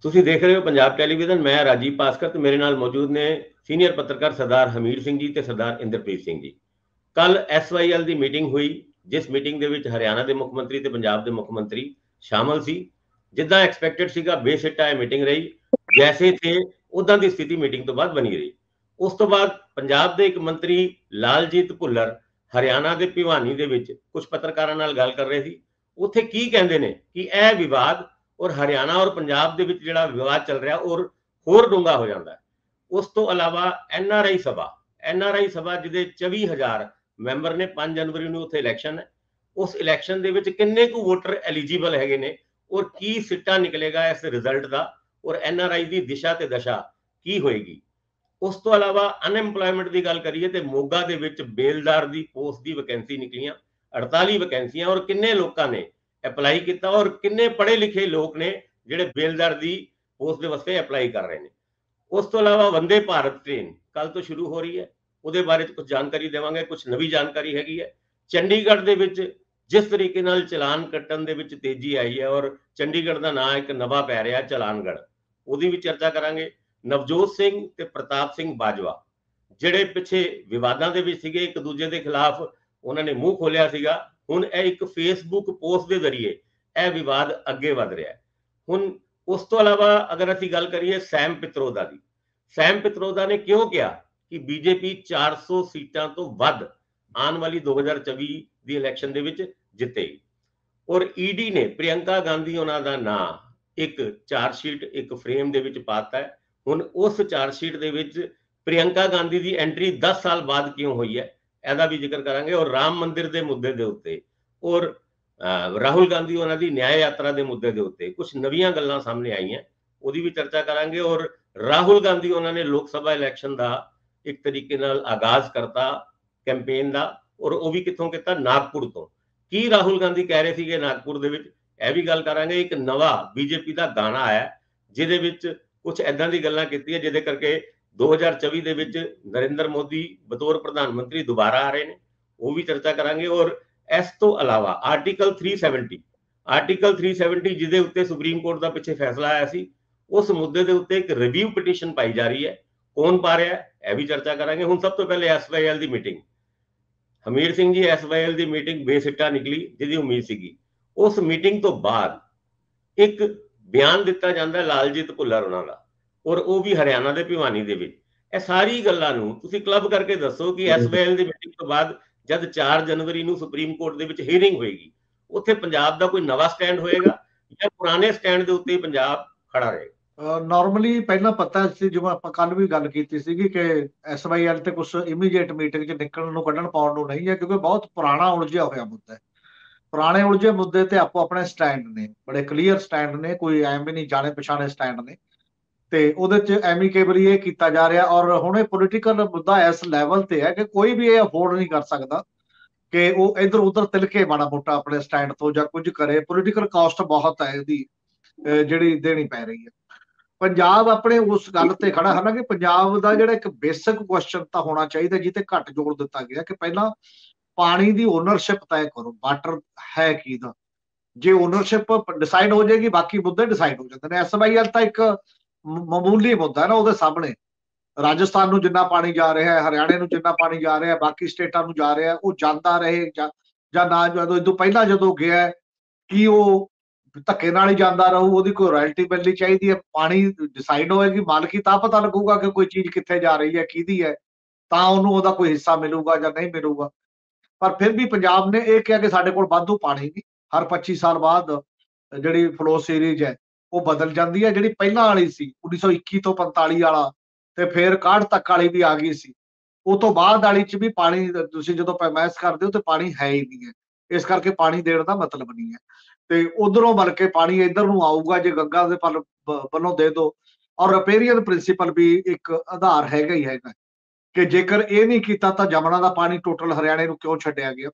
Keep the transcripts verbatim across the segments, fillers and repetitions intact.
ਤੁਸੀਂ ਦੇਖ ਰਹੇ ਹੋ ਪੰਜਾਬ ਟੈਲੀਵਿਜ਼ਨ। ਮੈਂ ਰਾਜੀਵ ਭਾਸਕਰ ਤੇ ਮੇਰੇ ਨਾਲ ਮੌਜੂਦ ਨੇ ਸੀਨੀਅਰ ਪੱਤਰਕਾਰ ਸਰਦਾਰ ਹਮੀਰ ਸਿੰਘ ਜੀ ਤੇ ਸਰਦਾਰ ਇੰਦਰਪ੍ਰੀਤ ਸਿੰਘ ਜੀ। ਕੱਲ ਐਸ ਵਾਈ ਐਲ ਦੀ ਮੀਟਿੰਗ ਹੋਈ, ਜਿਸ ਮੀਟਿੰਗ ਦੇ ਵਿੱਚ ਹਰਿਆਣਾ ਦੇ ਮੁੱਖ ਮੰਤਰੀ ਤੇ ਪੰਜਾਬ ਦੇ ਮੁੱਖ ਮੰਤਰੀ ਸ਼ਾਮਲ ਸੀ। ਜਿੱਦਾਂ ਐਕਸਪੈਕਟਡ ਸੀਗਾ ਬੇਸਿੱਟਾ ਇਹ ਮੀਟਿੰਗ ਰਹੀ, ਜੈਸੇ ਥੇ ਉਦਾਂ ਦੀ ਸਥਿਤੀ ਮੀਟਿੰਗ ਤੋਂ ਬਾਅਦ ਬਣੀ ਰਹੀ। ਉਸ ਤੋਂ ਬਾਅਦ ਪੰਜਾਬ ਦੇ ਇੱਕ ਮੰਤਰੀ ਲਾਲਜੀਤ ਭੁੱਲਰ ਹਰਿਆਣਾ ਦੇ ਭਿਵਾਨੀ ਦੇ ਵਿੱਚ ਕੁਝ ਪੱਤਰਕਾਰਾਂ ਨਾਲ ਗੱਲ ਕਰ ਰਹੇ ਸੀ। ਉੱਥੇ ਕੀ ਕਹਿੰਦੇ ਨੇ ਕਿ ਇਹ ਵਿਵਾਦ ਔਰ ਹਰਿਆਣਾ ਔਰ ਪੰਜਾਬ ਦੇ ਵਿੱਚ ਜਿਹੜਾ ਵਿਵਾਦ ਚੱਲ ਰਿਹਾ ਔਰ ਹੋਰ ਡੂੰਘਾ ਹੋ ਜਾਂਦਾ ਹੈ। ਉਸ ਤੋਂ ਇਲਾਵਾ N R I Sabha N R I ਸਭਾ ਜਿਹਦੇ ਚੌਵੀ ਹਜ਼ਾਰ ਮੈਂਬਰ ਨੇ, ਪੰਜ ਜਨਵਰੀ ਨੂੰ ਉੱਥੇ ਇਲੈਕਸ਼ਨ ਹੈ। ਉਸ ਇਲੈਕਸ਼ਨ ਦੇ ਵਿੱਚ ਕਿੰਨੇ ਕੁ ਵੋਟਰ ਐਲੀਜੀਬਲ ਹੈਗੇ ਨੇ ਔਰ ਕੀ ਸਿੱਟਾ ਨਿਕਲੇਗਾ ਇਸ ਰਿਜ਼ਲਟ ਦਾ, ਔਰ ਐਨ ਆਰ ਆਈ ਦੀ ਦਿਸ਼ਾ ਤੇ ਦਸ਼ਾ ਕੀ ਹੋਏਗੀ। ਉਸ ਤੋਂ ਇਲਾਵਾ ਅਨਐਮਪਲੋਇਮੈਂਟ ਦੀ ਗੱਲ ਕਰੀਏ ਤੇ ਮੋਗਾ ਦੇ ਵਿੱਚ ਬੇਲਦਾਰ ਦੀ ਪੋਸਟ ਦੀ ਵੈਕੈਂਸੀ ਨਿਕਲੀਆਂ ਅੜਤਾਲੀ ਵੈਕੈਂਸੀਆਂ, ਔਰ ਕਿੰਨੇ ਲੋਕਾਂ ਨੇ ਅਪਲਾਈ ਕੀਤਾ ਔਰ ਕਿੰਨੇ ਪੜ੍ਹੇ ਲਿਖੇ ਲੋਕ ਨੇ ਜਿਹੜੇ ਬੇਲਦਾਰ ਦੀ ਪੋਸਟ ਦੇ ਵਾਸਤੇ ਅਪਲਾਈ ਕਰ ਰਹੇ ਨੇ। ਉਸ ਤੋਂ ਇਲਾਵਾ ਵੰਦੇ ਭਾਰਤ ਟ੍ਰੇਨ ਕੱਲ ਤੋਂ ਸ਼ੁਰੂ ਹੋ ਰਹੀ ਹੈ, ਉਹਦੇ ਬਾਰੇ ਕੁਝ ਜਾਣਕਾਰੀ ਦੇਵਾਂਗੇ। ਕੁਝ ਨਵੀਂ ਜਾਣਕਾਰੀ ਹੈਗੀ ਹੈ। ਚੰਡੀਗੜ੍ਹ ਦੇ ਵਿੱਚ ਜਿਸ ਤਰੀਕੇ ਨਾਲ ਚਲਾਨ ਕੱਟਣ ਦੇ ਵਿੱਚ ਤੇਜ਼ੀ ਆਈ ਹੈ ਔਰ ਚੰਡੀਗੜ੍ਹ ਦਾ ਨਾਂ ਇੱਕ ਨਵਾਂ ਪੈ ਰਿਹਾ ਚਲਾਨਗੜ੍ਹ, ਉਹਦੀ ਵੀ ਚਰਚਾ ਕਰਾਂਗੇ। ਨਵਜੋਤ ਸਿੰਘ ਤੇ ਪ੍ਰਤਾਪ ਸਿੰਘ ਬਾਜਵਾ ਜਿਹੜੇ ਪਿੱਛੇ ਵਿਵਾਦਾਂ ਦੇ ਵਿੱਚ ਸੀਗੇ, ਇੱਕ ਦੂਜੇ ਦੇ ਖਿਲਾਫ ਉਹਨਾਂ ਨੇ ਮੂੰਹ ਖੋਲਿਆ ਸੀਗਾ, ਹੁਣ ਇਹ ਇੱਕ ਫੇਸਬੁੱਕ ਪੋਸਟ ਦੇ ਜ਼ਰੀਏ ਇਹ ਵਿਵਾਦ ਅੱਗੇ ਵਧ ਰਿਹਾ ਹੈ। ਹੁਣ ਉਸ ਤੋਂ ਇਲਾਵਾ ਅਗਰ ਅਸੀਂ ਗੱਲ ਕਰੀਏ ਸੈਮ ਪਿਤਰੋਦਾ ਦੀ, ਸੈਮ ਪਿਤਰੋਦਾ ਨੇ ਕਿਉਂ ਕਿਹਾ ਕਿ ਬੀਜੇਪੀ ਚਾਰ ਸੌ ਸੀਟਾਂ ਤੋਂ ਵੱਧ ਆਉਣ ਵਾਲੀ ਦੋ ਹਜ਼ਾਰ ਚੌਵੀ ਦੀ ਇਲੈਕਸ਼ਨ ਦੇ ਵਿੱਚ ਜਿੱਤੇਗੀ। ਔਰ ਈਡੀ ਨੇ ਪ੍ਰਿਯੰਕਾ ਗਾਂਧੀ ਉਹਨਾਂ ਦਾ ਨਾਂ ਇੱਕ ਚਾਰਜ ਸ਼ੀਟ ਇੱਕ ਫਰੇਮ ਦੇ ਵਿੱਚ ਪਾਤਾ ਹੈ। ਹੁਣ ਉਸ ਚਾਰਜ ਸ਼ੀਟ ਦੇ ਵਿੱਚ ਪ੍ਰਿਯੰਕਾ ਗਾਂਧੀ ਦੀ ਐਂਟਰੀ ਦਸ ਸਾਲ ਬਾਅਦ ਕਿਉਂ ਹੋਈ ਹੈ, ਇਹਦਾ ਵੀ ਜ਼ਿਕਰ ਕਰਾਂਗੇ। ਔਰ ਰਾਮ ਮੰਦਿਰ ਦੇ ਮੁੱਦੇ ਦੇ ਉੱਤੇ ਔਰ ਰਾਹੁਲ ਗਾਂਧੀ ਉਹਨਾਂ ਦੀ ਨਿਆਂ ਯਾਤਰਾ ਦੇ ਮੁੱਦੇ ਦੇ ਉੱਤੇ ਕੁਝ ਨਵੀਆਂ ਗੱਲਾਂ ਸਾਹਮਣੇ ਆਈਆਂ, ਉਹਦੀ ਵੀ ਚਰਚਾ ਕਰਾਂਗੇ। ਔਰ ਰਾਹੁਲ ਗਾਂਧੀ ਉਹਨਾਂ ਨੇ ਲੋਕ ਸਭਾ ਇਲੈਕਸ਼ਨ ਦਾ ਇੱਕ ਤਰੀਕੇ ਨਾਲ ਆਗਾਜ਼ ਕਰਤਾ ਕੈਂਪੇਨ ਦਾ, ਔਰ ਉਹ ਵੀ ਕਿੱਥੋਂ ਕੀਤਾ, ਨਾਗਪੁਰ ਤੋਂ। ਕੀ ਰਾਹੁਲ ਗਾਂਧੀ ਕਹਿ ਰਹੇ ਸੀਗੇ ਨਾਗਪੁਰ ਦੇ ਵਿੱਚ, ਇਹ ਵੀ ਗੱਲ ਕਰਾਂਗੇ। ਇੱਕ ਨਵਾਂ ਬੀਜੇਪੀ ਦਾ ਗਾਣਾ ਆਇਆ ਜਿਹਦੇ ਵਿੱਚ ਕੁਝ ਐਦਾਂ ਦੀ ਗੱਲਾਂ ਕੀਤੀਆਂ ਜਿਹਦੇ ਕਰਕੇ ਦੋ ਹਜ਼ਾਰ ਚੌਵੀ ਦੇ ਵਿੱਚ ਨਰਿੰਦਰ ਮੋਦੀ ਬਤੌਰ ਪ੍ਰਧਾਨ ਮੰਤਰੀ ਦੁਬਾਰਾ ਆ ਰਹੇ ਨੇ, ਉਹ ਵੀ ਚਰਚਾ ਕਰਾਂਗੇ। ਔਰ ਇਸ ਤੋਂ ਇਲਾਵਾ ਆਰਟੀਕਲ ਤਿੰਨ ਸੌ ਸੱਤਰ ਆਰਟੀਕਲ ਤਿੰਨ ਸੌ ਸੱਤਰ ਜਿਹਦੇ ਉੱਤੇ ਸੁਪਰੀਮ ਕੋਰਟ ਦਾ ਪਿੱਛੇ ਫੈਸਲਾ ਆਇਆ ਸੀ, ਉਸ ਮੁੱਦੇ ਦੇ ਉੱਤੇ ਇੱਕ ਰਿਵਿਊ ਪਟੀਸ਼ਨ ਪਾਈ ਜਾ ਰਹੀ ਹੈ। ਕੌਣ ਪਾ ਰਿਹਾ ਹੈ, ਇਹ ਵੀ ਚਰਚਾ ਕਰਾਂਗੇ। ਹੁਣ ਸਭ ਤੋਂ ਪਹਿਲੇ ਐਸ ਵਾਈ ਐਲ ਦੀ meeting, Hamir Singh ji, S Y L ਦੀ ਮੀਟਿੰਗ ਬੇਸਿੱਟਾ ਨਿਕਲੀ ਜਿਹਦੀ ਉਮੀਦ ਸੀਗੀ। ਉਸ ਮੀਟਿੰਗ ਤੋਂ ਬਾਅਦ ਇੱਕ ਬਿਆਨ ਦਿੱਤਾ ਜਾਂਦਾ ਲਾਲਜੀਤ ਭੁੱਲਰ ਉਹਨਾਂ ਦਾ, ਔਰ ਉਹ ਵੀ ਹਰਿਆਣਾ ਦੇ ਭਿਵਾਨੀ ਦੇ ਵਿੱਚ। ਇਹ ਸਾਰੀ ਗੱਲਾਂ ਨੂੰ ਤੁਸੀਂ ਕਲੱਬ ਕਰਕੇ ਦੱਸੋ ਕਿ ਐਸ ਵਾਈ ਐਲ ਦੀ ਮੀਟਿੰਗ ਤੋਂ ਬਾਅਦ ਜਦ ਚਾਰ ਜਨਵਰੀ ਨੂੰ ਸੁਪਰੀਮ ਕੋਰਟ ਦੇ ਵਿੱਚ ਹੀਅਰਿੰਗ ਹੋਏਗੀ, ਉੱਥੇ ਪੰਜਾਬ ਦਾ ਕੋਈ ਨਵਾਂ ਸਟੈਂਡ ਹੋਏਗਾ ਜਾਂ ਪੁਰਾਣੇ ਸਟੈਂਡ ਦੇ ਉੱਤੇ ਪੰਜਾਬ ਖੜਾ ਰਹੇਗਾ। ਨਾਰਮਲੀ ਪਹਿਲਾਂ ਪਤਾ ਸੀ, ਜਿਵੇਂ ਆਪਾਂ ਕੱਲ ਵੀ ਗੱਲ ਕੀਤੀ ਸੀਗੀ ਕਿ ਐਸ ਵਾਈ ਐਲ ਤੇ ਕੁਝ ਇਮੀਡੀਏਟ ਮੀਟਿੰਗ 'ਚ ਨਿਕਲਣ ਨੂੰ ਕੱਢਣ ਪਾਉਣ ਨੂੰ ਨਹੀਂ ਹੈ, ਕਿਉਂਕਿ ਬਹੁਤ ਪੁਰਾਣਾ ਉਲਝਿਆ ਹੋਇਆ ਮੁੱਦਾ ਹੈ। ਪੁਰਾਣੇ ਉਲਝੇ ਮੁੱਦੇ ਤੇ ਆਪੋ ਆਪਣੇ ਸਟੈਂਡ ਨੇ, ਬੜੇ ਕਲੀਅਰ ਸਟੈਂਡ ਨੇ, ਕੋਈ ਐਵੇਂ ਨਹੀਂ ਜਾਣੇ ਪਛਾਣੇ ਸਟੈਂਡ ਨੇ, ਤੇ ਉਹਦੇ 'ਚ ਐਮੀਕੇਬਲੀ ਇਹ ਕੀਤਾ ਜਾ ਰਿਹਾ। ਔਰ ਹੁਣ ਇਹ ਪੋਲੀਟੀਕਲ ਮੁੱਦਾ ਇਸ ਲੈਵਲ ਤੇ ਹੈ ਕਿ ਕੋਈ ਵੀ ਇਹ ਅਫੋਰਡ ਨਹੀਂ ਕਰ ਸਕਦਾ ਕਿ ਉਹ ਇੱਧਰ ਉੱਧਰ ਤਿਲਕੇ ਮਾੜਾ ਮੋਟਾ ਆਪਣੇ ਸਟੈਂਡ ਤੋਂ ਜਾਂ ਕੁਝ ਕਰੇ। ਪੋਲੀਟੀਕਲ ਕਾਸਟ ਬਹੁਤ ਹੈ ਇਹਦੀ ਜਿਹੜੀ ਦੇਣੀ ਪੈ ਰਹੀ ਹੈ। ਪੰਜਾਬ ਆਪਣੇ ਉਸ ਗੱਲ ਤੇ ਖੜਾ ਹੈ ਨਾ ਕਿ ਪੰਜਾਬ ਦਾ ਜਿਹੜਾ ਇੱਕ ਬੇਸਿਕ ਕੁਐਸਚਨ ਤਾਂ ਹੋਣਾ ਚਾਹੀਦਾ, ਜਿੱਤੇ ਘੱਟ ਜੋਰ ਦਿੱਤਾ ਗਿਆ ਕਿ ਪਹਿਲਾਂ ਪਾਣੀ ਦੀ ਓਨਰਸ਼ਿਪ ਤੈਅ ਕਰੋ, ਵਾਟਰ ਹੈ ਕੀ ਦਾ। ਜੇ ਓਨਰਸ਼ਿਪ ਡਿਸਾਈਡ ਹੋ ਜਾਏਗੀ, ਬਾਕੀ ਮੁੱਦੇ ਡਿਸਾਈਡ ਹੋ ਜਾਂਦੇ ਨੇ। ਐਸ ਵਾਈ ਐਲ ਤਾਂ ਇੱਕ ਮਾਮੂਲੀ ਮੁੱਦਾ ਹੈ ਨਾ ਉਹਦੇ ਸਾਹਮਣੇ। ਰਾਜਸਥਾਨ ਨੂੰ ਜਿੰਨਾ ਪਾਣੀ ਜਾ ਰਿਹਾ ਹੈ, ਹਰਿਆਣੇ ਨੂੰ ਜਿੰਨਾ ਪਾਣੀ ਜਾ ਰਿਹਾ, ਬਾਕੀ ਸਟੇਟਾਂ ਨੂੰ ਜਾ ਰਿਹਾ, ਉਹ ਜਾਂਦਾ ਰਹੇ ਜਾਂ ਨਾ। ਜਦੋਂ ਇਦੋਂ ਪਹਿਲਾਂ ਜਦੋਂ ਗਿਆ ਕਿ ਉਹ ਧੱਕੇ ਨਾਲ ਹੀ ਜਾਂਦਾ ਰਹੂ, ਉਹਦੀ ਕੋਈ ਰਾਇਲਟੀ ਮਿਲਣੀ ਚਾਹੀਦੀ ਹੈ। ਪਾਣੀ ਡਿਸਾਈਡ ਹੋਏਗੀ, ਮਾਲਕੀ ਤਾਂ ਪਤਾ ਲੱਗੂਗਾ ਕਿ ਕੋਈ ਚੀਜ਼ ਕਿੱਥੇ ਜਾ ਰਹੀ ਹੈ, ਕਿਹਦੀ ਹੈ, ਤਾਂ ਉਹਨੂੰ ਉਹਦਾ ਕੋਈ ਹਿੱਸਾ ਮਿਲੂਗਾ ਜਾਂ ਨਹੀਂ ਮਿਲੂਗਾ। ਪਰ ਫਿਰ ਵੀ ਪੰਜਾਬ ਨੇ ਇਹ ਕਿਹਾ ਕਿ ਸਾਡੇ ਕੋਲ ਵਾਧੂ ਪਾਣੀ ਨਹੀਂ। ਹਰ ਪੱਚੀ ਸਾਲ ਬਾਅਦ ਜਿਹੜੀ ਫਲੋ ਸੀਰੀਜ਼ ਹੈ ਉਹ ਬਦਲ ਜਾਂਦੀ ਹੈ। ਜਿਹੜੀ ਪਹਿਲਾਂ ਵਾਲੀ ਸੀ ਉੱਨੀ ਸੌ ਇੱਕੀ ਤੋਂ ਪੰਤਾਲੀ ਵਾਲਾ, ਤੇ ਫਿਰ ਇਕਾਹਠ ਤੱਕ ਵਾਲੀ ਵੀ ਆ ਗਈ ਸੀ। ਉਹ ਤੋਂ ਬਾਅਦ ਵਾਲੀ 'ਚ ਵੀ ਪਾਣੀ ਤੁਸੀਂ ਜਦੋਂ ਪੈਮਾਇਸ਼ ਕਰਦੇ ਹੋ ਤੇ ਪਾਣੀ ਹੈ ਹੀ ਨਹੀਂ ਹੈ। ਇਸ ਕਰਕੇ ਪਾਣੀ ਦੇਣ ਦਾ ਮਤਲਬ ਨਹੀਂ ਹੈ। ਤੇ ਉਧਰੋਂ ਬਲਕਿ ਪਾਣੀ ਇੱਧਰ ਨੂੰ ਆਊਗਾ ਜੇ ਗੰਗਾ ਦੇ ਪਲ ਵੱਲੋਂ ਦੇ ਦੋ। ਔਰ ਰਿਪੇਰੀਅਨ ਪ੍ਰਿੰਸੀਪਲ ਵੀ ਇੱਕ ਆਧਾਰ ਹੈਗਾ ਹੀ ਹੈਗਾ ਕਿ ਜੇਕਰ ਇਹ ਨਹੀਂ ਕੀਤਾ ਤਾਂ ਜਮਨਾ ਦਾ ਪਾਣੀ ਟੋਟਲ ਹਰਿਆਣੇ ਨੂੰ ਕਿਉਂ ਛੱਡਿਆ ਗਿਆ।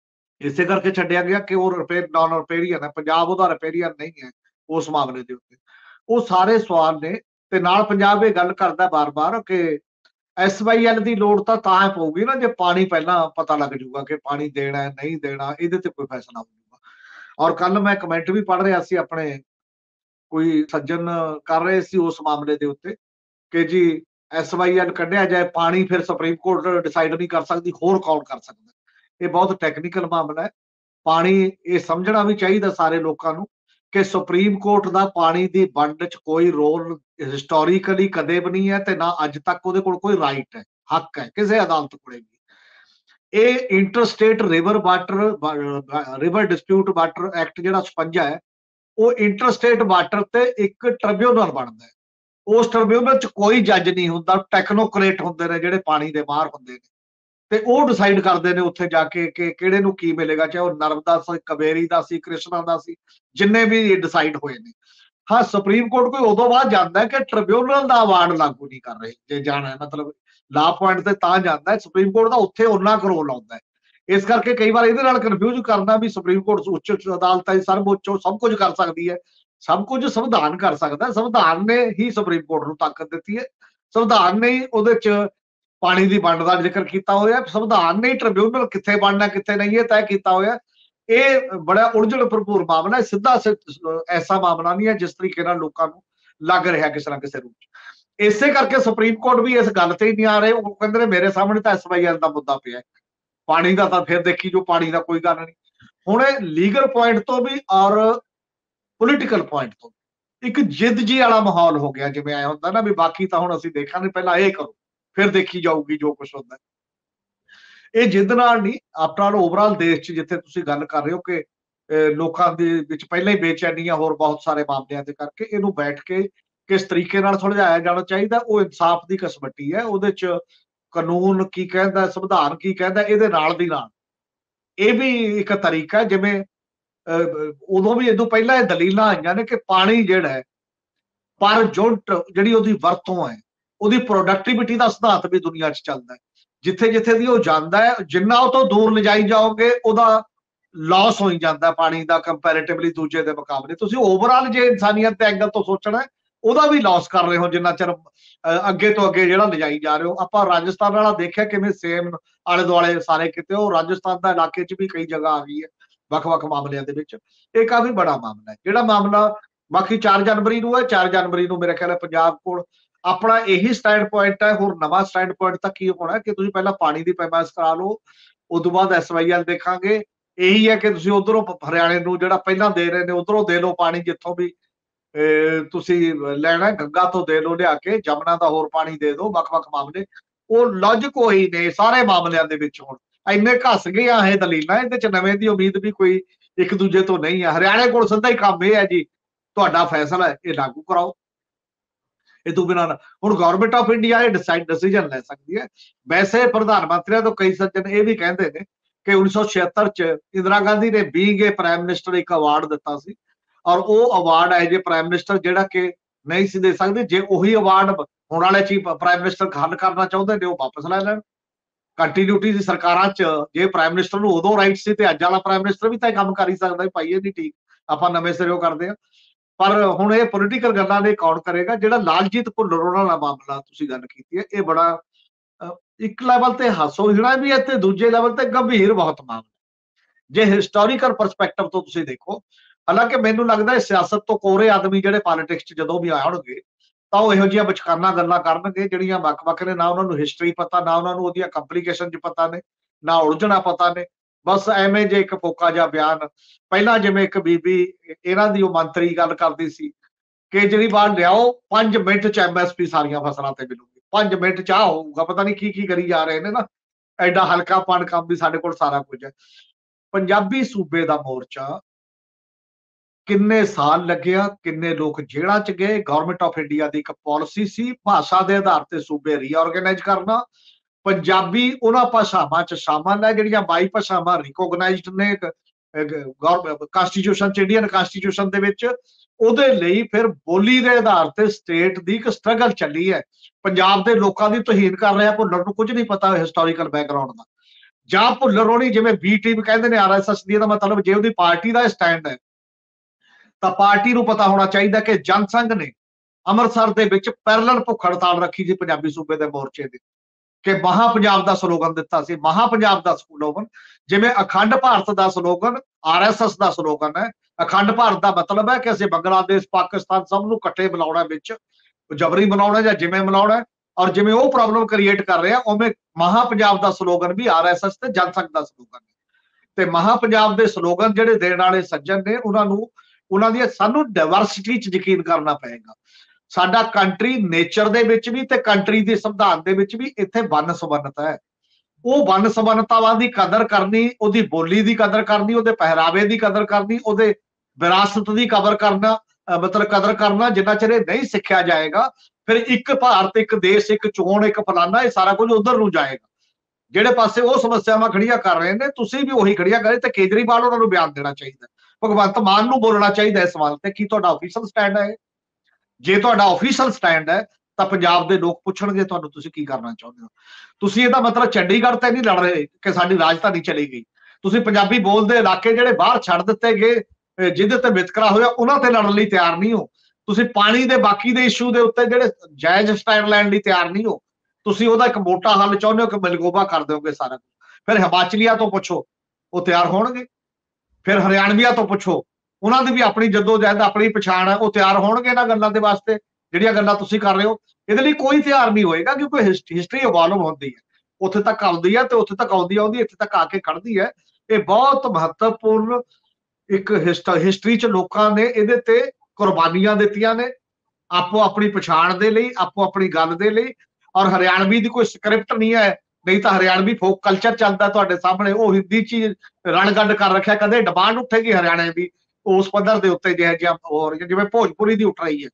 ਇਸੇ ਕਰਕੇ ਛੱਡਿਆ ਗਿਆ ਕਿ ਉਹ ਰਿਪੇਅਰ ਨਾਨ ਰਿਪੇਰੀਅਨ ਹੈ, ਪੰਜਾਬ ਉਹਦਾ ਰਿਪੇਰੀਅਨ ਨਹੀਂ ਹੈ ਉਸ ਮਾਮਲੇ ਦੇ ਉੱਤੇ। ਉਹ ਸਾਰੇ ਸਵਾਲ ਨੇ। ਤੇ ਨਾਲ ਪੰਜਾਬ ਇਹ ਗੱਲ ਕਰਦਾ ਬਾਰ-ਬਾਰ ਕਿ ਐਸ ਵਾਈ ਐਲ ਦੀ ਲੋੜ ਤਾਂ ਤਾਂ ਪਊਗੀ ਨਾ ਜੇ ਪਾਣੀ ਪਹਿਲਾਂ ਪਤਾ ਲੱਗ ਜਾਊਗਾ ਕਿ ਪਾਣੀ ਦੇਣਾ ਨਹੀਂ ਦੇਣਾ, ਇਹਦੇ ਤੇ ਕੋਈ ਫੈਸਲਾ ਹੋ ਜਾਊਗਾ। ਔਰ ਕੱਲ ਮੈਂ ਕਮੈਂਟ ਵੀ ਪੜ੍ਹ ਰਿਹਾ ਸੀ ਆਪਣੇ ਕੋਈ ਸੱਜਣ ਕਰ ਰਹੇ ਸੀ ਉਸ ਮਾਮਲੇ ਦੇ ਉੱਤੇ ਕਿ ਜੀ ਐਸ ਵਾਈ ਐਲ ਕੱਢਿਆ ਜਾਏ, ਪਾਣੀ ਫਿਰ ਸੁਪਰੀਮ ਕੋਰਟ ਡਿਸਾਈਡ ਨਹੀਂ ਕਰ ਸਕਦੀ, ਹੋਰ ਕੌਣ ਕਰ ਸਕਦਾ? ਇਹ ਬਹੁਤ ਟੈਕਨੀਕਲ ਮਾਮਲਾ ਹੈ। ਪਾਣੀ ਇਹ ਸਮਝਣਾ ਵੀ ਚਾਹੀਦਾ ਸਾਰੇ ਲੋਕਾਂ ਨੂੰ ਕਿ ਸੁਪਰੀਮ ਕੋਰਟ ਦਾ ਪਾਣੀ ਦੀ ਵੰਡ 'ਚ ਕੋਈ ਰੋਲ ਹਿਸਟੋਰੀਕਲੀ ਕਦੇ ਵੀ ਨਹੀਂ ਹੈ ਤੇ ਨਾ ਅੱਜ ਤੱਕ ਉਹਦੇ ਕੋਲ ਕੋਈ ਰਾਈਟ ਹੈ, ਹੱਕ ਹੈ ਕਿਸੇ ਅਦਾਲਤ ਕੋਲੇ ਵੀ। ਇਹ interstate river water river dispute water act ਜਿਹੜਾ ਛਪੰਜਾ ਹੈ, ਉਹ ਇੰਟਰਸਟੇਟ ਵਾਟਰ ਤੇ ਇੱਕ ਟ੍ਰਿਬਿਊਨਲ ਬਣਦਾ ਹੈ। ਉਸ ਟ੍ਰਿਬਿਊਨਲ 'ਚ ਕੋਈ ਜੱਜ ਨਹੀਂ ਹੁੰਦਾ, ਟੈਕਨੋਕ੍ਰੇਟ ਹੁੰਦੇ ਨੇ ਜਿਹੜੇ ਪਾਣੀ ਦੇ ਬਾਹਰ ਹੁੰਦੇ ਨੇ ਤੇ ਉਹ ਡਿਸਾਈਡ ਕਰਦੇ ਨੇ ਉੱਥੇ ਜਾ ਕੇ ਕਿ ਕਿਹੜੇ ਨੂੰ ਕੀ ਮਿਲੇਗਾ, ਚਾਹੇ ਉਹ ਨਰਮਦਾ ਸੀ, ਕਾਵੇਰੀ ਦਾ ਸੀ, ਕ੍ਰਿਸ਼ਨਾ ਦਾ ਸੀ, ਜਿੰਨੇ ਵੀ ਡਿਸਾਈਡ ਹੋਏ ਨੇ। ਹਾਂ, ਸੁਪਰੀਮ ਕੋਰਟ ਕੋਈ ਉਦੋਂ ਬਾਅਦ ਜਾਂਦਾ ਹੈ ਕਿ ਟ੍ਰਿਬਿਊਨਲ ਦਾ ਅਵਾਰਡ ਲਾਗੂ ਨਹੀਂ ਕਰ ਰਹੇ, ਜੇ ਜਾਣਾ ਮਤਲਬ ਲਾ ਪੁਆਇੰਟ ਤੇ ਤਾਂ ਜਾਂਦਾ ਹੈ। ਸੁਪਰੀਮ ਕੋਰਟ ਦਾ ਉੱਥੇ ਉਹਨਾਂ ਕੁ ਰੋਲ ਆਉਂਦਾ ਹੈ। ਇਸ ਕਰਕੇ ਕਈ ਵਾਰ ਇਹਦੇ ਨਾਲ ਕਨਫਿਊਜ਼ ਕਰਨਾ ਵੀ ਸੁਪਰੀਮ ਕੋਰਟ ਉੱਚ ਅਦਾਲਤ ਹੈ, ਸਰਵਉੱਚ ਸਭ ਕੁਝ ਕਰ ਸਕਦੀ ਹੈ। ਸਭ ਕੁਝ ਸੰਵਿਧਾਨ ਕਰ ਸਕਦਾ, ਸੰਵਿਧਾਨ ਨੇ ਹੀ ਸੁਪਰੀਮ ਕੋਰਟ ਨੂੰ ਤਾਕਤ ਦਿੱਤੀ ਹੈ। ਸੰਵਿਧਾਨ ਨੇ ਹੀ ਉਹਦੇ 'ਚ ਪਾਣੀ ਦੀ ਵੰਡ ਦਾ ਜ਼ਿਕਰ ਕੀਤਾ ਹੋਇਆ, ਸੰਵਿਧਾਨ ਨੇ ਟ੍ਰਿਬਿਊਨਲ ਕਿੱਥੇ ਬਣਨਾ ਕਿੱਥੇ ਨਹੀਂ ਇਹ ਤੈਅ ਕੀਤਾ ਹੋਇਆ। ਇਹ ਬੜਾ ਉਲਝਣ ਭਰਪੂਰ ਮਾਮਲਾ ਹੈ, ਸਿੱਧਾ ਐਸਾ ਮਾਮਲਾ ਨਹੀਂ ਹੈ ਜਿਸ ਤਰੀਕੇ ਨਾਲ ਲੋਕਾਂ ਨੂੰ ਲੱਗ ਰਿਹਾ ਕਿਸੇ ਨਾ ਕਿਸੇ ਰੂਪ 'ਚ। ਇਸੇ ਕਰਕੇ ਸੁਪਰੀਮ ਕੋਰਟ ਵੀ ਇਸ ਗੱਲ ਤੇ ਹੀ ਨਹੀਂ ਆ ਰਹੇ। ਉਹ ਕਹਿੰਦੇ ਨੇ ਮੇਰੇ ਸਾਹਮਣੇ ਤਾਂ ਐਸ ਵਾਈ ਐਲ ਦਾ ਮੁੱਦਾ ਪਿਆ, ਪਾਣੀ ਦਾ ਤਾਂ ਫਿਰ ਦੇਖੀ ਜੋ, ਪਾਣੀ ਦਾ ਕੋਈ ਗੱਲ ਨਹੀਂ। ਹੁਣ ਇਹ ਲੀਗਲ ਪੁਆਇੰਟ ਤੋਂ ਵੀ ਔਰ ਪੋਲੀਟੀਕਲ ਪੁਆਇੰਟ ਤੋਂ ਇੱਕ ਜਿੱਦ ਜੀ ਵਾਲਾ ਮਾਹੌਲ ਹੋ ਗਿਆ, ਜਿਵੇਂ ਆਇਆ ਹੁੰਦਾ ਨਾ ਵੀ ਬਾਕੀ ਤਾਂ ਹੁਣ ਅਸੀਂ ਦੇਖਾਂਗੇ, ਪਹਿਲਾਂ ਇਹ ਕਰੋ ਫਿਰ ਦੇਖੀ ਜਾਊਗੀ ਜੋ ਕੁਝ ਹੁੰਦਾ। ਇਹ ਜਿੱਦ ਨਾਲ ਨਹੀਂ, ਆਫਟਰ ਆਲ ਓਵਰਆਲ ਦੇਸ਼ 'ਚ ਜਿੱਥੇ ਤੁਸੀਂ ਗੱਲ ਕਰ ਰਹੇ ਹੋ ਕਿ ਲੋਕਾਂ ਦੇ ਵਿੱਚ ਪਹਿਲਾਂ ਹੀ ਬੇਚੈਨੀ ਆ ਹੋਰ ਬਹੁਤ ਸਾਰੇ ਮਾਮਲਿਆਂ ਦੇ ਕਰਕੇ, ਇਹਨੂੰ ਬੈਠ ਕੇ ਕਿਸ ਤਰੀਕੇ ਨਾਲ ਸੁਲਝਾਇਆ ਜਾਣਾ ਚਾਹੀਦਾ, ਉਹ ਇਨਸਾਫ ਦੀ ਕਸਵੱਟੀ ਹੈ। ਉਹਦੇ 'ਚ ਕਾਨੂੰਨ ਕੀ ਕਹਿੰਦਾ, ਸੰਵਿਧਾਨ ਕੀ ਕਹਿੰਦਾ, ਇਹਦੇ ਨਾਲ ਦੀ ਨਾਲ ਇਹ ਵੀ ਇੱਕ ਤਰੀਕਾ ਹੈ। ਜਿਵੇਂ ਉਦੋਂ ਵੀ ਇਦੋਂ ਪਹਿਲਾਂ ਇਹ ਦਲੀਲਾਂ ਆਈਆਂ ਨੇ ਕਿ ਪਾਣੀ ਜਿਹੜਾ ਹੈ ਪਰ ਯੂਨਿਟ ਜਿਹੜੀ ਉਹਦੀ ਵਰਤੋਂ ਹੈ, ਉਹਦੀ ਪ੍ਰੋਡਕਟਿਵਿਟੀ ਦਾ ਸਿਧਾਂਤ ਵੀ ਦੁਨੀਆ 'ਚ ਚੱਲਦਾ ਹੈ। ਜਿੱਥੇ ਜਿੱਥੇ ਦੀ ਉਹ ਜਾਂਦਾ ਹੈ, ਜਿੰਨਾ ਉਹ ਤੋਂ ਦੂਰ ਲਿਜਾਈ ਜਾਓਗੇ ਉਹਦਾ ਲਾਸ ਹੋਈ ਜਾਂਦਾ ਪਾਣੀ ਦਾ ਕੰਪੈਰੀਟਿਵਲੀ ਦੂਜੇ ਦੇ ਮੁਕਾਬਲੇ। ਤੁਸੀਂ ਓਵਰਆਲ ਜੇ ਇਨਸਾਨੀਅਤ ਦੇ ਐਂਗਲ ਤੋਂ ਸੋਚਣਾ, ਉਹਦਾ ਵੀ ਲਾਸ ਕਰ ਰਹੇ ਹੋ ਜਿੰਨਾ ਚਿਰ ਅੱਗੇ ਤੋਂ ਅੱਗੇ ਜਿਹੜਾ ਲਿਜਾਈ ਜਾ ਰਹੇ ਹੋ। ਆਪਾਂ ਰਾਜਸਥਾਨ ਵਾਲਾ ਦੇਖਿਆ ਕਿਵੇਂ ਸੇਮ ਆਲੇ ਦੁਆਲੇ ਸਾਰੇ ਕਿਤੇ, ਉਹ ਰਾਜਸਥਾਨ ਦਾ ਇਲਾਕੇ 'ਚ ਵੀ ਕਈ ਜਗ੍ਹਾ ਆ ਗਈ ਹੈ ਵੱਖ-ਵੱਖ ਮਾਮਲਿਆਂ ਦੇ ਵਿੱਚ। ਇਹ ਕਾਫੀ ਬੜਾ ਮਾਮਲਾ ਹੈ। ਜਿਹੜਾ ਮਾਮਲਾ ਬਾਕੀ ਚਾਰ ਜਨਵਰੀ ਨੂੰ ਹੈ, ਚਾਰ ਜਨਵਰੀ ਨੂੰ ਮੇਰੇ ਖਿਆਲ ਹੈ ਪੰਜਾਬ ਕੋਲ ਆਪਣਾ ਇਹੀ ਸਟੈਂਡ ਪੁਆਇੰਟ ਹੈ। ਹੋਰ ਨਵਾਂ ਸਟੈਂਡ ਪੁਆਇੰਟ ਤਾਂ ਕੀ ਹੋਣਾ ਕਿ ਤੁਸੀਂ ਪਹਿਲਾਂ ਪਾਣੀ ਦੀ ਪੈਮਾਇਸ਼ ਕਰਾ ਲਓ, ਉਦੋਂ ਬਾਅਦ ਐਸ ਵਾਈ ਐਲ ਦੇਖਾਂਗੇ। ਇਹੀ ਹੈ ਕਿ ਤੁਸੀਂ ਉਧਰੋਂ ਹਰਿਆਣੇ ਨੂੰ ਜਿਹੜਾ ਪਹਿਲਾਂ ਦੇ ਰਹੇ ਨੇ ਉਧਰੋਂ ਦੇ ਲਓ ਪਾਣੀ, ਜਿੱਥੋਂ ਵੀ ਤੁਸੀਂ ਲੈਣਾ, ਗੰਗਾ ਤੋਂ ਦੇ ਲਓ ਲਿਆ ਕੇ, ਜਮਨਾ ਦਾ ਹੋਰ ਪਾਣੀ ਦੇ ਦਿਓ। ਵੱਖ-ਵੱਖ ਮਾਮਲੇ, ਉਹ ਲੌਜਿਕ ਉਹੀ ਨੇ ਸਾਰੇ ਮਾਮਲਿਆਂ ਦੇ ਵਿੱਚ। ਹੁਣ ਇੰਨੇ ਘਸ ਗਏ ਆ ਇਹ ਦਲੀਲਾਂ, ਇਹਦੇ 'ਚ ਨਵੇਂ ਦੀ ਉਮੀਦ ਵੀ ਕੋਈ ਇੱਕ ਦੂਜੇ ਤੋਂ ਨਹੀਂ ਹੈ। ਹਰਿਆਣੇ ਕੋਲ ਸਿੱਧਾ ਹੀ ਕੰਮ ਇਹ ਹੈ ਜੀ, ਤੁਹਾਡਾ ਫੈਸਲਾ ਹੈ, ਇਹ ਲਾਗੂ ਕਰਾਓ। ਇਹ ਤੋਂ ਬਿਨਾਂ ਹੁਣ ਗਵਰਨਮੈਂਟ ਆਫ ਇੰਡੀਆ ਇਹ ਡਿਸਾਈਡ ਡਿਸੀਜਨ ਲੈ ਸਕਦੀ ਹੈ। ਵੈਸੇ ਪ੍ਰਧਾਨ ਮੰਤਰੀਆਂ ਤੋਂ ਕਈ ਸੱਜਣ ਇਹ ਵੀ ਕਹਿੰਦੇ ਨੇ ਕਿ ਉੱਨੀ ਸੌ ਛਿਅੱਤਰ 'ਚ ਇੰਦਰਾ ਗਾਂਧੀ ਨੇ ਬੀਇੰਗ ਏ ਪ੍ਰਾਈਮ ਮਿਨਿਸਟਰ ਇੱਕ ਅਵਾਰਡ ਦਿੱਤਾ ਸੀ, ਔਰ ਉਹ ਅਵਾਰਡ ਹੈ ਜੇ ਪ੍ਰਾਈਮ ਮਿਨਿਸਟਰ ਜਿਹੜਾ ਕਿ ਨਹੀਂ ਸੀ ਦੇ ਸਕਦੇ। ਜੇ ਉਹੀ ਅਵਾਰਡ ਹੁਣ ਵਾਲੇ ਚੀਫ ਪ੍ਰਾਈਮ ਮਿਨਿਸਟਰ ਖਾਲ ਕਰਨਾ ਚਾਹੁੰਦੇ ਨੇ, ਉਹ ਵਾਪਸ ਲੈ ਲੈਣ। ਕੰਟੀਨਿਊਟੀ ਦੀ ਸਰਕਾਰਾਂ 'ਚ ਜੇ ਪ੍ਰਾਈਮ ਮਿਨਿਸਟਰ ਨੂੰ ਉਦੋਂ ਰਾਈਟ ਸੀ ਤੇ ਅੱਜ ਵਾਲਾ ਪ੍ਰਾਈਮ ਮਿਨਿਸਟਰ ਵੀ ਤਾਂ ਇਹ ਕੰਮ ਕਰ ਹੀ ਸਕਦਾ। ਭਾਈ ਇਹ ਨਹੀਂ ਠੀਕ, ਆਪਾਂ ਨਵੇਂ ਸਿਰਿਓਂ ਕਰਦੇ ਹਾਂ। ਪਰ ਹੁਣ ਇਹ ਪੋਲੀਟੀਕਲ ਗੱਲਾਂ ਨੇ ਕੌਣ ਕਰੇਗਾ। ਜਿਹੜਾ ਲਾਲਜੀਤ ਭੁੱਲਰ ਵਾਲਾ ਮਾਮਲਾ ਤੁਸੀਂ ਗੱਲ ਕੀਤੀ ਹੈ, ਇਹ ਬੜਾ ਇੱਕ ਲੈਵਲ ਤੇ ਹਾਸੋਹੀਣਾ ਵੀ ਹੈ ਤੇ ਦੂਜੇ ਲੈਵਲ ਤੇ ਗੰਭੀਰ ਬਹੁਤ ਮਾਮਲਾ। ਜੇ ਹਿਸਟੋਰੀਕਲ ਪਰਸਪੈਕਟਿਵ ਤੋਂ ਤੁਸੀਂ ਦੇਖੋ, ਹਾਲਾਂਕਿ ਮੈਨੂੰ ਲੱਗਦਾ ਸਿਆਸਤ ਤੋਂ ਕੋਰੇ ਆਦਮੀ ਜਿਹੜੇ ਪੋਲਿਟਿਕਸ 'ਚ ਜਦੋਂ ਵੀ ਆਉਣਗੇ ਤਾਂ ਉਹ ਇਹੋ ਜਿਹੀਆਂ ਵਿਚਕਾਰਨਾ ਗੱਲਾਂ ਕਰਨਗੇ ਜਿਹੜੀਆਂ ਵੱਖ-ਵੱਖ ਨੇ, ਨਾ ਉਹਨਾਂ ਨੂੰ ਹਿਸਟਰੀ ਪਤਾ, ਨਾ ਉਹਨਾਂ ਨੂੰ ਉਹਦੀਆਂ ਕੰਪਲੀਕੇਸ਼ਨ 'ਚ ਪਤਾ ਨੇ, ਨਾ ਉਲਝਣਾ ਪਤਾ ਨੇ। ਬਸ ਐਵੇਂ ਜੇ ਇੱਕ ਫੋਕਾ ਜਿਹਾ ਬਿਆਨ, ਪਹਿਲਾਂ ਜਿਵੇਂ ਇੱਕ ਬੀਬੀ ਇਹਨਾਂ ਦੀ ਉਹ ਮੰਤਰੀ ਗੱਲ ਕਰਦੀ ਸੀ ਕੇਜਰੀਵਾਲ ਲਿਆਓ ਪੰਜ ਮਿੰਟ 'ਚ ਐਮ ਐਸ ਪੀ ਸਾਰੀਆਂ ਫਸਲਾਂ ਤੇ ਮਿਲੂਗੀ, ਪੰਜ ਮਿੰਟ 'ਚ ਆ ਹੋਊਗਾ। ਪਤਾ ਨਹੀਂ ਕੀ ਕੀ ਕਰੀ ਜਾ ਰਹੇ ਨੇ ਨਾ, ਐਡਾ ਹਲਕਾਪਣ ਕੰਮ ਵੀ ਸਾਡੇ ਕੋਲ ਸਾਰਾ ਕੁਝ ਹੈ। ਪੰਜਾਬੀ ਸੂਬੇ ਦਾ ਮੋਰਚਾ ਕਿੰਨੇ ਸਾਲ ਲੱਗਿਆ, ਕਿੰਨੇ ਲੋਕ ਜੇਲ੍ਹਾਂ 'ਚ ਗਏ। ਗਵਰਨਮੈਂਟ ਆਫ ਇੰਡੀਆ ਦੀ ਇੱਕ ਪਾਲਿਸੀ ਸੀ ਭਾਸ਼ਾ ਦੇ ਆਧਾਰ ਤੇ ਸੂਬੇ ਰੀਆਰਗੇਨਾਈਜ਼ ਕਰਨਾ। ਪੰਜਾਬੀ ਉਹਨਾਂ ਭਾਸ਼ਾਵਾਂ 'ਚ ਸ਼ਾਮਲ ਹੈ ਜਿਹੜੀਆਂ ਬਾਈ ਭਾਸ਼ਾਵਾਂ ਰਿਕੋਗਨਾਈਜ਼ਡ ਨੇ ਕਾਂਸਟੀਟਿਊਸ਼ਨ 'ਚ, ਇੰਡੀਅਨ ਕਾਂਸਟੀਟਿਊਸ਼ਨ ਦੇ ਵਿੱਚ। ਉਹਦੇ ਲਈ ਫਿਰ ਬੋਲੀ ਦੇ ਆਧਾਰ ਤੇ ਸਟੇਟ ਦੀ ਇੱਕ ਸਟਰਗਲ ਚੱਲੀ ਹੈ। ਪੰਜਾਬ ਦੇ ਲੋਕਾਂ ਦੀ ਤੋਹੀਨ ਕਰ ਰਿਹਾ। ਭੁੱਲਰ ਨੂੰ ਕੁਝ ਨਹੀਂ ਪਤਾ ਹਿਸਟੋਰੀਕਲ ਬੈਕਗਰਾਉਂਡ ਦਾ, ਜਾਂ ਭੁੱਲਰ ਹੋਣੀ ਜਿਵੇਂ ਬੀ ਟੀਮ ਕਹਿੰਦੇ ਨੇ ਆਰ ਐਸ ਐਸ ਦੀ, ਇਹਦਾ ਮਤਲਬ ਜੇ ਉਹਦੀ ਪਾਰਟੀ ਦਾ ਸਟੈਂਡ ਹੈ ਤਾਂ ਪਾਰਟੀ ਨੂੰ ਪਤਾ ਹੋਣਾ ਚਾਹੀਦਾ ਕਿ ਜਨਸੰਘ ਨੇ ਅੰਮ੍ਰਿਤਸਰ ਦੇ ਵਿੱਚ ਪੈਰਲਲ ਭੁੱਖ ਹੜਤਾਲ ਰੱਖੀ ਸੀ ਪੰਜਾਬੀ ਸੂਬੇ ਦੇ ਮੋਰਚੇ ਦੀ, ਕਿ ਮਹਾ ਪੰਜਾਬ ਦਾ ਸਲੋਗਨ ਦਿੱਤਾ ਸੀ। ਮਹਾ ਪੰਜਾਬ ਦਾ ਸਲੋਗਨ ਜਿਵੇਂ ਅਖੰਡ ਭਾਰਤ ਦਾ ਸਲੋਗਨ ਆਰ ਐਸ ਐਸ ਦਾ ਸਲੋਗਨ ਹੈ, ਅਖੰਡ ਭਾਰਤ ਦਾ ਮਤਲਬ ਹੈ ਕਿ ਅਸੀਂ ਬੰਗਲਾਦੇਸ਼ ਪਾਕਿਸਤਾਨ ਸਭ ਨੂੰ ਇਕੱਠੇ ਬਣਾਉਣਾ, ਵਿੱਚ ਜਬਰੀ ਬਣਾਉਣਾ ਜਾਂ ਜਿਵੇਂ ਬਣਾਉਣਾ। ਔਰ ਜਿਵੇਂ ਉਹ ਪ੍ਰੋਬਲਮ ਕ੍ਰੀਏਟ ਕਰ ਰਿਹਾ ਉਵੇਂ ਮਹਾ ਪੰਜਾਬ ਦਾ ਸਲੋਗਨ ਵੀ ਆਰ ਐਸ ਐਸ ਤੇ ਜਨਸੰਘ ਦਾ ਸਲੋਗਨ ਹੈ। ਤੇ ਮਹਾ ਪੰਜਾਬ ਦੇ ਸਲੋਗਨ ਜਿਹੜੇ ਦੇਣ ਵਾਲੇ ਸੱਜਣ ਨੇ ਉਹਨਾਂ ਨੂੰ ਉਹਨਾਂ ਦੀ ਸਾਨੂੰ ਡਾਇਵਰਸਿਟੀ 'ਚ ਯਕੀਨ ਕਰਨਾ ਪਏਗਾ। ਸਾਡਾ ਕੰਟਰੀ ਨੇਚਰ ਦੇ ਵਿੱਚ ਵੀ ਤੇ ਕੰਟਰੀ ਦੇ ਸੰਵਿਧਾਨ ਦੇ ਵਿੱਚ ਵੀ ਇੱਥੇ ਵੰਨ ਸੁਵੰਨਤਾ ਹੈ। ਉਹ ਵੰਨ ਸੁਵੰਨਤਾਵਾਂ ਦੀ ਕਦਰ ਕਰਨੀ, ਉਹਦੀ ਬੋਲੀ ਦੀ ਕਦਰ ਕਰਨੀ, ਉਹਦੇ ਪਹਿਰਾਵੇ ਦੀ ਕਦਰ ਕਰਨੀ, ਉਹਦੇ ਵਿਰਾਸਤ ਦੀ ਕਦਰ ਕਰਨਾ, ਮਤਲਬ ਕਦਰ ਕਰਨਾ ਜਿੰਨਾ ਚਿਰ ਇਹ ਨਹੀਂ ਸਿੱਖਿਆ ਜਾਏਗਾ ਫਿਰ ਇੱਕ ਭਾਰਤ, ਇੱਕ ਦੇਸ਼, ਇੱਕ ਚੋਣ, ਇੱਕ ਫਲਾਨਾ, ਇਹ ਸਾਰਾ ਕੁਝ ਉਧਰ ਨੂੰ ਜਾਏਗਾ। ਜਿਹੜੇ ਪਾਸੇ ਉਹ ਸਮੱਸਿਆਵਾਂ ਖੜੀਆਂ ਕਰ ਰਹੇ ਨੇ ਤੁਸੀਂ ਵੀ ਉਹੀ ਖੜੀਆਂ ਕਰੇ ਤੇ ਕੇਜਰੀਵਾਲ ਉਹਨਾਂ ਨੂੰ ਬਿਆਨ ਦੇਣਾ ਚਾਹੀਦਾ, ਭਗਵੰਤ ਮਾਨ ਨੂੰ ਬੋਲਣਾ ਚਾਹੀਦਾ ਇਸ ਸਵਾਲ ਤੇ। ਕੀ ਤੁਹਾਡਾ ਆਫੀਸ਼ੀਅਲ ਸਟੈਂਡ ਹੈ? ਜੇ ਤੁਹਾਡਾ ਆਫੀਸ਼ੀਅਲ ਸਟੈਂਡ ਹੈ ਤਾਂ ਪੰਜਾਬ ਦੇ ਲੋਕ ਪੁੱਛਣਗੇ ਤੁਹਾਨੂੰ ਤੁਸੀਂ ਕੀ ਕਰਨਾ ਚਾਹੁੰਦੇ ਹੋ। ਤੁਸੀਂ ਇਹਦਾ ਮਤਲਬ ਚੰਡੀਗੜ੍ਹ ਤੇ ਨਹੀਂ ਲੜ ਰਹੇ ਕਿ ਸਾਡੀ ਰਾਜਧਾਨੀ ਚਲੀ ਗਈ। ਤੁਸੀਂ ਪੰਜਾਬੀ ਬੋਲਦੇ ਇਲਾਕੇ ਜਿਹੜੇ ਬਾਹਰ ਛੱਡ ਦਿੱਤੇ ਗਏ, ਜਿਹਦੇ ਤੇ ਵਿਤਕਰਾ ਹੋਇਆ, ਉਹਨਾਂ ਤੇ ਲੜਨ ਲਈ ਤਿਆਰ ਨਹੀਂ ਹੋ। ਤੁਸੀਂ ਪਾਣੀ ਦੇ ਬਾਕੀ ਦੇ ਇਸ਼ੂ ਦੇ ਉੱਤੇ ਜਿਹੜੇ ਜਾਇਜ਼ ਸਟੈਂਡ ਲੈਣ ਲਈ ਤਿਆਰ ਨਹੀਂ ਹੋ। ਤੁਸੀਂ ਉਹਦਾ ਇੱਕ ਮੋਟਾ ਹੱਲ ਚਾਹੁੰਦੇ ਹੋ ਕਿ ਮਲਗੋਬਾ ਕਰ ਦਿਓਗੇ ਸਾਰਾ ਕੁਝ। ਫਿਰ ਹਿਮਾਚਲੀਆਂ ਤੋਂ ਪੁੱਛੋ, ਉਹ ਤਿਆਰ ਹੋਣਗੇ। ਫਿਰ ਹਰਿਆਣਵੀਆਂ ਤੋਂ ਪੁੱਛੋ, ਉਹਨਾਂ ਦੀ ਵੀ ਆਪਣੀ ਜੱਦੋਜਹਿਦ, ਆਪਣੀ ਪਛਾਣ ਹੈ, ਉਹ ਤਿਆਰ ਹੋਣਗੇ ਇਹਨਾਂ ਗੱਲਾਂ ਦੇ ਵਾਸਤੇ ਜਿਹੜੀਆਂ ਗੱਲਾਂ ਤੁਸੀਂ ਕਰ ਰਹੇ ਹੋ। ਇਹਦੇ ਲਈ ਕੋਈ ਤਿਆਰ ਨਹੀਂ ਹੋਏਗਾ ਕਿਉਂਕਿ ਹਿਸਟਰੀ ਇਵੋਲਵ ਹੁੰਦੀ ਹੈ, ਉੱਥੇ ਤੱਕ ਆਉਂਦੀ ਹੈ ਤੇ ਉੱਥੇ ਤੱਕ ਆਉਂਦੀ ਆਉਂਦੀ ਇੱਥੇ ਤੱਕ ਆ ਕੇ ਖੜਦੀ ਹੈ। ਇਹ ਬਹੁਤ ਮਹੱਤਵਪੂਰਨ ਇੱਕ ਹਿਸਟਰੀ 'ਚ ਲੋਕਾਂ ਨੇ ਇਹਦੇ ਤੇ ਕੁਰਬਾਨੀਆਂ ਦਿੱਤੀਆਂ ਨੇ ਆਪੋ ਆਪਣੀ ਪਛਾਣ ਦੇ ਲਈ, ਆਪੋ ਆਪਣੀ ਗੱਲ ਦੇ ਲਈ। ਔਰ ਹਰਿਆਣਵੀ ਦੀ ਕੋਈ ਸਕ੍ਰਿਪਟ ਨਹੀਂ ਹੈ, ਨਹੀਂ ਤਾਂ ਹਰਿਆਣਵੀ ਫੋਕ ਕਲਚਰ ਚੱਲਦਾ ਤੁਹਾਡੇ ਸਾਹਮਣੇ, ਉਹ ਹਿੰਦੀ 'ਚ ਰਣਗੱਡ ਕਰ ਰੱਖਿਆ। ਕਦੇ ਡਿਮਾਂਡ ਉੱਠੇਗੀ ਹਰਿਆਣੇ ਦੀ ਉਸ ਪੱਧਰ ਦੇ ਉੱਤੇ ਜਿਹੋ ਜਿਹਾ ਹੋ ਰਹੀ ਹੈ, ਜਿਵੇਂ ਭੋਜਪੁਰੀ ਦੀ ਉੱਠ ਰਹੀ ਹੈ,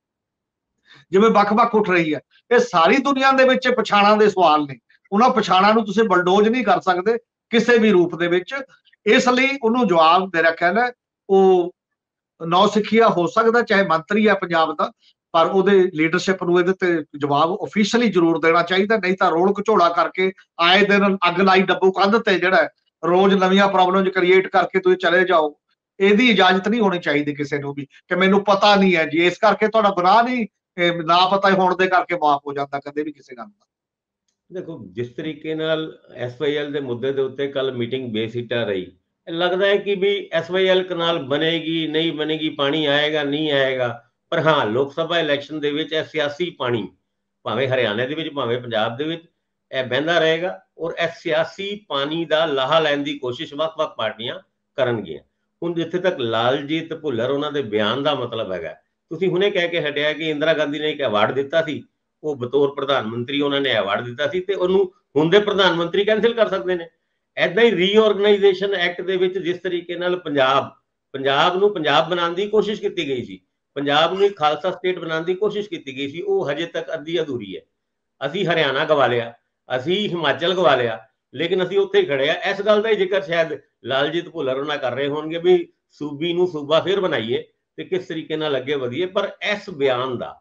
ਜਿਵੇਂ ਵੱਖ-ਵੱਖ ਉੱਠ ਰਹੀ ਹੈ। ਇਹ ਸਾਰੀ ਦੁਨੀਆ ਦੇ ਵਿੱਚ ਪਛਾਣਾਂ ਦੇ ਸਵਾਲ ਨੇ। ਉਹਨਾਂ ਪਛਾਣਾਂ ਨੂੰ ਤੁਸੀਂ ਬਲਡੋਜ਼ ਨਹੀਂ ਕਰ ਸਕਦੇ ਕਿਸੇ ਵੀ ਰੂਪ ਦੇ ਵਿੱਚ। ਇਸ ਲਈ ਉਹਨੂੰ ਜਵਾਬ ਮੇਰਾ ਕਹਿਣਾ ਉਹ ਨੌ ਸਿੱਖਿਆ ਹੋ ਸਕਦਾ, ਚਾਹੇ ਮੰਤਰੀ ਹੈ ਪੰਜਾਬ ਦਾ, ਪਰ ਉਹਦੇ ਲੀਡਰਸ਼ਿਪ ਨੂੰ ਇਹਦੇ ਤੇ ਜਵਾਬ ਆਫੀਸ਼ੀਅਲੀ ਜ਼ਰੂਰ ਦੇਣਾ ਚਾਹੀਦਾ। ਨਹੀਂ ਤਾਂ ਰੋਲ ਘਚੋਲਾ ਕਰਕੇ ਆਏ ਦਿਨ ਅੱਗ ਲਾਈ ਡੱਬੂ ਕੰਧ ਤੇ ਜਿਹੜਾ ਰੋਜ਼ ਨਵੀਆਂ ਪ੍ਰੋਬਲਮ ਕ੍ਰੀਏਟ ਕਰਕੇ ਤੁਸੀਂ ਚਲੇ ਜਾਓ, ਇਹਦੀ ਇਜਾਜ਼ਤ ਨਹੀਂ ਹੋਣੀ ਚਾਹੀਦੀ ਕਿਸੇ ਨੂੰ ਵੀ ਕਿ ਮੈਨੂੰ ਪਤਾ ਨਹੀਂ ਹੈ ਜੀ। ਇਸ ਕਰਕੇ ਤੁਹਾਡਾ ਗੁਨਾਹ ਨਹੀਂ, ਨਾ ਪਤਾ ਹੋਣ ਦੇ ਕਰਕੇ ਮਾਫ ਹੋ ਜਾਂਦਾ ਕਦੇ ਵੀ ਕਿਸੇ ਗੱਲ ਦਾ। ਦੇਖੋ, ਜਿਸ ਤਰੀਕੇ ਨਾਲ ਐਸ ਵਾਈ ਐਲ ਦੇ ਮੁੱਦੇ ਦੇ ਉੱਤੇ ਕੱਲ ਮੀਟਿੰਗ ਬੇਸਿੱਟਾ ਰਹੀ, ਲੱਗਦਾ ਹੈ ਕਿ ਵੀ ਐਸ ਵਾਈ ਐਲ ਕਨਾਲ ਬਣੇਗੀ ਨਹੀਂ ਬਣੇਗੀ, ਪਾਣੀ ਆਏਗਾ ਨਹੀਂ ਆਏਗਾ। ਪਰ ਹਾਂ, ਲੋਕ ਸਭਾ ਇਲੈਕਸ਼ਨ ਦੇ ਵਿੱਚ ਇਹ ਸਿਆਸੀ ਪਾਣੀ ਭਾਵੇਂ ਹਰਿਆਣੇ ਦੇ ਵਿੱਚ ਭਾਵੇਂ ਪੰਜਾਬ ਦੇ ਵਿੱਚ ਇਹ ਬਹਿੰਦਾ ਰਹੇਗਾ ਔਰ ਇਹ ਸਿਆਸੀ ਪਾਣੀ ਦਾ ਲਾਹਾ ਲੈਣ ਦੀ ਕੋਸ਼ਿਸ਼ ਵੱਖ-ਵੱਖ ਪਾਰਟੀਆਂ ਕਰਨਗੀਆਂ। ਹੁਣ ਜਿੱਥੇ ਤੱਕ ਲਾਲਜੀਤ ਭੁੱਲਰ ਉਹਨਾਂ ਦੇ ਬਿਆਨ ਦਾ ਮਤਲਬ ਹੈਗਾ, ਤੁਸੀਂ ਹੁਣੇ ਕਹਿ ਕੇ ਹਟਿਆ ਕਿ ਇੰਦਰਾ ਗਾਂਧੀ ਨੇ ਇੱਕ ਅਵਾਰਡ ਦਿੱਤਾ ਸੀ, ਉਹ ਬਤੌਰ ਪ੍ਰਧਾਨ ਮੰਤਰੀ ਉਹਨਾਂ ਨੇ ਅਵਾਰਡ ਦਿੱਤਾ ਸੀ ਤੇ ਉਹਨੂੰ ਹੁਣ ਦੇ ਪ੍ਰਧਾਨ ਮੰਤਰੀ ਕੈਂਸਲ ਕਰ ਸਕਦੇ ਨੇ। ਏਦਾਂ ਹੀ ਰੀਆਰਗਨਾਈਜੇਸ਼ਨ ਐਕਟ ਦੇ ਵਿੱਚ ਜਿਸ ਤਰੀਕੇ ਨਾਲ ਪੰਜਾਬ ਪੰਜਾਬ ਨੂੰ ਪੰਜਾਬ ਬਣਾਉਣ ਦੀ ਕੋਸ਼ਿਸ਼ ਕੀਤੀ ਗਈ ਸੀ, ਪੰਜਾਬ ਨੂੰ ਇੱਕ ਖਾਲਸਾ ਸਟੇਟ ਬਣਾਉਣ ਦੀ ਕੋਸ਼ਿਸ਼ ਕੀਤੀ ਗਈ ਸੀ, ਉਹ ਹਜੇ ਤੱਕ ਅੱਧੀ ਅਧੂਰੀ ਹੈ। ਅਸੀਂ ਹਰਿਆਣਾ ਗਵਾ ਲਿਆ, ਅਸੀਂ ਹਿਮਾਚਲ ਗਵਾ ਲਿਆ, ਲੇਕਿਨ ਅਸੀਂ ਉੱਥੇ ਹੀ ਖੜੇ ਆ। ਇਸ ਗੱਲ ਦਾ ਹੀ ਜ਼ਿਕਰ ਸ਼ਾਇਦ ਲਾਲਜੀਤ ਭੁੱਲਰ ਉਹਨਾਂ ਕਰ ਰਹੇ ਹੋਣਗੇ ਵੀ ਸੂਬੀ ਨੂੰ ਸੂਬਾ ਫਿਰ ਬਣਾਈਏ ਤੇ ਕਿਸ ਤਰੀਕੇ ਨਾਲ ਅੱਗੇ ਵਧੀਏ। ਪਰ ਇਸ ਬਿਆਨ ਦਾ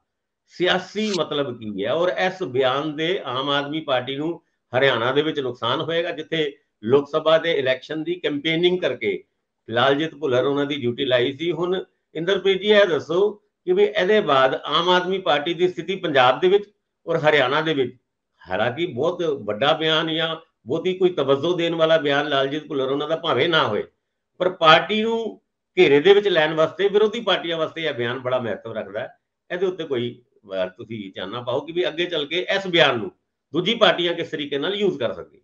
ਸਿਆਸੀ ਮਤਲਬ ਕੀ ਹੈ ਔਰ ਇਸ ਬਿਆਨ ਦੇ ਆਮ ਆਦਮੀ ਪਾਰਟੀ ਨੂੰ ਹਰਿਆਣਾ ਦੇ ਵਿੱਚ ਨੁਕਸਾਨ ਹੋਏਗਾ, ਜਿੱਥੇ ਲੋਕ ਸਭਾ ਦੇ ਇਲੈਕਸ਼ਨ ਦੀ ਕੈਂਪੇਨਿੰਗ ਕਰਕੇ ਲਾਲਜੀਤ ਭੁੱਲਰ ਉਹਨਾਂ ਦੀ ਡਿਊਟੀ ਲਾਈ ਸੀ। ਹੁਣ ਇੰਦਰਪ੍ਰੀਤ ਜੀ ਇਹ ਦੱਸੋ ਕਿ ਵੀ ਇਹਦੇ ਬਾਅਦ ਆਮ ਆਦਮੀ ਪਾਰਟੀ ਦੀ ਸਥਿਤੀ ਪੰਜਾਬ ਦੇ ਵਿੱਚ ਔਰ ਹਰਿਆਣਾ ਦੇ ਵਿੱਚ, ਹਾਲਾਂਕਿ ਬਹੁਤ ਵੱਡਾ ਬਿਆਨ ਜਾਂ ਬਹੁਤੀ ਕੋਈ ਤਵੱਜੋ ਦੇਣ ਵਾਲਾ ਬਿਆਨ ਲਾਲਜੀਤ ਭੁੱਲਰ ਉਹਨਾਂ ਦਾ ਭਾਵੇਂ ਨਾ ਹੋਏ, ਪਰ ਪਾਰਟੀ ਨੂੰ ਘੇਰੇ ਦੇ ਵਿੱਚ ਲੈਣ ਵਾਸਤੇ ਵਿਰੋਧੀ ਪਾਰਟੀਆਂ ਵਾਸਤੇ ਇਹ ਬਿਆਨ ਬੜਾ ਮਹੱਤਵ ਰੱਖਦਾ ਹੈ। ਇਹਦੇ ਉੱਤੇ ਕੋਈ ਤੁਸੀਂ ਜਾਨਣਾ ਪਾਓ ਕਿ ਵੀ ਅੱਗੇ ਚੱਲ ਕੇ ਇਸ ਬਿਆਨ ਨੂੰ ਦੂਜੀ ਪਾਰਟੀਆਂ ਕਿਸ ਤਰੀਕੇ ਨਾਲ ਯੂਜ਼ ਕਰ ਸਕਦੀ।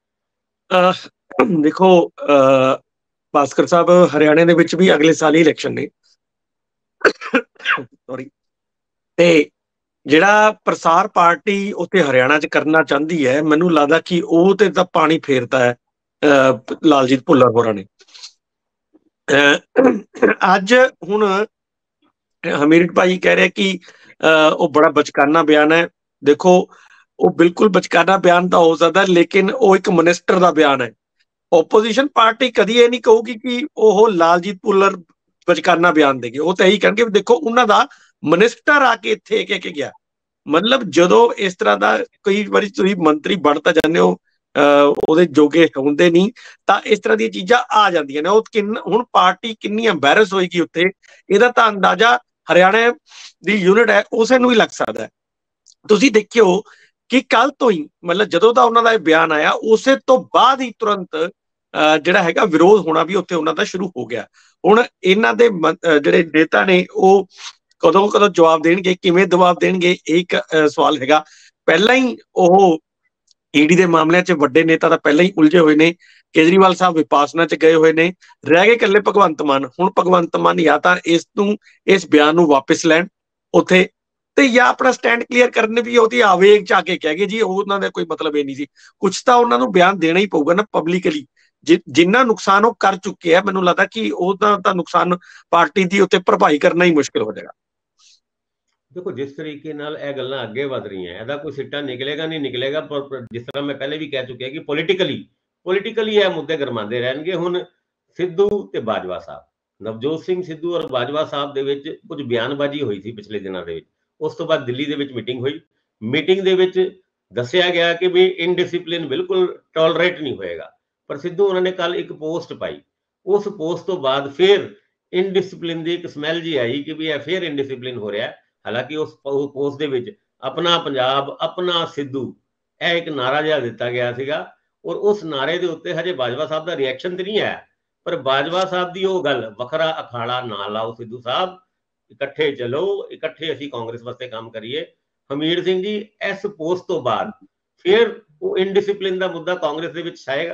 ਦੇਖੋ ਭਾਸਕਰ ਸਾਹਿਬ, ਹਰਿਆਣੇ ਦੇ ਵਿੱਚ ਵੀ ਅਗਲੇ ਸਾਲ ਹੀ ਇਲੈਕਸ਼ਨ ਨੇ ਸੌਰੀ, ਤੇ ਜਿਹੜਾ ਪ੍ਰਸਾਰ ਪਾਰਟੀ ਉੱਥੇ ਹਰਿਆਣਾ 'ਚ ਕਰਨਾ ਚਾਹੁੰਦੀ ਹੈ, ਮੈਨੂੰ ਲੱਗਦਾ ਕਿ ਉਹ ਤੇ ਤਾਂ ਪਾਣੀ ਫੇਰਦਾ ਹੈ ਲਾਲਜੀਤ ਭੁੱਲਰ ਹੋਰਾਂ ਨੇ। ਅੱਜ ਹੁਣ ਹਮੀਰਤ ਭਾਈ ਕਹਿ ਰਿਹਾ ਕਿ ਉਹ ਬੜਾ ਬਚਕਾਨਾ ਬਿਆਨ ਹੈ। ਦੇਖੋ, ਉਹ ਬਿਲਕੁਲ ਬਚਕਾਨਾ ਬਿਆਨ ਤਾਂ ਹੋ ਸਕਦਾ, ਲੇਕਿਨ ਉਹ ਇੱਕ ਮਿਨਿਸਟਰ ਦਾ ਬਿਆਨ ਹੈ। ਓਪੋਜੀਸ਼ਨ ਪਾਰਟੀ ਕਦੀ ਇਹ ਨਹੀਂ ਕਹੂਗੀ ਕਿ ਉਹ ਲਾਲਜੀਤ ਭੁੱਲਰ ਬਚਕਾਨਾ ਬਿਆਨ ਦੇਗੇ। ਉਹ ਤਾਂ ਇਹੀ ਕਹਿਣਗੇ ਵੀ ਦੇਖੋ ਉਹਨਾਂ ਦਾ ਮਿਨਿਸਟਰ ਆ ਕੇ ਇੱਥੇ ਕਹਿ ਕੇ ਗਿਆ। ਮਤਲਬ ਜਦੋਂ ਇਸ ਤਰ੍ਹਾਂ ਦਾ ਕਈ ਵਾਰੀ ਤੁਸੀਂ ਮੰਤਰੀ ਬਣ ਤਾਂ ਜਾਂਦੇ ਹੋ, ਉਹਦੇ ਜੋਗੇ ਹੁੰਦੇ ਨਹੀਂ, ਤਾਂ ਇਸ ਤਰ੍ਹਾਂ ਦੀਆਂ ਚੀਜ਼ਾਂ ਆ ਜਾਂਦੀਆਂ ਨੇ। ਉਹ ਕਿੰਨ ਹੁਣ ਪਾਰਟੀ ਕਿੰਨੀ ਐਂਬੈਰਸ ਹੋਏਗੀ ਉੱਥੇ, ਇਹਦਾ ਤਾਂ ਅੰਦਾਜ਼ਾ ਹਰਿਆਣਾ ਦੀ ਯੂਨਿਟ ਹੈ ਉਸੇ ਨੂੰ ਹੀ ਲੱਗ ਸਕਦਾ ਹੈ। ਤੁਸੀਂ ਦੇਖਿਓ ਕਿ ਕੱਲ ਤੋਂ ਹੀ, ਮਤਲਬ ਜਦੋਂ ਦਾ ਉਹਨਾਂ ਦਾ ਇਹ ਬਿਆਨ ਆਇਆ, ਉਸੇ ਤੋਂ ਬਾਅਦ ਹੀ ਤੁਰੰਤ ਜਿਹੜਾ ਹੈਗਾ ਵਿਰੋਧ ਹੋਣਾ ਵੀ ਉੱਥੇ ਉਹਨਾਂ ਦਾ ਸ਼ੁਰੂ ਹੋ ਗਿਆ। ਹੁਣ ਇਹਨਾਂ ਦੇ ਜਿਹੜੇ ਨੇਤਾ ਨੇ ਉਹ ਕਦੋਂ ਕਦੋਂ ਜਵਾਬ ਦੇਣਗੇ, ਕਿਵੇਂ ਜਵਾਬ ਦੇਣਗੇ, ਇਹ ਇੱਕ ਸਵਾਲ ਹੈਗਾ। ਪਹਿਲਾਂ ਹੀ ਉਹ ਈਡੀ ਦੇ ਮਾਮਲਿਆਂ 'ਚ ਵੱਡੇ ਨੇਤਾ ਤਾਂ ਪਹਿਲਾਂ ਹੀ ਉਲਝੇ ਹੋਏ ਨੇ। ਕੇਜਰੀਵਾਲ ਸਾਹਿਬ ਵਿਪਾਸਨਾ 'ਚ ਗਏ ਹੋਏ ਨੇ, ਰਹਿ ਗਏ ਇਕੱਲੇ ਭਗਵੰਤ ਮਾਨ। ਹੁਣ ਭਗਵੰਤ ਮਾਨ ਜਾਂ ਤਾਂ ਇਸ ਨੂੰ ਇਸ ਬਿਆਨ ਨੂੰ ਵਾਪਿਸ ਲੈਣ ਉੱਥੇ, ਤੇ ਜਾਂ ਆਪਣਾ ਸਟੈਂਡ ਕਲੀਅਰ ਕਰਨ ਵੀ ਉਹਦੀ ਆਵੇਗ 'ਚ ਆ ਕੇ ਕਹਿ ਗਏ ਜੀ ਉਹਨਾਂ ਦਾ ਕੋਈ ਮਤਲਬ ਇਹ ਨਹੀਂ ਸੀ। ਕੁਛ ਤਾਂ ਉਹਨਾਂ ਨੂੰ ਬਿਆਨ ਦੇਣਾ ਹੀ ਪਊਗਾ ਨਾ ਪਬਲਿਕਲੀ। ਜਿੰਨਾ ਨੁਕਸਾਨ ਉਹ ਕਰ ਚੁੱਕੇ ਆ, ਮੈਨੂੰ ਲੱਗਦਾ ਕਿ ਉਹਦਾ ਤਾਂ ਨੁਕਸਾਨ ਪਾਰਟੀ ਦੀ ਉੱਤੇ ਭਰਪਾਈ ਕਰਨਾ ਹੀ ਮੁਸ਼ਕਿਲ ਹੋ ਜਾਏਗਾ। ਦੇਖੋ, ਜਿਸ ਤਰੀਕੇ ਨਾਲ ਇਹ ਗੱਲਾਂ ਅੱਗੇ ਵਧ ਰਹੀਆਂ, ਇਹਦਾ ਕੋਈ ਸਿੱਟਾ ਨਿਕਲੇਗਾ ਨਹੀਂ ਨਿਕਲੇਗਾ, ਪਰ ਜਿਸ ਤਰ੍ਹਾਂ ਮੈਂ ਪਹਿਲੇ ਵੀ ਕਹਿ ਚੁੱਕਿਆ ਕਿ ਪੋਲੀਟੀਕਲੀ ਪੋਲੀਟੀਕਲੀ ਇਹ ਮੁੱਦੇ ਗਰਮਾਉਂਦੇ ਰਹਿਣਗੇ। ਹੁਣ ਸਿੱਧੂ ਤੇ ਬਾਜਵਾ ਸਾਹਿਬ, ਨਵਜੋਤ ਸਿੰਘ ਸਿੱਧੂ ਔਰ ਬਾਜਵਾ ਸਾਹਿਬ ਦੇ ਵਿੱਚ ਕੁਝ ਬਿਆਨਬਾਜ਼ੀ ਹੋਈ ਸੀ ਪਿਛਲੇ ਦਿਨਾਂ ਦੇ ਵਿੱਚ। ਉਸ ਤੋਂ ਬਾਅਦ ਦਿੱਲੀ ਦੇ ਵਿੱਚ ਮੀਟਿੰਗ ਹੋਈ। ਮੀਟਿੰਗ ਦੇ ਵਿੱਚ ਦੱਸਿਆ ਗਿਆ ਕਿ ਵੀ ਇਨਡਿਸਿਪਲਿਨ ਬਿਲਕੁਲ ਟੋਲਰੇਟ ਨਹੀਂ ਹੋਏਗਾ। ਪਰ ਸਿੱਧੂ ਉਹਨਾਂ ਨੇ ਕੱਲ ਇੱਕ ਪੋਸਟ ਪਾਈ, ਉਸ ਪੋਸਟ ਤੋਂ ਬਾਅਦ ਫਿਰ ਇਨਡਿਸਿਪਲਿਨ ਦੀ ਇੱਕ ਸਮੈਲ ਜੀ ਆਈ ਕਿ ਵੀ ਇਹ ਫਿਰ ਇਨਡਿਸਿਪਲਿਨ ਹੋ ਰਿਹਾ। ਹਾਲਾਂਕਿ ਉਸ ਪੋਸਟ ਦੇ ਵਿੱਚ ਆਪਣਾ ਪੰਜਾਬ, ਆਪਣਾ ਸਿੱਧੂ, ਇਹ ਇੱਕ ਨਾਰਾ ਜਿਹਾ ਦਿੱਤਾ ਗਿਆ ਸੀਗਾ, ਔਰ ਉਸ ਨਾਰੇ ਦੇ ਉੱਤੇ ਹਜੇ ਬਾਜਵਾ ਸਾਹਿਬ ਦਾ ਰਿਐਕਸ਼ਨ ਤੇ ਨਹੀਂ ਆਇਆ। ਪਰ ਬਾਜਵਾ ਸਾਹਿਬ ਦੀ ਉਹ ਗੱਲ, ਵੱਖਰਾ ਅਖਾੜਾ ਨਾ ਲਾਓ ਸਿੱਧੂ ਸਾਹਿਬ, ਇਕੱਠੇ ਚਲੋ, ਇਕੱਠੇ ਅਸੀਂ ਕਾਂਗਰਸ ਵਾਸਤੇ ਕੰਮ ਕਰੀਏ। ਹਮੀਰ ਸਿੰਘ ਜੀ, ਇਸ ਪੋਸਟ ਤੋਂ ਬਾਅਦ ਫਿਰ ਉਹ ਇਨਡਿਸਿਪਲਿਨ ਦਾ ਮੁੱਦਾ ਕਾਂਗਰਸ ਦੇ ਵਿੱਚ ਛਾਏਗਾ?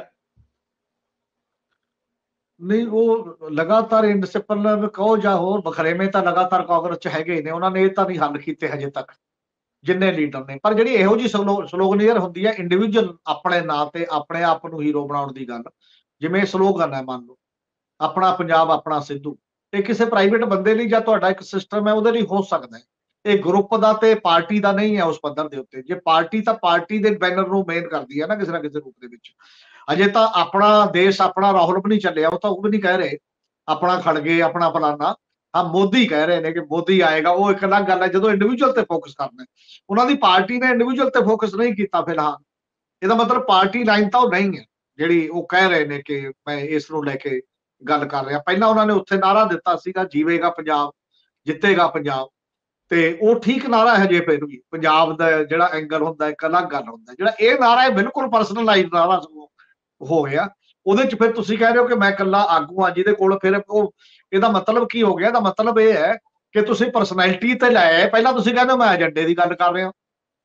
ਨਹੀਂ, ਉਹ ਲਗਾਤਾਰ ਇਨਡਿਸਪਲਿਨ ਕਹੋ ਜਾਂ ਹੋਰ ਬਖਰੇਵੇਂ ਤਾਂ ਲਗਾਤਾਰ ਕਾਂਗਰਸ 'ਚ ਹੈਗੇ ਨੇ। ਉਹਨਾਂ ਨੇ ਇਹ ਤਾਂ ਨਹੀਂ ਹੱਲ ਕੀਤੇ ਹਜੇ ਤੱਕ ਜਿੰਨੇ ਲੀਡਰ ਨੇ। ਪਰ ਜਿਹੜੀ ਇਹੋ ਜਿਹੀ ਸਲੋਗਨੀਅਰ ਹੁੰਦੀ ਹੈ ਇੰਡੀਵਿਜੂਅਲ ਆਪਣੇ ਨਾਂ ਤੇ ਆਪਣੇ ਆਪ ਨੂੰ ਹੀਰੋ ਬਣਾਉਣ ਦੀ ਗੱਲ, ਜਿਵੇਂ ਸਲੋਗਨ ਹੈ, ਮੰਨ ਲਓ ਆਪਣਾ ਪੰਜਾਬ ਆਪਣਾ ਸਿੱਧੂ, ਇਹ ਕਿਸੇ ਪ੍ਰਾਈਵੇਟ ਬੰਦੇ ਲਈ ਜਾਂ ਤੁਹਾਡਾ ਇੱਕ ਸਿਸਟਮ ਹੈ ਉਹਦੇ ਲਈ ਹੋ ਸਕਦਾ ਹੈ। ਇਹ ਗਰੁੱਪ ਦਾ ਤੇ ਪਾਰਟੀ ਦਾ ਨਹੀਂ ਹੈ ਉਸ ਪੱਧਰ ਦੇ ਉੱਤੇ। ਜੇ ਪਾਰਟੀ ਤਾਂ ਪਾਰਟੀ ਦੇ ਬੈਨਰ ਨੂੰ ਮੇਨ ਕਰਦੀ ਹੈ ਨਾ ਕਿਸੇ ਨਾ ਕਿਸੇ ਰੂਪ ਦੇ ਵਿੱਚ। ਅਜੇ ਤਾਂ ਆਪਣਾ ਦੇਸ਼, ਆਪਣਾ ਰਾਹੁਲ ਵੀ ਨਹੀਂ ਚੱਲਿਆ, ਉਹ ਤਾਂ ਉਹ ਵੀ ਨਹੀਂ ਕਹਿ ਰਹੇ ਆਪਣਾ ਖੜਗੇ, ਆਪਣਾ ਫਲਾਨਾ। ਹਾਂ, ਮੋਦੀ ਕਹਿ ਰਹੇ ਨੇ ਕਿ ਮੋਦੀ ਆਏਗਾ, ਉਹ ਇੱਕ ਅਲੱਗ ਗੱਲ ਹੈ। ਜਦੋਂ ਇੰਡੀਵਿਜੂਅਲ ਤੇ ਫੋਕਸ ਕਰਨਾ, ਉਹਨਾਂ ਦੀ ਪਾਰਟੀ ਨੇ ਇੰਡੀਵਿਜੂਅਲ ਤੇ ਫੋਕਸ ਨਹੀਂ ਕੀਤਾ ਫਿਲਹਾਲ। ਇਹਦਾ ਮਤਲਬ ਪਾਰਟੀ ਲਾਈਨ ਤਾਂ ਉਹ ਨਹੀਂ ਹੈ ਜਿਹੜੀ ਉਹ ਕਹਿ ਰਹੇ ਨੇ ਕਿ ਮੈਂ ਇਸ ਨੂੰ ਲੈ ਕੇ ਗੱਲ ਕਰ ਰਿਹਾ। ਪਹਿਲਾਂ ਉਹਨਾਂ ਨੇ ਉੱਥੇ ਨਾਰਾ ਦਿੱਤਾ ਸੀਗਾ, ਜੀਵੇਗਾ ਪੰਜਾਬ, ਜਿੱਤੇਗਾ ਪੰਜਾਬ, ਤੇ ਉਹ ਠੀਕ ਨਾਰਾ ਹੈ। ਜੇ ਫਿਰ ਵੀ ਪੰਜਾਬ ਦਾ ਜਿਹੜਾ ਐਂਗਲ ਹੁੰਦਾ ਇੱਕ ਅਲੱਗ ਗੱਲ ਹੁੰਦਾ। ਜਿਹੜਾ ਇਹ ਨਾਰਾ ਹੈ ਬਿਲਕੁਲ ਪਰਸਨਲਾਈਜ਼ ਨਾਰਾ ਹੋ ਗਿਆ। ਉਹਦੇ ਚ ਫਿਰ ਤੁਸੀਂ ਕਹਿ ਰਹੇ ਹੋ ਕਿ ਮੈਂ ਇਕੱਲਾ ਆਗੂ ਹਾਂ ਜਿਹਦੇ ਕੋਲ, ਫਿਰ ਉਹ ਇਹਦਾ ਮਤਲਬ ਕੀ ਹੋ ਗਿਆ? ਇਹਦਾ ਮਤਲਬ ਇਹ ਹੈ ਕਿ ਤੁਸੀਂ ਪਰਸਨੈਲਿਟੀ ਤੇ ਲਾਇਆ। ਪਹਿਲਾਂ ਤੁਸੀਂ ਕਹਿੰਦੇ ਮੈਂ ਏਜੰਡੇ ਦੀ ਗੱਲ ਕਰ ਰਿਹਾ,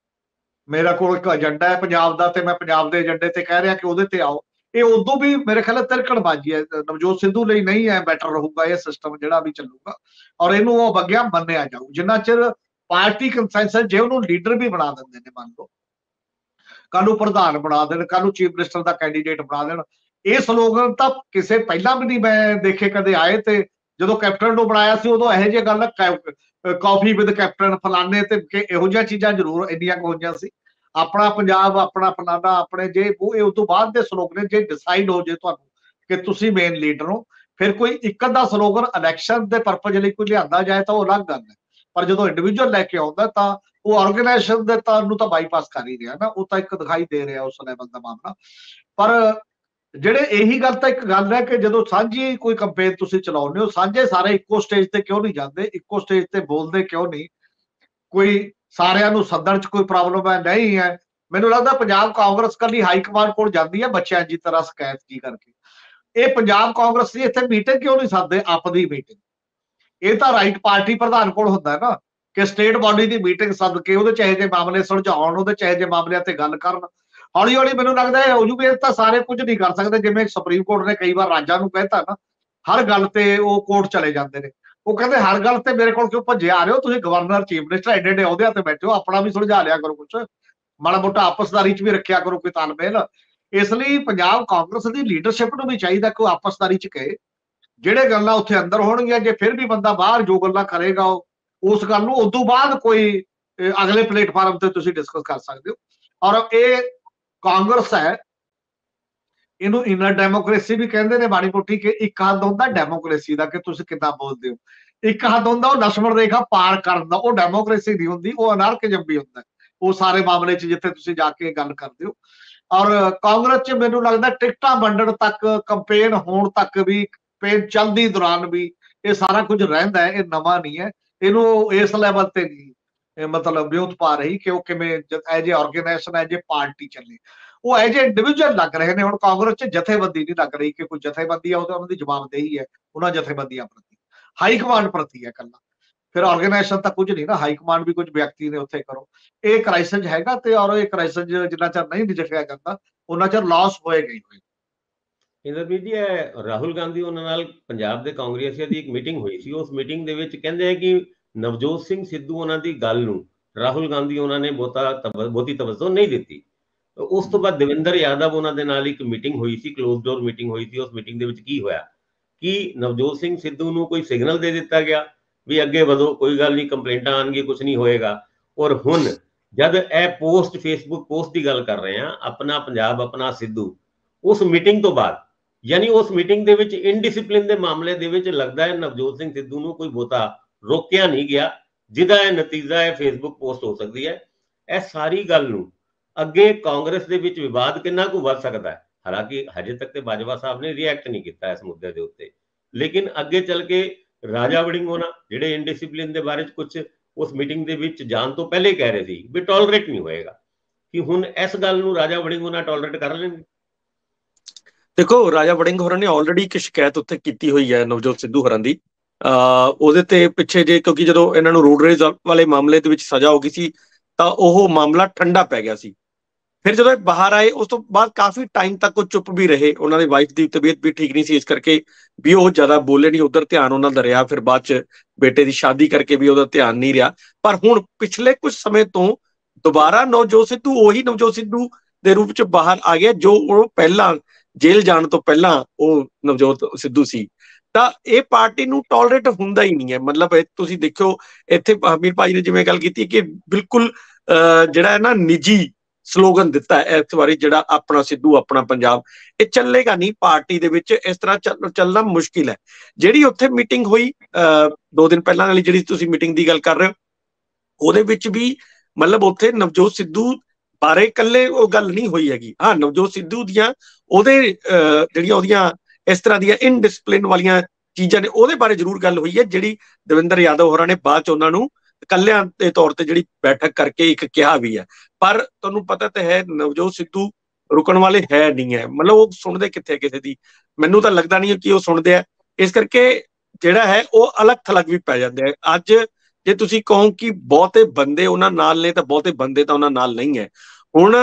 ਮੇਰਾ ਕੋਲ ਇੱਕ ਏਜੰਡਾ ਹੈ ਪੰਜਾਬ ਦਾ ਤੇ ਮੈਂ ਪੰਜਾਬ ਦੇ ਏਜੰਡੇ ਤੇ ਕਹਿ ਰਿਹਾ ਕਿ ਉਹਦੇ ਤੇ ਆਓ। ਇਹ ਉਦੋਂ ਵੀ ਮੇਰੇ ਖਿਆਲ ਤਿਲਕਣਬਾਜ਼ੀ ਹੈ। ਨਵਜੋਤ ਸਿੱਧੂ ਲਈ ਨਹੀਂ ਹੈ ਬੈਟਰ ਰਹੂਗਾ ਇਹ ਸਿਸਟਮ ਜਿਹੜਾ ਵੀ ਚੱਲੂਗਾ, ਔਰ ਇਹਨੂੰ ਉਹ ਵਗਿਆ ਮੰਨਿਆ ਜਾਊ ਜਿੰਨਾ ਚਿਰ ਪਾਰਟੀ ਕੰਸੈਂਸਸ। ਜੇ ਉਹਨੂੰ ਲੀਡਰ ਵੀ ਬਣਾ ਦਿੰਦੇ ਨੇ, ਮੰਨ ਲਓ ਕੱਲ ਨੂੰ ਪ੍ਰਧਾਨ ਬਣਾ ਦੇਣ, ਕੱਲ ਨੂੰ ਚੀਫ ਮਿਨਿਸਟਰ ਦਾ ਕੈਂਡੀਡੇਟ ਬਣਾ ਦੇਣ, ਇਹ ਸਲੋਗਨ ਤਾਂ ਕਿਸੇ ਪਹਿਲਾਂ ਵੀ ਨਹੀਂ ਮੈਂ ਦੇਖੇ ਕਦੇ ਆਏ। ਤੇ ਜਦੋਂ ਕੈਪਟਨ ਨੂੰ ਬਣਾਇਆ ਸੀ ਉਦੋਂ ਇਹੋ ਜਿਹੀ ਗੱਲ, ਕਾਫੀ ਵਿਦ ਕੈਪਟਨ ਫਲਾਣੇ, ਤੇ ਇਹੋ ਜਿਹੀਆਂ ਚੀਜ਼ਾਂ ਜ਼ਰੂਰ ਇੰਨੀਆਂ ਕੁ ਹੋਈਆਂ ਸੀ। ਆਪਣਾ ਪੰਜਾਬ, ਆਪਣਾ ਫਲਾਣਾ, ਆਪਣੇ ਜੇ ਉਹ ਇਹ ਉਸ ਤੋਂ ਬਾਅਦ ਦੇ ਸਲੋਗਨ ਜੇ ਡਿਸਾਈਡ ਹੋ ਜੇ ਤੁਹਾਨੂੰ ਕਿ ਤੁਸੀਂ ਮੇਨ ਲੀਡਰ ਹੋ, ਫਿਰ ਕੋਈ ਇੱਕ ਅੱਧਾ ਸਲੋਗਨ ਇਲੈਕਸ਼ਨ ਦੇ ਪਰਪਸ ਲਈ ਕੋਈ ਲਿਆਂਦਾ ਜਾਏ ਤਾਂ ਉਹ ਅਲੱਗ ਗੱਲ ਹੈ। ਪਰ ਜਦੋਂ ਇੰਡੀਵਿਜੂਅਲ ਲੈ ਕੇ ਆਉਂਦਾ ਤਾਂ ਉਹ ਆਰਗੇਨਾਈਜੇਸ਼ਨ ਦੇ ਤਾਂ ਨੂੰ ਤਾਂ ਬਾਈਪਾਸ ਕਰ ਹੀ ਰਿਹਾ ਨਾ। ਉਹ ਤਾਂ ਇੱਕ ਦਿਖਾਈ ਦੇ ਰਿਹਾ ਉਸ ਲੈਵਲ ਦਾ ਮਾਮਲਾ। ਪਰ ਜਿਹੜੇ ਇਹੀ ਗੱਲ ਤਾਂ ਇੱਕ ਗੱਲ ਹੈ ਕਿ ਜਦੋਂ ਸਾਂਝੀ ਕੋਈ ਕੰਪੇਨ ਤੁਸੀਂ ਚਲਾਉਂਦੇ ਹੋ, ਸਾਂਝੇ ਸਾਰੇ ਇੱਕੋ ਸਟੇਜ ਤੇ ਕਿਉਂ ਨਹੀਂ ਜਾਂਦੇ, ਇੱਕੋ ਸਟੇਜ ਤੇ ਬੋਲਦੇ ਕਿਉਂ ਨਹੀਂ? ਕੋਈ ਸਾਰਿਆਂ ਨੂੰ ਸੱਦਣ ਚ ਕੋਈ ਪ੍ਰੋਬਲਮ ਹੈ? ਨਹੀਂ ਹੈ। ਮੈਨੂੰ ਲੱਗਦਾ ਪੰਜਾਬ ਕਾਂਗਰਸ ਕੱਲੀ ਹਾਈ ਕਮਾਂਡ ਕੋਲ ਜਾਂਦੀ ਹੈ ਬੱਚਿਆਂ ਦੀ ਤਰ੍ਹਾਂ ਸ਼ਿਕਾਇਤ ਕੀ ਕਰਕੇ। ਇਹ ਪੰਜਾਬ ਕਾਂਗਰਸ ਦੀ ਇੱਥੇ ਮੀਟਿੰਗ ਕਿਉਂ ਨਹੀਂ ਸੱਦਦੇ? ਆਪਦੀ ਮੀਟਿੰਗ ਇਹ ਤਾਂ ਰਾਈਟ ਪਾਰਟੀ ਪ੍ਰਧਾਨ ਕੋਲ ਹੁੰਦਾ ਨਾ ਕਿ ਸਟੇਟ ਬਾਡੀ ਦੀ ਮੀਟਿੰਗ ਸੱਦ ਕੇ ਉਹਦੇ ਚਾਹੇ ਜੇ ਮਾਮਲੇ ਸੁਲਝਾਉਣ, ਉਹਦੇ ਚਾਹੇ ਜੇ ਮਾਮਲਿਆਂ ਤੇ ਗੱਲ ਕਰਨ। ਹੌਲੀ ਹੌਲੀ ਮੈਨੂੰ ਲੱਗਦਾ ਹੈ ਹੋ ਜੂਗੇ। ਇਹ ਤਾਂ ਸਾਰੇ ਕੁਝ ਨਹੀਂ ਕਰ ਸਕਦੇ। ਜਿਵੇਂ ਸੁਪਰੀਮ ਕੋਰਟ ਨੇ ਕਈ ਵਾਰ ਰਾਜਾਂ ਨੂੰ ਕਹਿਤਾ ਨਾ, ਹਰ ਗੱਲ ਤੇ ਉਹ ਕੋਰਟ ਚਲੇ ਜਾਂਦੇ ਨੇ। ਉਹ ਕਹਿੰਦੇ ਹਰ ਗੱਲ ਤੇ ਮੇਰੇ ਕੋਲ ਕਿਉਂ ਭੱਜੇ ਆ ਰਹੇ ਹੋ? ਤੁਸੀਂ ਗਵਰਨਰ, ਚੀਫ ਮਿਨਿਸਟਰ ਐਡੇ ਐਡੇ ਅਹੁਦਿਆਂ ਤੇ ਬੈਠੇ ਹੋ, ਆਪਣਾ ਵੀ ਸੁਲਝਾ ਲਿਆ ਕਰੋ, ਕੁਛ ਮਾੜਾ ਮੋਟਾ ਆਪਸਦਾਰੀ ਚ ਵੀ ਰੱਖਿਆ ਕਰੋ ਕੋਈ ਤਾਲਮੇਲ। ਇਸ ਲਈ ਪੰਜਾਬ ਕਾਂਗਰਸ ਦੀ ਲੀਡਰਸ਼ਿਪ ਨੂੰ ਵੀ ਚਾਹੀਦਾ ਕਿ ਉਹ ਆਪਸਦਾਰੀ ਚ ਕਹੇ। ਜਿਹੜੇ ਗੱਲਾਂ ਉੱਥੇ ਅੰਦਰ ਹੋਣਗੀਆਂ, ਜੇ ਫਿਰ ਵੀ ਬੰਦਾ ਬਾਹਰ ਜੋ ਗੱਲਾਂ ਕਰੇਗਾ ਉਸ ਗੱਲ ਨੂੰ ਉਦੋਂ ਬਾਅਦ ਕੋਈ ਅਗਲੇ ਪਲੇਟਫਾਰਮ ਤੇ ਤੁਸੀਂ ਡਿਸਕਸ ਕਰ ਸਕਦੇ ਹੋ। ਔਰ ਇਹ ਕਾਂਗਰਸ ਹੈ, ਇਹਨੂੰ ਇਨਰ ਡੈਮੋਕ੍ਰੇਸੀ ਵੀ ਕਹਿੰਦੇ ਨੇ ਮਾੜੀ ਮੋਟੀ, ਕਿ ਇੱਕ ਹੱਦ ਹੁੰਦਾ ਡੈਮੋਕ੍ਰੇਸੀ ਦਾ ਕਿ ਤੁਸੀਂ ਕਿੱਦਾਂ ਬੋਲਦੇ ਹੋ, ਇੱਕ ਹੱਦ ਹੁੰਦਾ ਉਹ ਲక్ష్మణ ਰੇਖਾ ਪਾਰ ਕਰਨ ਦਾ। ਉਹ ਡੈਮੋਕ੍ਰੇਸੀ ਨਹੀਂ ਹੁੰਦੀ, ਉਹ ਅਨਾਰਕਿਜ਼ਮ ਵੀ ਹੁੰਦਾ ਉਹ ਸਾਰੇ ਮਾਮਲੇ 'ਚ ਜਿੱਥੇ ਤੁਸੀਂ ਜਾ ਕੇ ਗੱਲ ਕਰਦੇ ਹੋ। ਔਰ ਕਾਂਗਰਸ 'ਚ ਮੈਨੂੰ ਲੱਗਦਾ ਟਿਕਟਾਂ ਵੰਡਣ ਤੱਕ, ਕੰਪੇਨ ਹੋਣ ਤੱਕ ਵੀ, ਕੰਪੇਨ ਚੱਲਦੀ ਦੌਰਾਨ ਵੀ ਇਹ ਸਾਰਾ ਕੁਝ ਰਹਿੰਦਾ ਹੈ। ਇਹ ਨਵਾਂ ਨਹੀਂ ਹੈ। ਇਹਨੂੰ ਇਸ ਲੈਵਲ ਤੇ ਨਹੀਂ ਮਤਲਬ ਵਿਉਂਤ ਪਾ ਰਹੀ ਕਿ ਉਹ ਕਿਵੇਂ as a organisation, as a party ਚੱਲੇ। ਉਹ ਐਜ ਏ ਇੰਡੀਵਿਜੂਅਲ ਲੱਗ ਰਹੇ ਨੇ। ਹੁਣ ਕਾਂਗਰਸ 'ਚ ਜਥੇਬੰਦੀ ਨਹੀਂ ਲੱਗ ਰਹੀ ਕਿ ਕੋਈ ਜਥੇਬੰਦੀ ਆ, ਉਹ ਤਾਂ ਉਹਨਾਂ ਦੀ ਜਵਾਬਦੇਹੀ ਹੈ ਉਹਨਾਂ ਜਥੇਬੰਦੀਆਂ ਪ੍ਰਤੀ, ਹਾਈ ਕਮਾਂਡ ਪ੍ਰਤੀ ਹੈ ਇਕੱਲਾ। ਫਿਰ ਆਰਗੇਨਾਈਜੇਸ਼ਨ ਤਾਂ ਕੁਝ ਨਹੀਂ ਨਾ, ਹਾਈ ਕਮਾਂਡ ਵੀ ਕੁਝ ਵਿਅਕਤੀ ਨੇ ਉੱਥੇ ਕਰੋ। ਇਹ ਕ੍ਰਾਈਸਿਸ ਹੈਗਾ ਤੇ ਔਰ ਇਹ ਕ੍ਰਾਈਸਿਸ ਜਿੰਨਾ ਚਿਰ ਨਹੀਂ ਨਜਿੱਠਿਆ ਜਾਂਦਾ ਉਹਨਾਂ ਚਿਰ ਲਾਸ ਹੋਏਗਾ ਹੀ ਹੋਏਗਾ। ਇੰਦਰਪ੍ਰੀਤ ਜੀ, ਇਹ ਰਾਹੁਲ ਗਾਂਧੀ ਉਹਨਾਂ ਨਾਲ ਪੰਜਾਬ ਦੇ ਕਾਂਗਰਸੀਆਂ ਦੀ ਇੱਕ ਮੀਟਿੰਗ ਹੋਈ ਸੀ। ਉਸ ਮੀਟਿੰਗ ਦੇ ਵਿੱਚ ਕਹਿੰਦੇ ਹੈ ਕਿ ਨਵਜੋਤ ਸਿੰਘ ਸਿੱਧੂ ਉਹਨਾਂ ਦੀ ਗੱਲ ਨੂੰ ਰਾਹੁਲ ਗਾਂਧੀ ਉਹਨਾਂ ਨੇ ਬਹੁਤਾ ਬਹੁਤੀ ਤਵੱਜੋ ਨਹੀਂ ਦਿੱਤੀ। ਉਸ ਤੋਂ ਬਾਅਦ ਦਵਿੰਦਰ ਯਾਦਵ ਉਹਨਾਂ ਦੇ ਨਾਲ ਇੱਕ ਮੀਟਿੰਗ ਹੋਈ ਸੀ, ਕਲੋਜ਼ ਡੋਰ ਮੀਟਿੰਗ ਹੋਈ ਸੀ। ਉਸ ਮੀਟਿੰਗ ਦੇ ਵਿੱਚ ਕੀ ਹੋਇਆ ਕਿ ਨਵਜੋਤ ਸਿੰਘ ਸਿੱਧੂ ਨੂੰ ਕੋਈ ਸਿਗਨਲ ਦੇ ਦਿੱਤਾ ਗਿਆ ਵੀ ਅੱਗੇ ਵਧੋ, ਕੋਈ ਗੱਲ ਨਹੀਂ, ਕੰਪਲੇਂਟਾਂ ਆਉਣਗੀਆਂ, ਕੁਝ ਨਹੀਂ ਹੋਏਗਾ। ਔਰ ਹੁਣ ਜਦ ਇਹ ਪੋਸਟ ਫੇਸਬੁੱਕ ਪੋਸਟ ਦੀ ਗੱਲ ਕਰ ਰਹੇ ਹਾਂ, ਆਪਣਾ ਪੰਜਾਬ ਆਪਣਾ ਸਿੱਧੂ, ਉਸ ਮੀਟਿੰਗ ਤੋਂ ਬਾਅਦ, ਯਾਨੀ ਉਸ ਮੀਟਿੰਗ ਦੇ ਵਿੱਚ ਇਨਡਿਸਿਪਲਿਨ ਦੇ ਮਾਮਲੇ ਦੇ ਵਿੱਚ ਲੱਗਦਾ ਹੈ ਨਵਜੋਤ ਸਿੰਘ ਸਿੱਧੂ ਨੂੰ ਕੋਈ ਬਹੁਤਾ ਰੋਕਿਆ ਨਹੀਂ ਗਿਆ, ਜਿਹਦਾ ਇਹ ਨਤੀਜਾ ਹੈ ਫੇਸਬੁੱਕ ਪੋਸਟ ਹੋ ਸਕਦੀ ਹੈ। ਇਹ ਸਾਰੀ ਗੱਲ ਨੂੰ ਅੱਗੇ ਕਾਂਗਰਸ ਦੇ ਵਿੱਚ ਵਿਵਾਦ ਕਿੰਨਾ ਕੁ ਵੱਧ ਸਕਦਾ ਹੈ। ਹਾਲਾਂਕਿ ਹਜੇ ਤੱਕ ਤੇ ਬਾਜਵਾ ਸਾਹਿਬ ਨੇ ਰਿਐਕਟ ਨਹੀਂ ਕੀਤਾ ਇਸ ਮੁੱਦੇ ਦੇ ਉੱਤੇ, ਲੇਕਿਨ ਅੱਗੇ ਚੱਲ ਕੇ ਰਾਜਾ ਵੜਿੰਗ ਹੋਣਾ ਜਿਹੜੇ ਇਨਡਿਸਿਪਲਿਨ ਦੇ ਬਾਰੇ 'ਚ ਕੁਝ ਉਸ ਮੀਟਿੰਗ ਦੇ ਵਿੱਚ ਜਾਣ ਤੋਂ ਪਹਿਲੇ ਕਹਿ ਰਹੇ ਸੀ ਵੀ ਟੋਲਰੇਟ ਨਹੀਂ ਹੋਏਗਾ, ਕਿ ਹੁਣ ਇਸ ਗੱਲ ਨੂੰ ਰਾਜਾ ਵੜਿੰਗ ਹੋਣਾ ਟੋਲਰੇਟ ਕਰ ਲੈਣਗੇ। ਦੇਖੋ, ਰਾਜਾ ਵੜਿੰਗ ਹੋਰਾਂ ਨੇ ਆਲਰੇਡੀ ਇੱਕ ਸ਼ਿਕਾਇਤ ਉੱਥੇ ਕੀਤੀ ਹੋਈ ਹੈ ਨਵਜੋਤ ਸਿੱਧੂ ਹੋਰਾਂ ਦੀ। ਅਹ ਉਹਦੇ ਤੇ ਪਿੱਛੇ ਜੇ, ਕਿਉਂਕਿ ਜਦੋਂ ਇਹਨਾਂ ਨੂੰ ਰੋਡ ਰੇਜ ਵਾਲੇ ਮਾਮਲੇ ਦੇ ਵਿੱਚ ਸਜ਼ਾ ਹੋ ਗਈ ਸੀ ਤਾਂ ਉਹ ਮਾਮਲਾ ਠੰਡਾ ਪੈ ਗਿਆ ਸੀ। ਫਿਰ ਜਦੋਂ ਇਹ ਬਾਹਰ ਆਏ ਉਸ ਤੋਂ ਬਾਅਦ ਕਾਫੀ ਟਾਈਮ ਤੱਕ ਉਹ ਚੁੱਪ ਵੀ ਰਹੇ। ਉਹਨਾਂ ਦੀ ਵਾਈਫ ਦੀ ਤਬੀਅਤ ਵੀ ਠੀਕ ਨਹੀਂ ਸੀ, ਇਸ ਕਰਕੇ ਵੀ ਉਹ ਜ਼ਿਆਦਾ ਬੋਲੇ ਨਹੀਂ, ਉਧਰ ਧਿਆਨ ਉਹਨਾਂ ਦਾ ਰਿਹਾ। ਫਿਰ ਬਾਅਦ ਚ ਬੇਟੇ ਦੀ ਸ਼ਾਦੀ ਕਰਕੇ ਵੀ ਉਹਦਾ ਧਿਆਨ ਨਹੀਂ ਰਿਹਾ। ਪਰ ਹੁਣ ਪਿਛਲੇ ਕੁਝ ਸਮੇਂ ਤੋਂ ਦੁਬਾਰਾ ਨਵਜੋਤ ਸਿੱਧੂ ਉਹੀ ਨਵਜੋਤ ਸਿੱਧੂ ਦੇ ਰੂਪ ਚ ਬਾਹਰ ਆ ਗਿਆ ਜੋ ਉਹ ਪਹਿਲਾਂ ਜੇਲ੍ਹ ਜਾਣ ਤੋਂ ਪਹਿਲਾਂ ਉਹ ਨਵਜੋਤ ਸਿੱਧੂ ਸੀ। ਤਾਂ ਇਹ ਪਾਰਟੀ ਨੂੰ ਟੋਲਰੇਟ ਹੁੰਦਾ ਹੀ ਨਹੀਂ ਹੈ। ਮਤਲਬ ਤੁਸੀਂ ਦੇਖੋ, ਇੱਥੇ ਹਮੀਰ ਭਾਈ ਨੇ ਜਿਵੇਂ ਗੱਲ ਕੀਤੀ ਕਿ ਬਿਲਕੁਲ ਜਿਹੜਾ ਹੈ ਨਾ ਨਿੱਜੀ ਸਲੋਗਨ ਦਿੱਤਾ ਹੈ ਇਸ ਵਾਰੀ, ਜਿਹੜਾ ਆਪਣਾ ਸਿੱਧੂ ਆਪਣਾ ਪੰਜਾਬ, ਇਹ ਚੱਲੇਗਾ ਨਹੀਂ ਪਾਰਟੀ ਦੇ ਵਿੱਚ। ਇਸ ਤਰ੍ਹਾਂ ਚੱਲਣਾ ਮੁਸ਼ਕਿਲ ਹੈ। ਜਿਹੜੀ ਉੱਥੇ ਮੀਟਿੰਗ ਹੋਈ ਅਹ ਦੋ ਦਿਨ ਪਹਿਲਾਂ ਵਾਲੀ, ਜਿਹੜੀ ਤੁਸੀਂ ਮੀਟਿੰਗ ਦੀ ਗੱਲ ਕਰ ਰਹੇ ਹੋ, ਉਹਦੇ ਵਿੱਚ ਵੀ ਮਤਲਬ ਉੱਥੇ ਨਵਜੋਤ ਸਿੱਧੂ ਬਾਰੇ ਇਕੱਲੇ ਉਹ ਗੱਲ ਨਹੀਂ ਹੋਈ ਹੈਗੀ। ਹਾਂ, ਨਵਜੋਤ ਸਿੱਧੂ ਦੀਆਂ ਉਹਦੇ ਜਿਹੜੀਆਂ ਉਹਦੀਆਂ ਇਸ ਤਰ੍ਹਾਂ ਦੀਆਂ ਇਨਡਿਸਪਲਿਨ ਵਾਲੀਆਂ ਚੀਜ਼ਾਂ ਨੇ ਉਹਦੇ ਬਾਰੇ ਜ਼ਰੂਰ ਗੱਲ ਹੋਈ ਹੈ, ਜਿਹੜੀ ਦਵਿੰਦਰ ਯਾਦਵ ਹੋਰਾਂ ਨੇ ਬਾਅਦ ਚ ਉਹਨਾਂ ਨੂੰ ਇਕੱਲਿਆਂ ਦੇ ਤੌਰ ਤੇ ਜਿਹੜੀ ਬੈਠਕ ਕਰਕੇ ਇੱਕ ਕਿਹਾ ਵੀ ਹੈ। ਪਰ ਤੁਹਾਨੂੰ ਪਤਾ ਤਾਂ ਹੈ ਨਵਜੋਤ ਸਿੱਧੂ ਰੁਕਣ ਵਾਲੇ ਹੈ ਨਹੀਂ ਹੈ। ਮਤਲਬ ਉਹ ਸੁਣਦੇ ਕਿੱਥੇ ਕਿਸੇ ਦੀ, ਮੈਨੂੰ ਤਾਂ ਲੱਗਦਾ ਨਹੀਂ ਕਿ ਉਹ ਸੁਣਦੇ ਆ। ਇਸ ਕਰਕੇ ਜਿਹੜਾ ਹੈ ਉਹ ਅਲੱਗ ਥਲੱਗ ਵੀ ਪੈ ਜਾਂਦੇ ਆ। ਅੱਜ ਜੇ ਤੁਸੀਂ ਕਹੋ ਕਿ ਬਹੁਤੇ ਬੰਦੇ ਉਹਨਾਂ ਨਾਲ ਨੇ ਤਾਂ ਬਹੁਤੇ ਬੰਦੇ ਤਾਂ ਉਹਨਾਂ ਨਾਲ ਨਹੀਂ ਹੈ। ਹੁਣ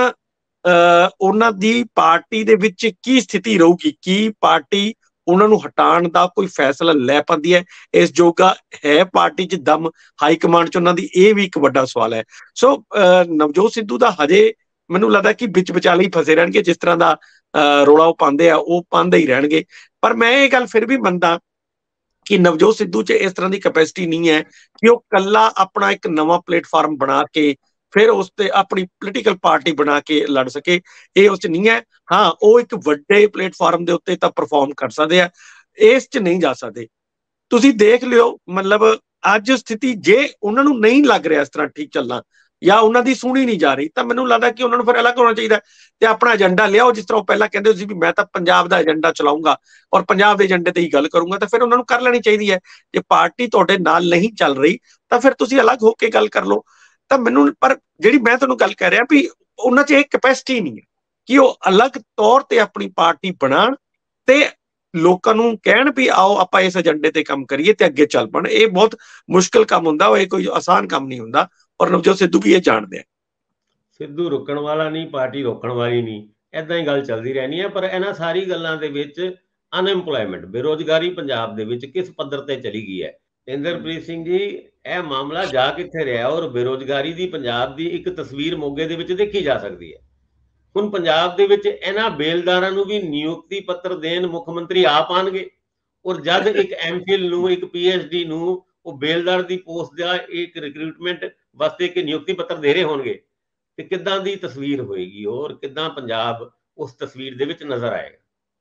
ਅਹ ਉਹਨਾਂ ਦੀ ਪਾਰਟੀ ਦੇ ਵਿੱਚ ਕੀ ਸਥਿਤੀ ਰਹੂਗੀ, ਕੀ ਪਾਰਟੀ ਉਹਨਾਂ ਨੂੰ ਹਟਾਉਣ ਦਾ ਕੋਈ ਫੈਸਲਾ ਲੈ ਪਾਉਂਦੀ ਹੈ, ਇਸ ਜੋਗਾ ਹੈ ਪਾਰਟੀ 'ਚ ਦਮ ਹਾਈ ਕਮਾਂਡ 'ਚ ਉਹਨਾਂ ਦੀ, ਇਹ ਵੀ ਇੱਕ ਵੱਡਾ ਸਵਾਲ ਹੈ। ਸੋ ਨਵਜੋਤ ਸਿੱਧੂ ਦਾ ਹਜੇ ਮੈਨੂੰ ਲੱਗਦਾ ਕਿ ਵਿੱਚ ਵਿਚਾਲੇ ਹੀ ਫਸੇ ਰਹਿਣਗੇ। ਜਿਸ ਤਰ੍ਹਾਂ ਦਾ ਰੌਲਾ ਉਹ ਪਾਉਂਦੇ ਆ ਉਹ ਪਾਉਂਦੇ ਹੀ ਰਹਿਣਗੇ। ਪਰ ਮੈਂ ਇਹ ਗੱਲ ਫਿਰ ਵੀ ਮੰਨਦਾ ਕਿ ਨਵਜੋਤ ਸਿੱਧੂ 'ਚ ਇਸ ਤਰ੍ਹਾਂ ਦੀ ਕੈਪੈਸਿਟੀ ਨਹੀਂ ਹੈ ਕਿ ਉਹ ਕੱਲਾ ਆਪਣਾ ਇੱਕ ਨਵਾਂ ਪਲੇਟਫਾਰਮ ਬਣਾ ਕੇ ਫਿਰ ਉਸ ਤੇ ਆਪਣੀ ਪੋਲੀਟੀਕਲ ਪਾਰਟੀ ਬਣਾ ਕੇ ਲੜ ਸਕੇ। ਇਹ ਉਸ 'ਚ ਨਹੀਂ ਹੈ। ਹਾਂ, ਉਹ ਇੱਕ ਵੱਡੇ ਪਲੇਟਫਾਰਮ ਦੇ ਉੱਤੇ ਤਾਂ ਪਰਫਾਰਮ ਕਰ ਸਕਦੇ ਆ, ਇਸ 'ਚ ਨਹੀਂ ਜਾ ਸਕਦੇ। ਤੁਸੀਂ ਦੇਖ ਲਿਓ, ਮਤਲਬ ਅੱਜ ਸਥਿਤੀ ਜੇ ਉਹਨਾਂ ਨੂੰ ਨਹੀਂ ਲੱਗ ਰਿਹਾ ਇਸ ਤਰ੍ਹਾਂ ਠੀਕ ਚੱਲਣਾ, ਜਾਂ ਉਹਨਾਂ ਦੀ ਸੁਣੀ ਨਹੀਂ ਜਾ ਰਹੀ, ਤਾਂ ਮੈਨੂੰ ਲੱਗਦਾ ਕਿ ਉਹਨਾਂ ਨੂੰ ਫਿਰ ਅਲੱਗ ਹੋਣਾ ਚਾਹੀਦਾ ਤੇ ਆਪਣਾ ਏਜੰਡਾ ਲਿਆਓ। ਜਿਸ ਤਰ੍ਹਾਂ ਉਹ ਪਹਿਲਾਂ ਕਹਿੰਦੇ ਸੀ ਵੀ ਮੈਂ ਤਾਂ ਪੰਜਾਬ ਦਾ ਏਜੰਡਾ ਚਲਾਊਂਗਾ ਔਰ ਪੰਜਾਬ ਦੇ ਏਜੰਡੇ ਤੇ ਹੀ ਗੱਲ ਕਰੂੰਗਾ, ਤਾਂ ਫਿਰ ਉਹਨਾਂ ਨੂੰ ਕਰ ਲੈਣੀ ਚਾਹੀਦੀ ਹੈ। ਜੇ ਪਾਰਟੀ ਤੁਹਾਡੇ ਨਾਲ ਨਹੀਂ ਚੱਲ ਰਹੀ ਤਾਂ ਫਿਰ ਤੁਸੀਂ ਅਲੱਗ ਹੋ ਕੇ ਗੱਲ ਕਰ ਲਓ। ਤਾਂ ਮੈਨੂੰ ਪਰ ਜਿਹੜੀ ਮੈਂ ਤੁਹਾਨੂੰ ਗੱਲ ਕਹਿ ਰਿਹਾ ਵੀ ਉਹਨਾਂ 'ਚ ਇਹ ਕੈਪੈਸਿਟੀ ਨਹੀਂ ਹੈ ਕਿ ਉਹ ਅਲੱਗ ਤੌਰ ਤੇ ਆਪਣੀ ਪਾਰਟੀ ਬਣਾਉਣ ਤੇ ਲੋਕਾਂ ਨੂੰ ਕਹਿਣ ਵੀ ਆਓ ਆਪਾਂ ਇਸ ਏਜੰਡੇ ਤੇ ਕੰਮ ਕਰੀਏ ਤੇ ਅੱਗੇ ਚੱਲ ਪਣ। ਇਹ ਬਹੁਤ ਮੁਸ਼ਕਿਲ ਕੰਮ ਹੁੰਦਾ, ਉਹ ਇਹ ਕੋਈ ਆਸਾਨ ਕੰਮ ਨਹੀਂ ਹੁੰਦਾ। ਔਰ ਨਵਜੋਤ ਸਿੱਧੂ ਵੀ ਇਹ ਜਾਣਦੇ ਆ। ਸਿੱਧੂ ਰੁਕਣ ਵਾਲਾ ਨਹੀਂ, ਪਾਰਟੀ ਰੋਕਣ ਵਾਲੀ ਨਹੀਂ, ਏਦਾਂ ਹੀ ਗੱਲ ਚੱਲਦੀ ਰਹਿਣੀ ਹੈ। ਪਰ ਇਹਨਾਂ ਸਾਰੀ ਗੱਲਾਂ ਦੇ ਵਿੱਚ ਅਨਐਮਪਲੋਇਮੈਂਟ, ਬੇਰੋਜ਼ਗਾਰੀ ਪੰਜਾਬ ਦੇ ਵਿੱਚ ਕਿਸ ਪੱਧਰ ਤੇ ਚਲੀ ਗਈ ਹੈ। ਇੰਦਰਪ੍ਰੀਤ ਸਿੰਘ ਜੀ, ਇਹ ਮਾਮਲਾ ਜਾ ਕਿੱਥੇ ਰਿਹਾ ਔਰ ਬੇਰੋਜ਼ਗਾਰੀ ਦੀ ਪੰਜਾਬ ਦੀ ਇੱਕ ਤਸਵੀਰ ਮੋਗੇ ਦੇ ਵਿੱਚ ਦੇਖੀ ਜਾ ਸਕਦੀ ਹੈ। ਹੁਣ ਪੰਜਾਬ ਦੇ ਵਿੱਚ ਇਹਨਾਂ ਬੇਲਦਾਰਾਂ ਨੂੰ ਵੀ ਨਿਯੁਕਤੀ ਪੱਤਰ ਦੇਣ ਮੁੱਖ ਮੰਤਰੀ ਆਪ ਆਉਣਗੇ, ਔਰ ਜਦ ਇੱਕ ਐਮਫਿਲ ਨੂੰ, ਇੱਕ ਪੀਐਚਡੀ ਨੂੰ ਉਹ ਬੇਲਦਾਰ ਦੀ ਪੋਸਟ ਦਾ ਇੱਕ ਰਿਕਰੂਟਮੈਂਟ ਵਾਸਤੇ ਇੱਕ ਨਿਯੁਕਤੀ ਪੱਤਰ ਦੇ ਰਹੇ ਹੋਣਗੇ, ਤੇ ਕਿੱਦਾਂ ਦੀ ਤਸਵੀਰ ਹੋਏਗੀ ਔਰ ਕਿੱਦਾਂ ਪੰਜਾਬ ਉਸ ਤਸਵੀਰ ਦੇ ਵਿੱਚ ਨਜ਼ਰ ਆਏਗਾ।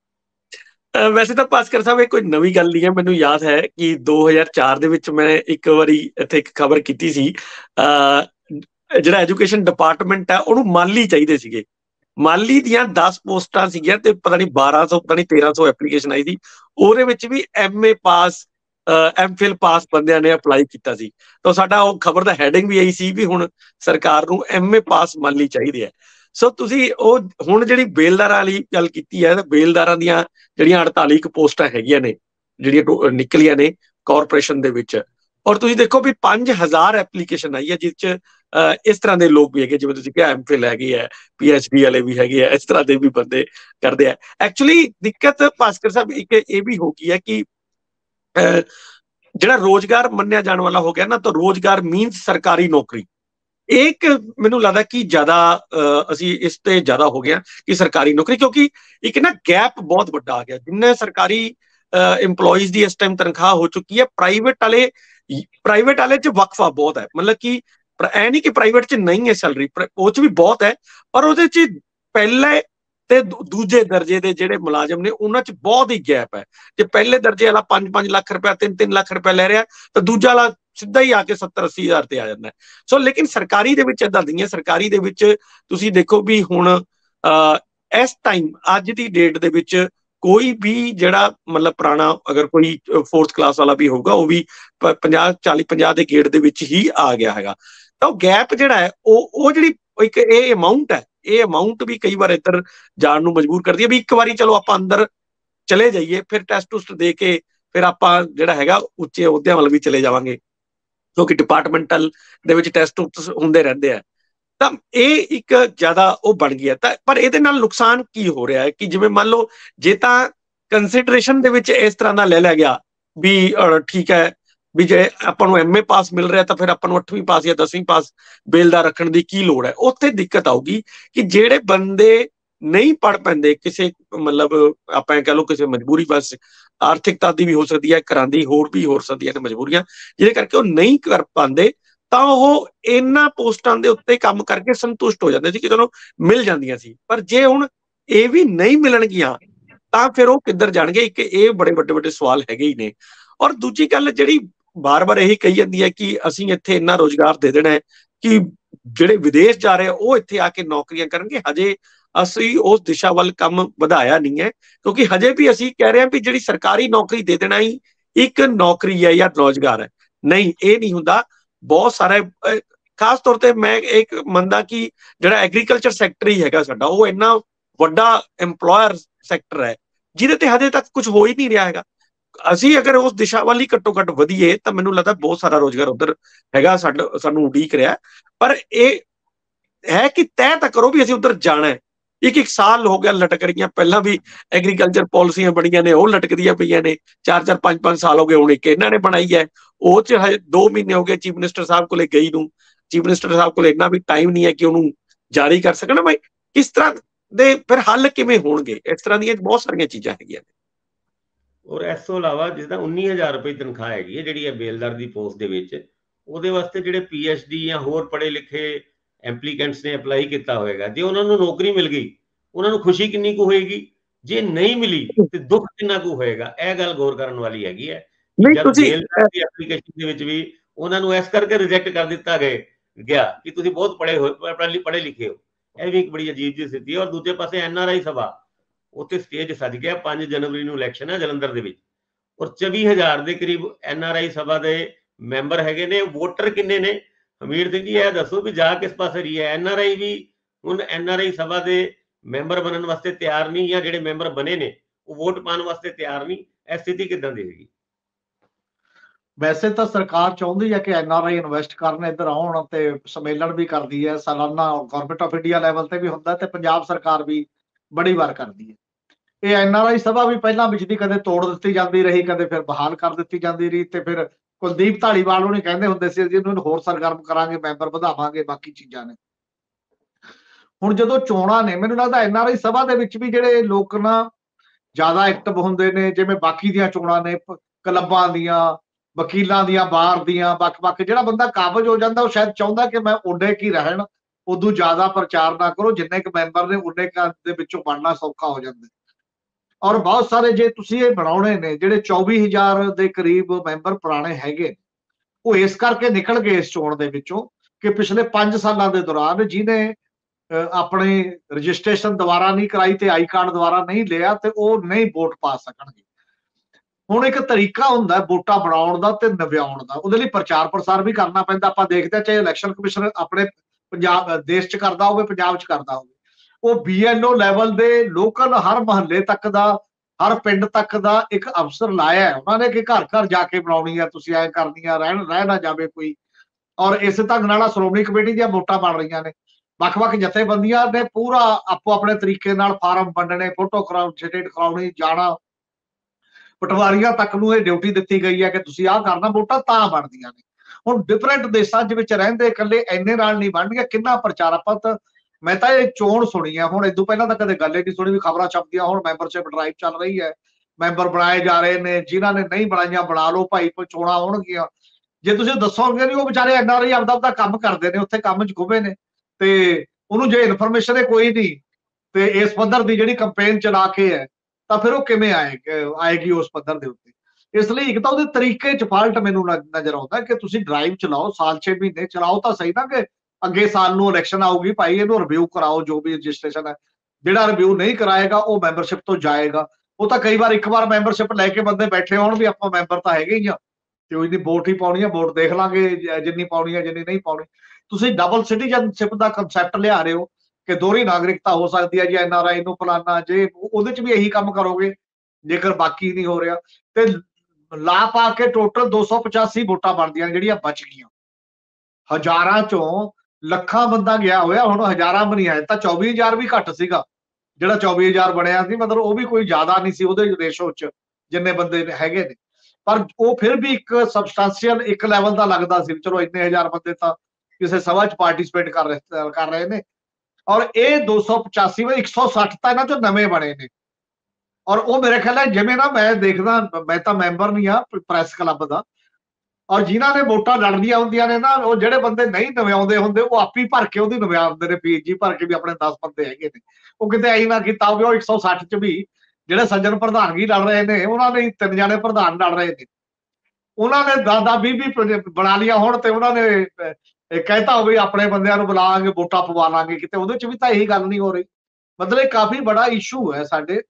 ਵੈਸੇ ਤਾਂ ਭਾਸਕਰ ਸਾਹਿਬ ਇਹ ਕੋਈ ਨਵੀਂ ਗੱਲ ਨਹੀਂ ਹੈ। ਮੈਨੂੰ ਯਾਦ ਹੈ ਕਿ ਦੋ ਹਜ਼ਾਰ ਚਾਰ ਦੇ ਵਿੱਚ ਮੈਂ ਇੱਕ ਵਾਰੀ ਇੱਥੇ ਇੱਕ ਖਬਰ ਕੀਤੀ ਸੀ, ਅਹ ਜਿਹੜਾ ਐਜੂਕੇਸ਼ਨ ਡਿਪਾਰਟਮੈਂਟ ਹੈ ਉਹਨੂੰ ਮਾਲੀ ਚਾਹੀਦੇ ਸੀਗੇ। ਮਾਲੀ ਦੀਆਂ ਦਸ ਪੋਸਟਾਂ ਸੀਗੀਆਂ ਤੇ ਪਤਾ ਨਹੀਂ ਬਾਰਾਂ ਸੌ ਪਤਾ ਨਹੀਂ ਤੇਰਾਂ ਸੌ ਐਪਲੀਕੇਸ਼ਨ ਆਈ ਸੀ। ਉਹਦੇ ਵਿੱਚ ਵੀ M A pass M phil pass ਬੰਦਿਆਂ ਨੇ ਅਪਲਾਈ ਕੀਤਾ ਸੀ। ਤਾਂ ਸਾਡਾ ਉਹ ਖਬਰ ਦਾ ਹੈਡਿੰਗ ਵੀ ਇਹੀ ਸੀ ਵੀ ਹੁਣ ਸਰਕਾਰ ਨੂੰ ਐਮ ਏ ਪਾਸ ਮਾਲੀ ਚਾਹੀਦੇ ਹੈ। ਸੋ ਤੁਸੀਂ ਉਹ ਹੁਣ ਜਿਹੜੀ ਬੇਲਦਾਰਾਂ ਵਾਲੀ ਗੱਲ ਕੀਤੀ ਹੈ, ਬੇਲਦਾਰਾਂ ਦੀਆਂ ਜਿਹੜੀਆਂ ਅੜਤਾਲੀ ਕੁ ਪੋਸਟਾਂ ਹੈਗੀਆਂ ਨੇ ਜਿਹੜੀਆਂ ਨਿਕਲੀਆਂ ਨੇ ਕਾਰਪੋਰੇਸ਼ਨ ਦੇ ਵਿੱਚ, ਔਰ ਤੁਸੀਂ ਦੇਖੋ ਵੀ ਪੰਜ ਹਜ਼ਾਰ ਐਪਲੀਕੇਸ਼ਨ ਆਈ ਹੈ ਜਿਸ ਚ ਇਸ ਤਰ੍ਹਾਂ ਦੇ ਲੋਕ ਵੀ ਹੈਗੇ, ਜਿਵੇਂ ਤੁਸੀਂ ਕਿਹਾ ਐਮਫਿਲ ਹੈਗੇ ਆ, ਪੀ ਐਚ ਡੀ ਵਾਲੇ ਵੀ ਹੈਗੇ ਆ, ਇਸ ਤਰ੍ਹਾਂ ਦੇ ਵੀ ਬੰਦੇ ਕਰਦੇ ਆ। ਐਕਚੁਅਲੀ ਦਿੱਕਤ ਭਾਸਕਰ ਸਾਹਿਬ ਇੱਕ ਇਹ ਵੀ ਹੋ ਗਈ ਹੈ ਕਿ ਜਿਹੜਾ ਰੋਜ਼ਗਾਰ ਮੰਨਿਆ ਜਾਣ ਵਾਲਾ ਹੋ ਗਿਆ ਨਾ, ਤਾਂ ਰੋਜ਼ਗਾਰ ਮੀਨਸ ਸਰਕਾਰੀ ਨੌਕਰੀ। ਇੱਕ ਮੈਨੂੰ ਲੱਗਦਾ ਕਿ ਜ਼ਿਆਦਾ ਅਸੀਂ ਇਸ ਤੇ ਜ਼ਿਆਦਾ ਹੋ ਗਿਆ ਕਿ ਸਰਕਾਰੀ ਨੌਕਰੀ, ਕਿਉਂਕਿ ਇੱਕ ਨਾ ਗੈਪ ਬਹੁਤ ਵੱਡਾ ਆ ਗਿਆ। ਜਿੰਨੇ ਸਰਕਾਰੀ ਇੰਪਲੋਈਜ਼ ਦੀ ਇਸ ਟਾਈਮ ਤਨਖਾਹ ਹੋ ਚੁੱਕੀ ਹੈ, ਪ੍ਰਾਈਵੇਟ ਵਾਲੇ ਪ੍ਰਾਈਵੇਟ ਵਾਲੇ ਚ ਵਕਫਾ ਬਹੁਤ ਹੈ। ਮਤਲਬ ਕਿ ਐ ਨਹੀਂ ਕਿ ਪ੍ਰਾਈਵੇਟ ਚ ਨਹੀਂ ਹੈ ਸੈਲਰੀ, ਉਹ ਚ ਵੀ ਬਹੁਤ ਹੈ, ਪਰ ਉਹਦੇ ਚ ਪਹਿਲੇ ਤੇ ਦੂਜੇ ਦਰਜੇ ਦੇ ਜਿਹੜੇ ਮੁਲਾਜ਼ਮ ਨੇ ਉਹਨਾਂ ਚ ਬਹੁਤ ਹੀ ਗੈਪ ਹੈ। ਜੇ ਪਹਿਲੇ ਦਰਜੇ ਵਾਲਾ ਪੰਜ ਪੰਜ ਲੱਖ ਰੁਪਇਆ ਤਿੰਨ ਤਿੰਨ ਲੱਖ ਰੁਪਇਆ ਲੈ ਰਿਹਾ, ਤਾਂ ਦੂਜਾ ਵਾਲਾ ਸਿੱਧਾ ਹੀ ਆ ਕੇ ਸੱਤਰ ਅੱਸੀ ਹਜ਼ਾਰ ਤੇ ਆ ਜਾਂਦਾ। ਸੋ ਲੇਕਿਨ ਸਰਕਾਰੀ ਦੇ ਵਿੱਚ ਏਦਾਂ ਨਹੀਂ ਹੈ। ਸਰਕਾਰੀ ਦੇ ਵਿੱਚ ਤੁਸੀਂ ਦੇਖੋ ਵੀ ਹੁਣ ਇਸ ਟਾਈਮ ਅੱਜ ਦੀ ਡੇਟ ਦੇ ਵਿੱਚ ਕੋਈ ਵੀ ਜਿਹੜਾ ਮਤਲਬ ਪੁਰਾਣਾ ਅਗਰ ਕੋਈ ਫੋਰਥ ਕਲਾਸ ਵਾਲਾ ਵੀ ਹੋਊਗਾ, ਉਹ ਵੀ ਪੰਜਾਹ ਚਾਲੀ ਪੰਜਾਹ ਦੇ ਗੇੜ ਦੇ ਵਿੱਚ ਹੀ ਆ ਗਿਆ ਹੈਗਾ। ਤਾਂ ਉਹ ਗੈਪ ਜਿਹੜਾ ਹੈ, ਉਹ ਉਹ ਜਿਹੜੀ ਇੱਕ ਇਹ ਅਮਾਊਂਟ ਹੈ, ਇਹ ਅਮਾਊਂਟ ਵੀ ਕਈ ਵਾਰ ਇੱਧਰ ਜਾਣ ਨੂੰ ਮਜਬੂਰ ਕਰਦੀ ਹੈ ਵੀ ਇੱਕ ਵਾਰੀ ਚਲੋ ਆਪਾਂ ਅੰਦਰ ਚਲੇ ਜਾਈਏ, ਫਿਰ ਟੈਸਟ ਟੁਸਟ ਦੇ ਕੇ ਫਿਰ ਆਪਾਂ ਜਿਹੜਾ ਹੈਗਾ ਉੱਚੇ ਅਹੁਦਿਆਂ ਵੱਲ ਵੀ ਚਲੇ ਜਾਵਾਂਗੇ, ਕਿਉਂਕਿ ਡਿਪਾਰਟਮੈਂਟਲ ਦੇ ਵਿੱਚ ਟੈਸਟ ਟੁਸਟ ਹੁੰਦੇ ਰਹਿੰਦੇ ਆ। ਤਾਂ ਇਹ ਇੱਕ ਜ਼ਿਆਦਾ ਉਹ ਬਣ ਗਿਆ। ਤਾਂ ਪਰ ਇਹਦੇ ਨਾਲ ਨੁਕਸਾਨ ਕੀ ਹੋ ਰਿਹਾ ਹੈ ਕਿ ਜਿਵੇਂ ਮੰਨ ਲਓ ਜੇ ਤਾਂ ਕੰਸੀਡਰੇਸ਼ਨ ਦੇ ਵਿੱਚ ਇਸ ਤਰ੍ਹਾਂ ਦਾ ਲੈ ਲਿਆ ਗਿਆ ਵੀ ਠੀਕ ਹੈ ਵੀ ਜੇ ਆਪਾਂ ਨੂੰ ਐਮ ਏ ਪਾਸ ਮਿਲ ਰਿਹਾ ਤਾਂ ਫਿਰ ਆਪਾਂ ਨੂੰ ਅੱਠਵੀਂ ਪਾਸ ਜਾਂ ਦਸਵੀਂ ਪਾਸ ਬੇਲਦਾਰ ਰੱਖਣ ਦੀ ਕੀ ਲੋੜ ਹੈ। ਉੱਥੇ ਦਿੱਕਤ ਆਊਗੀ ਕਿ ਜਿਹੜੇ ਬੰਦੇ ਨਹੀਂ ਪੜ੍ਹ ਪੈਂਦੇ, ਕਿਸੇ ਮਤਲਬ ਆਪਾਂ ਕਹਿ ਲਓ ਕਿਸੇ ਮਜਬੂਰੀ, ਬਸ ਆਰਥਿਕਤਾ ਦੀ ਵੀ ਹੋ ਸਕਦੀ ਹੈ, ਘਰਾਂ ਦੀ ਹੋਰ ਵੀ ਹੋ ਸਕਦੀਆਂ ਨੇ ਮਜਬੂਰੀਆਂ, ਜਿਹਦੇ ਕਰਕੇ ਉਹ ਨਹੀਂ ਕਰ ਪਾਉਂਦੇ, ਤਾਂ ਉਹ ਇਹਨਾਂ ਪੋਸਟਾਂ ਦੇ ਉੱਤੇ ਕੰਮ ਕਰਕੇ ਸੰਤੁਸ਼ਟ ਹੋ ਜਾਂਦੇ ਸੀ ਕਿ ਚਲੋ ਮਿਲ ਜਾਂਦੀਆਂ ਸੀ। ਪਰ ਜੇ ਹੁਣ ਇਹ ਵੀ ਨਹੀਂ ਮਿਲਣਗੀਆਂ ਤਾਂ ਫਿਰ ਉਹ ਕਿੱਧਰ ਜਾਣਗੇ? ਇੱਕ ਇਹ ਬੜੇ ਵੱਡੇ ਵੱਡੇ ਸਵਾਲ ਹੈਗੇ ਹੀ ਨੇ। ਔਰ ਦੂਜੀ ਗੱਲ ਜਿਹੜੀ ਬਾਰ-ਬਾਰ ਇਹੀ ਕਹੀ ਜਾਂਦੀ ਹੈ ਕਿ ਅਸੀਂ ਇੱਥੇ ਇੰਨਾ ਰੋਜ਼ਗਾਰ ਦੇ ਦੇਣਾ ਹੈ ਕਿ ਜਿਹੜੇ ਵਿਦੇਸ਼ ਜਾ ਰਹੇ ਆ ਉਹ ਇੱਥੇ ਆ ਕੇ ਨੌਕਰੀਆਂ ਕਰਨਗੇ। ਹਜੇ ਅਸੀਂ ਉਸ ਦਿਸ਼ਾ ਵੱਲ ਕੰਮ ਵਧਾਇਆ ਨਹੀਂ ਹੈ, ਕਿਉਂਕਿ ਹਜੇ ਵੀ ਅਸੀਂ ਕਹਿ ਰਹੇ ਹਾਂ ਵੀ ਜਿਹੜੀ ਸਰਕਾਰੀ ਨੌਕਰੀ ਦੇ ਦੇਣਾ ਹੀ ਇੱਕ ਨੌਕਰੀ ਹੈ ਜਾਂ ਰੋਜ਼ਗਾਰ ਹੈ। ਨਹੀਂ, ਇਹ ਨਹੀਂ ਹੁੰਦਾ। ਬਹੁਤ ਸਾਰੇ ਖਾਸ ਤੌਰ ਤੇ ਮੈਂ ਇੱਕ ਮੰਨਦਾ ਕਿ ਜਿਹੜਾ ਐਗਰੀਕਲਚਰ ਸੈਕਟਰ ਹੀ ਹੈਗਾ ਸਾਡਾ, ਉਹ ਇੰਨਾ ਵੱਡਾ ਇੰਪਲੋਇਰ ਸੈਕਟਰ ਹੈ ਜਿਹਦੇ ਤੇ ਹਜੇ ਤੱਕ ਕੁਝ ਹੋ ਹੀ ਨਹੀਂ ਰਿਹਾ ਹੈਗਾ। ਅਸੀਂ ਅਗਰ ਉਸ ਦਿਸ਼ਾ ਵੱਲ ਹੀ ਘੱਟੋ ਘੱਟ ਵਧੀਏ ਤਾਂ ਮੈਨੂੰ ਲੱਗਦਾ ਬਹੁਤ ਸਾਰਾ ਰੋਜ਼ਗਾਰ ਉੱਧਰ ਹੈਗਾ, ਸਾਡਾ ਸਾਨੂੰ ਉਡੀਕ ਰਿਹਾ। ਪਰ ਇਹ ਹੈ ਕਿ ਤੈਅ ਤਾਂ ਕਰੋ ਵੀ ਅਸੀਂ ਉੱਧਰ ਜਾਣਾ ਹੈ। ਇੱਕ ਇੱਕ ਸਾਲ ਹੋ ਗਿਆ ਲਟਕ ਰਹੀਆਂ, ਪਹਿਲਾਂ ਵੀ ਐਗਰੀਕਲਚਰ ਪਾਲਿਸੀਆਂ ਬਣੀਆਂ ਨੇ ਉਹ ਲਟਕਦੀਆਂ ਪਈਆਂ ਨੇ, ਚਾਰ ਚਾਰ ਪੰਜ ਪੰਜ ਸਾਲ ਹੋ ਗਏ। ਹੁਣ ਇੱਕ ਇਹਨਾਂ ਨੇ ਬਣਾਈ ਹੈ, ਉਹ ਚ ਹਜੇ ਦੋ ਮਹੀਨੇ ਹੋ ਗਏ ਚੀਫ ਮਿਨਿਸਟਰ ਸਾਹਿਬ ਕੋਲੇ ਗਈ ਨੂੰ। ਚੀਫ ਮਿਨਿਸਟਰ ਸਾਹਿਬ ਕੋਲ ਇੰਨਾ ਵੀ ਟਾਈਮ ਨਹੀਂ ਹੈ ਕਿ ਉਹਨੂੰ ਜਾਰੀ ਕਰ ਸਕਣ। ਭਾਈ ਕਿਸ ਤਰ੍ਹਾਂ ਦੇ ਫਿਰ ਹੱਲ ਕਿਵੇਂ ਹੋਣਗੇ? ਇਸ ਤਰ੍ਹਾਂ ਦੀਆਂ ਬਹੁਤ ਸਾਰੀਆਂ ਚੀਜ਼ਾਂ ਹੈਗੀਆਂ ਨੇ। ਔਰ ਇਸ ਤੋਂ ਇਲਾਵਾ ਜਿੱਦਾਂ ਉੱਨੀ ਹਜ਼ਾਰ ਰੁਪਏ ਤਨਖਾਹ ਹੈਗੀ ਹੈ ਜਿਹੜੀ ਹੈ ਬੇਲਦਾਰ ਦੀ ਪੋਸਟ ਦੇ ਵਿੱਚ, ਉਹਦੇ ਵਾਸਤੇ ਜਿਹੜੇ ਪੀ ਐਚ ਡੀ ਜਾਂ ਹੋਰ ਪੜ੍ਹੇ ਲਿਖੇ ਐਪਲੀਕੈਂਟਸ ਨੇ ਅਪਲਾਈ ਕੀਤਾ ਹੋਏਗਾ, ਜੇ ਉਹਨਾਂ ਨੂੰ ਨੌਕਰੀ ਮਿਲ ਗਈ ਉਹਨਾਂ ਨੂੰ ਖੁਸ਼ੀ ਕਿੰਨੀ ਕੁ ਹੋਏਗੀ, ਜੇ ਨਹੀਂ ਮਿਲੀ ਤੇ ਦੁੱਖ ਕਿੰਨਾ ਕੁ ਹੋਏਗਾ। ਇਹ ਗੱਲ ਗੌਰ ਕਰਨ ਵਾਲੀ ਹੈਗੀ ਹੈ। ਜਦ ਬੇਲਦਾਰ ਦੀ ਐਪਲੀਕੇਸ਼ਨ ਦੇ ਵਿੱਚ ਵੀ ਉਹਨਾਂ ਨੂੰ ਇਸ ਕਰਕੇ ਰਿਜੈਕਟ ਕਰ ਦਿੱਤਾ ਗਏ ਗਿਆ ਕਿ ਤੁਸੀਂ ਬਹੁਤ ਪੜ੍ਹੇ ਹੋਏ ਪੜ੍ਹੇ ਲਿਖੇ ਹੋ। ਇਹ ਵੀ ਇੱਕ ਬੜੀ ਅਜੀਬ ਜਿਹੀ ਸਥਿਤੀ ਹੈ। ਔਰ ਦੂਜੇ ਪਾਸੇ ਐਨ ਆਰ ਆਈ ਸਭਾ, ਉੱਥੇ ਸਟੇਜ ਸੱਜ ਗਿਆ। ਪੰਜ ਜਨਵਰੀ ਨੂੰ ਇਲੈਕਸ਼ਨ ਹੈ ਜਲੰਧਰ ਦੇ ਵਿੱਚ, ਔਰ ਚੌਵੀ ਹਜ਼ਾਰ ਦੇ ਕਰੀਬ ਐਨ ਆਰ ਆਈ ਸਭਾ ਦੇ ਮੈਂਬਰ ਹੈਗੇ ਨੇ। ਵੋਟਰ ਕਿੰਨੇ ਨੇ ਹਮੀਰ ਸਿੰਘ ਜੀ ਇਹ ਦੱਸੋ ਵੀ ਜਾ ਕਿਸ ਪਾਸੇ ਰਹੀ ਹੈ? ਐਨ ਆਰ ਆਈ ਵੀ ਹੁਣ ਐਨ ਆਰ ਆਈ ਸਭਾ ਦੇ ਮੈਂਬਰ ਬਣਨ ਵਾਸਤੇ ਤਿਆਰ ਨਹੀਂ, ਜਾਂ ਜਿਹੜੇ ਮੈਂਬਰ ਬਣੇ ਨੇ ਉਹ ਵੋਟ ਪਾਉਣ ਵਾਸਤੇ ਤਿਆਰ ਨਹੀਂ। ਇਹ ਸਥਿਤੀ ਕਿੱਦਾਂ ਦੀ ਹੈਗੀ? ਵੈਸੇ ਤਾਂ ਸਰਕਾਰ ਚਾਹੁੰਦੀ ਹੈ ਕਿ ਐਨ ਆਰ ਆਈ ਇਨਵੈਸਟ ਕਰਨ, ਇੱਧਰ ਆਉਣ ਤੇ ਸੰਮੇਲਨ ਵੀ ਕਰਦੀ ਹੈ ਸਾਲਾਨਾ, ਗਵਰਨਮੈਂਟ ਆਫ ਇੰਡੀਆ ਲੈਵਲ ਤੇ ਵੀ ਹੁੰਦਾ ਤੇ ਪੰਜਾਬ ਸਰਕਾਰ ਵੀ ਬੜੀ ਵਾਰ ਕਰਦੀ ਹੈ। ਇਹ ਐਨ ਆਰ ਆਈ ਸਭਾ ਵੀ ਪਹਿਲਾਂ ਵਿੱਚ ਦੀ ਕਦੇ ਤੋੜ ਦਿੱਤੀ ਜਾਂਦੀ ਰਹੀ, ਕਦੇ ਫਿਰ ਬਹਾਲ ਕਰ ਦਿੱਤੀ ਜਾਂਦੀ ਰਹੀ, ਤੇ ਫਿਰ ਕੁਲਦੀਪ ਧਾਲੀਵਾਲ ਉਹਨੇ ਕਹਿੰਦੇ ਹੁੰਦੇ ਸੀ ਅਸੀਂ ਇਹਨੂੰ ਹੋਰ ਸਰਗਰਮ ਕਰਾਂਗੇ, ਮੈਂਬਰ ਵਧਾਵਾਂਗੇ, ਬਾਕੀ ਚੀਜ਼ਾਂ ਨੇ। ਹੁਣ ਜਦੋਂ ਚੋਣਾਂ ਨੇ, ਮੈਨੂੰ ਲੱਗਦਾ ਐਨ ਆਰ ਆਈ ਸਭਾ ਦੇ ਵਿੱਚ ਵੀ ਜਿਹੜੇ ਲੋਕ ਨਾ ਜ਼ਿਆਦਾ ਐਕਟਿਵ ਹੁੰਦੇ ਨੇ, ਜਿਵੇਂ ਬਾਕੀ ਦੀਆਂ ਚੋਣਾਂ ਨੇ, ਕਲੱਬਾਂ ਦੀਆਂ, ਵਕੀਲਾਂ ਦੀਆਂ, ਬਾਰ ਦੀਆਂ, ਵੱਖ-ਵੱਖ, ਜਿਹੜਾ ਬੰਦਾ ਕਾਬਜ ਹੋ ਜਾਂਦਾ ਉਹ ਸ਼ਾਇਦ ਚਾਹੁੰਦਾ ਕਿ ਮੈਂ ਓਡੇ ਕੀ ਰਹਿਣ, ਉਦੋਂ ਜ਼ਿਆਦਾ ਪ੍ਰਚਾਰ ਨਾ ਕਰੋ, ਜਿੰਨੇ ਕੁ ਮੈਂਬਰ ਨੇ ਉਨੇ ਦੇ ਵਿੱਚੋਂ ਬਣਨਾ ਸੌਖਾ ਹੋ ਜਾਂਦਾ। ਔਰ ਬਹੁਤ ਸਾਰੇ ਜੇ ਤੁਸੀਂ ਇਹ ਬਣਾਉਣੇ ਨੇ, ਜਿਹੜੇ ਚੌਵੀ ਹਜ਼ਾਰ ਦੇ ਕਰੀਬ ਮੈਂਬਰ ਪੁਰਾਣੇ ਹੈਗੇ, ਉਹ ਇਸ ਕਰਕੇ ਨਿਕਲ ਗਏ ਇਸ ਚੋਣ ਦੇ ਵਿੱਚੋਂ ਕਿ ਪਿਛਲੇ ਪੰਜ ਸਾਲਾਂ ਦੇ ਦੌਰਾਨ ਜਿਹਨੇ ਆਪਣੇ ਰਜਿਸਟ੍ਰੇਸ਼ਨ ਦੁਬਾਰਾ ਨਹੀਂ ਕਰਾਈ ਤੇ ਆਈ ਕਾਰਡ ਦੁਬਾਰਾ ਨਹੀਂ ਲਿਆ ਤੇ ਉਹ ਨਹੀਂ ਵੋਟ ਪਾ ਸਕਣਗੇ। ਹੁਣ ਇੱਕ ਤਰੀਕਾ ਹੁੰਦਾ ਵੋਟਾਂ ਬਣਾਉਣ ਦਾ ਤੇ ਨਵਿਆਉਣ ਦਾ, ਉਹਦੇ ਲਈ ਪ੍ਰਚਾਰ ਪ੍ਰਸਾਰ ਵੀ ਕਰਨਾ ਪੈਂਦਾ। ਆਪਾਂ ਦੇਖਦੇ ਹਾਂ ਚਾਹੇ ਇਲੈਕਸ਼ਨ ਕਮਿਸ਼ਨ ਆਪਣੇ ਪੰਜਾਬ ਦੇਸ਼ 'ਚ ਕਰਦਾ ਹੋਵੇ, ਪੰਜਾਬ 'ਚ ਕਰਦਾ ਹੋਵੇ, ਉਹ ਬੀਐਨਓ ਲੈਵਲ ਦੇ ਲੋਕਲ ਹਰ ਮੁਹੱਲੇ ਤੱਕ ਦਾ, ਹਰ ਪਿੰਡ ਤੱਕ ਦਾ ਇੱਕ ਅਫਸਰ ਲਾਇਆ ਉਹਨਾਂ ਨੇ ਕਿ ਘਰ ਘਰ ਜਾ ਕੇ ਬਣਾਉਣੀ ਆ, ਤੁਸੀਂ ਐ ਕਰਨੀ ਆ, ਰਹਿਣ ਰਹਿ ਨਾ ਜਾਵੇ ਕੋਈ। ਔਰ ਇਸੇ ਢੰਗ ਨਾਲ ਸ਼੍ਰੋਮਣੀ ਕਮੇਟੀ ਦੀਆਂ ਵੋਟਾਂ ਬਣ ਰਹੀਆਂ ਨੇ, ਵੱਖ-ਵੱਖ ਜਥੇਬੰਦੀਆਂ ਨੇ ਪੂਰਾ ਆਪੋ ਆਪਣੇ ਤਰੀਕੇ ਨਾਲ ਫਾਰਮ ਵੰਡਣੇ, ਫੋਟੋ ਕਰਾਉਣੀ, ਕਰਾਉਣੀ ਜਾਣਾ, ਪਟਵਾਰੀਆਂ ਤੱਕ ਨੂੰ ਇਹ ਡਿਊਟੀ ਦਿੱਤੀ ਗਈ ਹੈ ਕਿ ਤੁਸੀਂ ਆਹ ਕਰਨਾ, ਵੋਟਾਂ ਤਾਂ ਬਣਦੀਆਂ ਨੇ। ਹੁਣ ਡਿਫਰੈਂਟ ਦੇਸ਼ਾਂ ਦੇ ਵਿੱਚ ਰਹਿੰਦੇ ਇਕੱਲੇ ਇੰਨੇ ਨਾਲ ਨਹੀਂ ਬਣਦੀਆਂ, ਕਿੰਨਾ ਪ੍ਰਚਾਰ। ਆਪਾਂ ਮੈਂ ਤਾਂ ਇਹ ਚੋਣ ਸੁਣੀ ਆ, ਹੁਣ ਇਦੋਂ ਪਹਿਲਾਂ ਤਾਂ ਕਦੇ ਗੱਲ ਹੀ ਨਹੀਂ ਸੁਣੀ ਵੀ ਖਬਰਾਂ ਛਪਦੀਆਂ। ਹੁਣ ਮੈਂਬਰਸ਼ਿਪ ਡਰਾਈਵ ਚੱਲ ਰਹੀ ਹੈ, ਮੈਂਬਰ ਬਣਾਏ ਜਾ ਰਹੇ ਨੇ, ਜਿਨ੍ਹਾਂ ਨੇ ਨਹੀਂ ਬਣਾਈਆਂ ਬਣਾ ਲਓ ਭਾਈ, ਚੋਣਾਂ ਹੋਣਗੀਆਂ। ਜੇ ਤੁਸੀਂ ਦੱਸੋਗੇ ਨਹੀਂ, ਉਹ ਵਿਚਾਰੇ ਐਨਆਰਆਈ ਆਪਦਾ ਆਪਦਾ ਕੰਮ ਕਰਦੇ ਨੇ, ਉੱਥੇ ਕੰਮ 'ਚ ਖੁੱਬੇ ਨੇ, ਤੇ ਉਹਨੂੰ ਜੇ ਇਨਫੋਰਮੇਸ਼ਨ ਹੈ ਕੋਈ ਨਹੀਂ, ਤੇ ਇਸ ਪੱਧਰ ਦੀ ਜਿਹੜੀ ਕੰਪੇਨ ਚਲਾ ਕੇ ਹੈ, ਤਾਂ ਫਿਰ ਉਹ ਕਿਵੇਂ ਆਏ ਆਏਗੀ ਉਸ ਪੱਧਰ ਦੇ ਉੱਤੇ। ਇਸ ਲਈ ਇੱਕ ਤਾਂ ਉਹਦੇ ਤਰੀਕੇ 'ਚ ਫਾਲਟ ਮੈਨੂੰ ਨਜ਼ਰ ਆਉਂਦਾ ਕਿ ਤੁਸੀਂ ਡਰਾਈਵ ਚਲਾਓ, ਸਾਲ ਛੇ ਮਹੀਨੇ ਚਲਾਓ ਤਾਂ ਸਹੀ ਨਾ, ਕਿ ਅੱਗੇ ਸਾਲ ਨੂੰ ਇਲੈਕਸ਼ਨ ਆਊਗੀ ਭਾਈ, ਇਹਨੂੰ ਰਿਵਿਊ ਕਰਾਓ, ਜੋ ਵੀ ਰਜਿਸਟ੍ਰੇਸ਼ਨ ਹੈ। ਜਿਹੜਾ ਰਿਵਿਊ ਨਹੀਂ ਕਰਾਏਗਾ ਉਹ ਮੈਂਬਰਸ਼ਿਪ ਤੋਂ ਜਾਏਗਾ। ਉਹ ਤਾਂ ਕਈ ਵਾਰ ਇੱਕ ਵਾਰ ਮੈਂਬਰਸ਼ਿਪ ਲੈ ਕੇ ਬੰਦੇ ਬੈਠੇ ਹੋਣ ਵੀ ਆਪਾਂ ਮੈਂਬਰ ਤਾਂ ਹੈਗੇ ਹੀ ਆ, ਤੇ ਉਹਦੀ ਵੋਟ ਹੀ ਪਾਉਣੀ ਆ, ਵੋਟ ਦੇਖ ਲਾਂਗੇ ਜਿੰਨੀ ਪਾਉਣੀ ਹੈ ਜਿੰਨੀ ਨਹੀਂ ਪਾਉਣੀ। ਤੁਸੀਂ ਡਬਲ ਸਿਟੀਜ਼ਨਸ਼ਿਪ ਦਾ ਕੰਸੈਪਟ ਲਿਆ ਰਹੇ ਹੋ ਕਿ ਦੋਹਰੀ ਨਾਗਰਿਕਤਾ ਹੋ ਸਕਦੀ ਹੈ ਜੀ ਐਨਆਰਆਈ ਨੂੰ, ਫਲਾਨਾ ਜੇ, ਉਹਦੇ 'ਚ ਵੀ ਇਹੀ ਕੰਮ ਕਰੋਗੇ ਜੇਕਰ ਬਾਕੀ ਨਹੀਂ ਹੋ ਰਿਹਾ। ਤੇ ਲਾ ਪਾ ਕੇ ਟੋਟਲ ਦੋ ਸੌ ਪਚਾਸੀ ਵੋਟਾਂ ਬਣਦੀਆਂ ਜਿਹੜੀਆਂ ਬਚ ਗਈਆਂ। ਹਜ਼ਾਰਾਂ ਚੋਂ ਲੱਖਾਂ ਬੰਦਾ ਗਿਆ ਹੋਇਆ, ਹੁਣ ਹਜ਼ਾਰਾਂ ਵੀ ਨਹੀਂ ਆਏ, ਤਾਂ ਚੌਵੀ ਹਜ਼ਾਰ ਵੀ ਘੱਟ ਸੀਗਾ ਜਿਹੜਾ ਚੌਵੀ ਹਜ਼ਾਰ ਬਣਿਆ ਸੀ, ਮਤਲਬ ਉਹ ਵੀ ਕੋਈ ਜ਼ਿਆਦਾ ਨਹੀਂ ਸੀ ਉਹਦੇ ਰੇਸ਼ੋ 'ਚ ਜਿੰਨੇ ਬੰਦੇ ਹੈਗੇ ਨੇ। ਪਰ ਉਹ ਫਿਰ ਵੀ ਇੱਕ ਸਬਸਟੈਂਸ਼ੀਅਲ ਇੱਕ ਲੈਵਲ ਦਾ ਲੱਗਦਾ ਸੀ, ਚਲੋ ਇੰਨੇ ਹਜ਼ਾਰ ਬੰਦੇ ਤਾਂ ਕਿਸੇ ਸਭਾ 'ਚ ਪਾਰਟੀਸਪੇਟ ਕਰ ਰਹੇ ਕਰ ਰਹੇ ਨੇ। ਔਰ ਇਹ ਦੋ ਸੌ ਪਚਾਸੀ ਵਿੱਚ ਇੱਕ ਸੌ ਸੱਠ ਤਾਂ ਇਹਨਾਂ 'ਚੋਂ ਨਵੇਂ ਬਣੇ ਨੇ। ਔਰ ਉਹ ਮੇਰੇ ਖਿਆਲ ਹੈ, ਜਿਵੇਂ ਨਾ ਮੈਂ ਦੇਖਦਾ, ਮੈਂ ਤਾਂ ਮੈਂਬਰ ਨਹੀਂ ਆ ਪ੍ਰੈਸ ਕਲੱਬ ਦਾ, ਔਰ ਜਿਨ੍ਹਾਂ ਨੇ ਵੋਟਾਂ ਲੜਦੀਆਂ ਹੁੰਦੀਆਂ ਨੇ ਨਾ, ਉਹ ਜਿਹੜੇ ਬੰਦੇ ਨਹੀਂ ਨਵਿਆਉਂਦੇ ਹੁੰਦੇ ਉਹ ਆਪੀ ਭਰ ਕੇ ਉਹਦੀ ਨਵਿਆਉਂਦੇ ਨੇ, ਫੀਸ ਜੀ ਭਰ ਕੇ ਵੀ ਆਪਣੇ ਦਸ ਬੰਦੇ ਹੈਗੇ ਨੇ। ਉਹ ਕਿਤੇ ਐਂ ਨਾ ਕੀਤਾ ਹੋਵੇ ਉਹ ਇੱਕ ਸੌ ਸੱਠ 'ਚ ਵੀ ਜਿਹੜੇ ਸੱਜਣ ਪ੍ਰਧਾਨਗੀ ਲੜ ਰਹੇ ਨੇ, ਉਹਨਾਂ ਨੇ ਤਿੰਨ ਜਾਣੇ ਪ੍ਰਧਾਨ ਲੜ ਰਹੇ ਨੇ, ਉਹਨਾਂ ਨੇ ਦਸ ਦਸ ਵੀਹ ਵੀਹ ਬਣਾ ਲਿਆ ਹੁਣ, ਤੇ ਉਹਨਾਂ ਨੇ ਕਹਿਤਾ ਹੋਵੇ ਆਪਣੇ ਬੰਦਿਆਂ ਨੂੰ ਬੁਲਾਵਾਂਗੇ, ਵੋਟਾਂ ਪਵਾ ਲਾਂਗੇ ਕਿਤੇ। ਉਹਦੇ 'ਚ ਵੀ ਤਾਂ ਇਹੀ ਗੱਲ ਨਹੀਂ ਹੋ ਰਹੀ। ਮਤਲਬ ਇਹ ਕਾਫੀ ਬੜਾ ਇਸ਼ੂ ਹੈ ਸਾਡੇ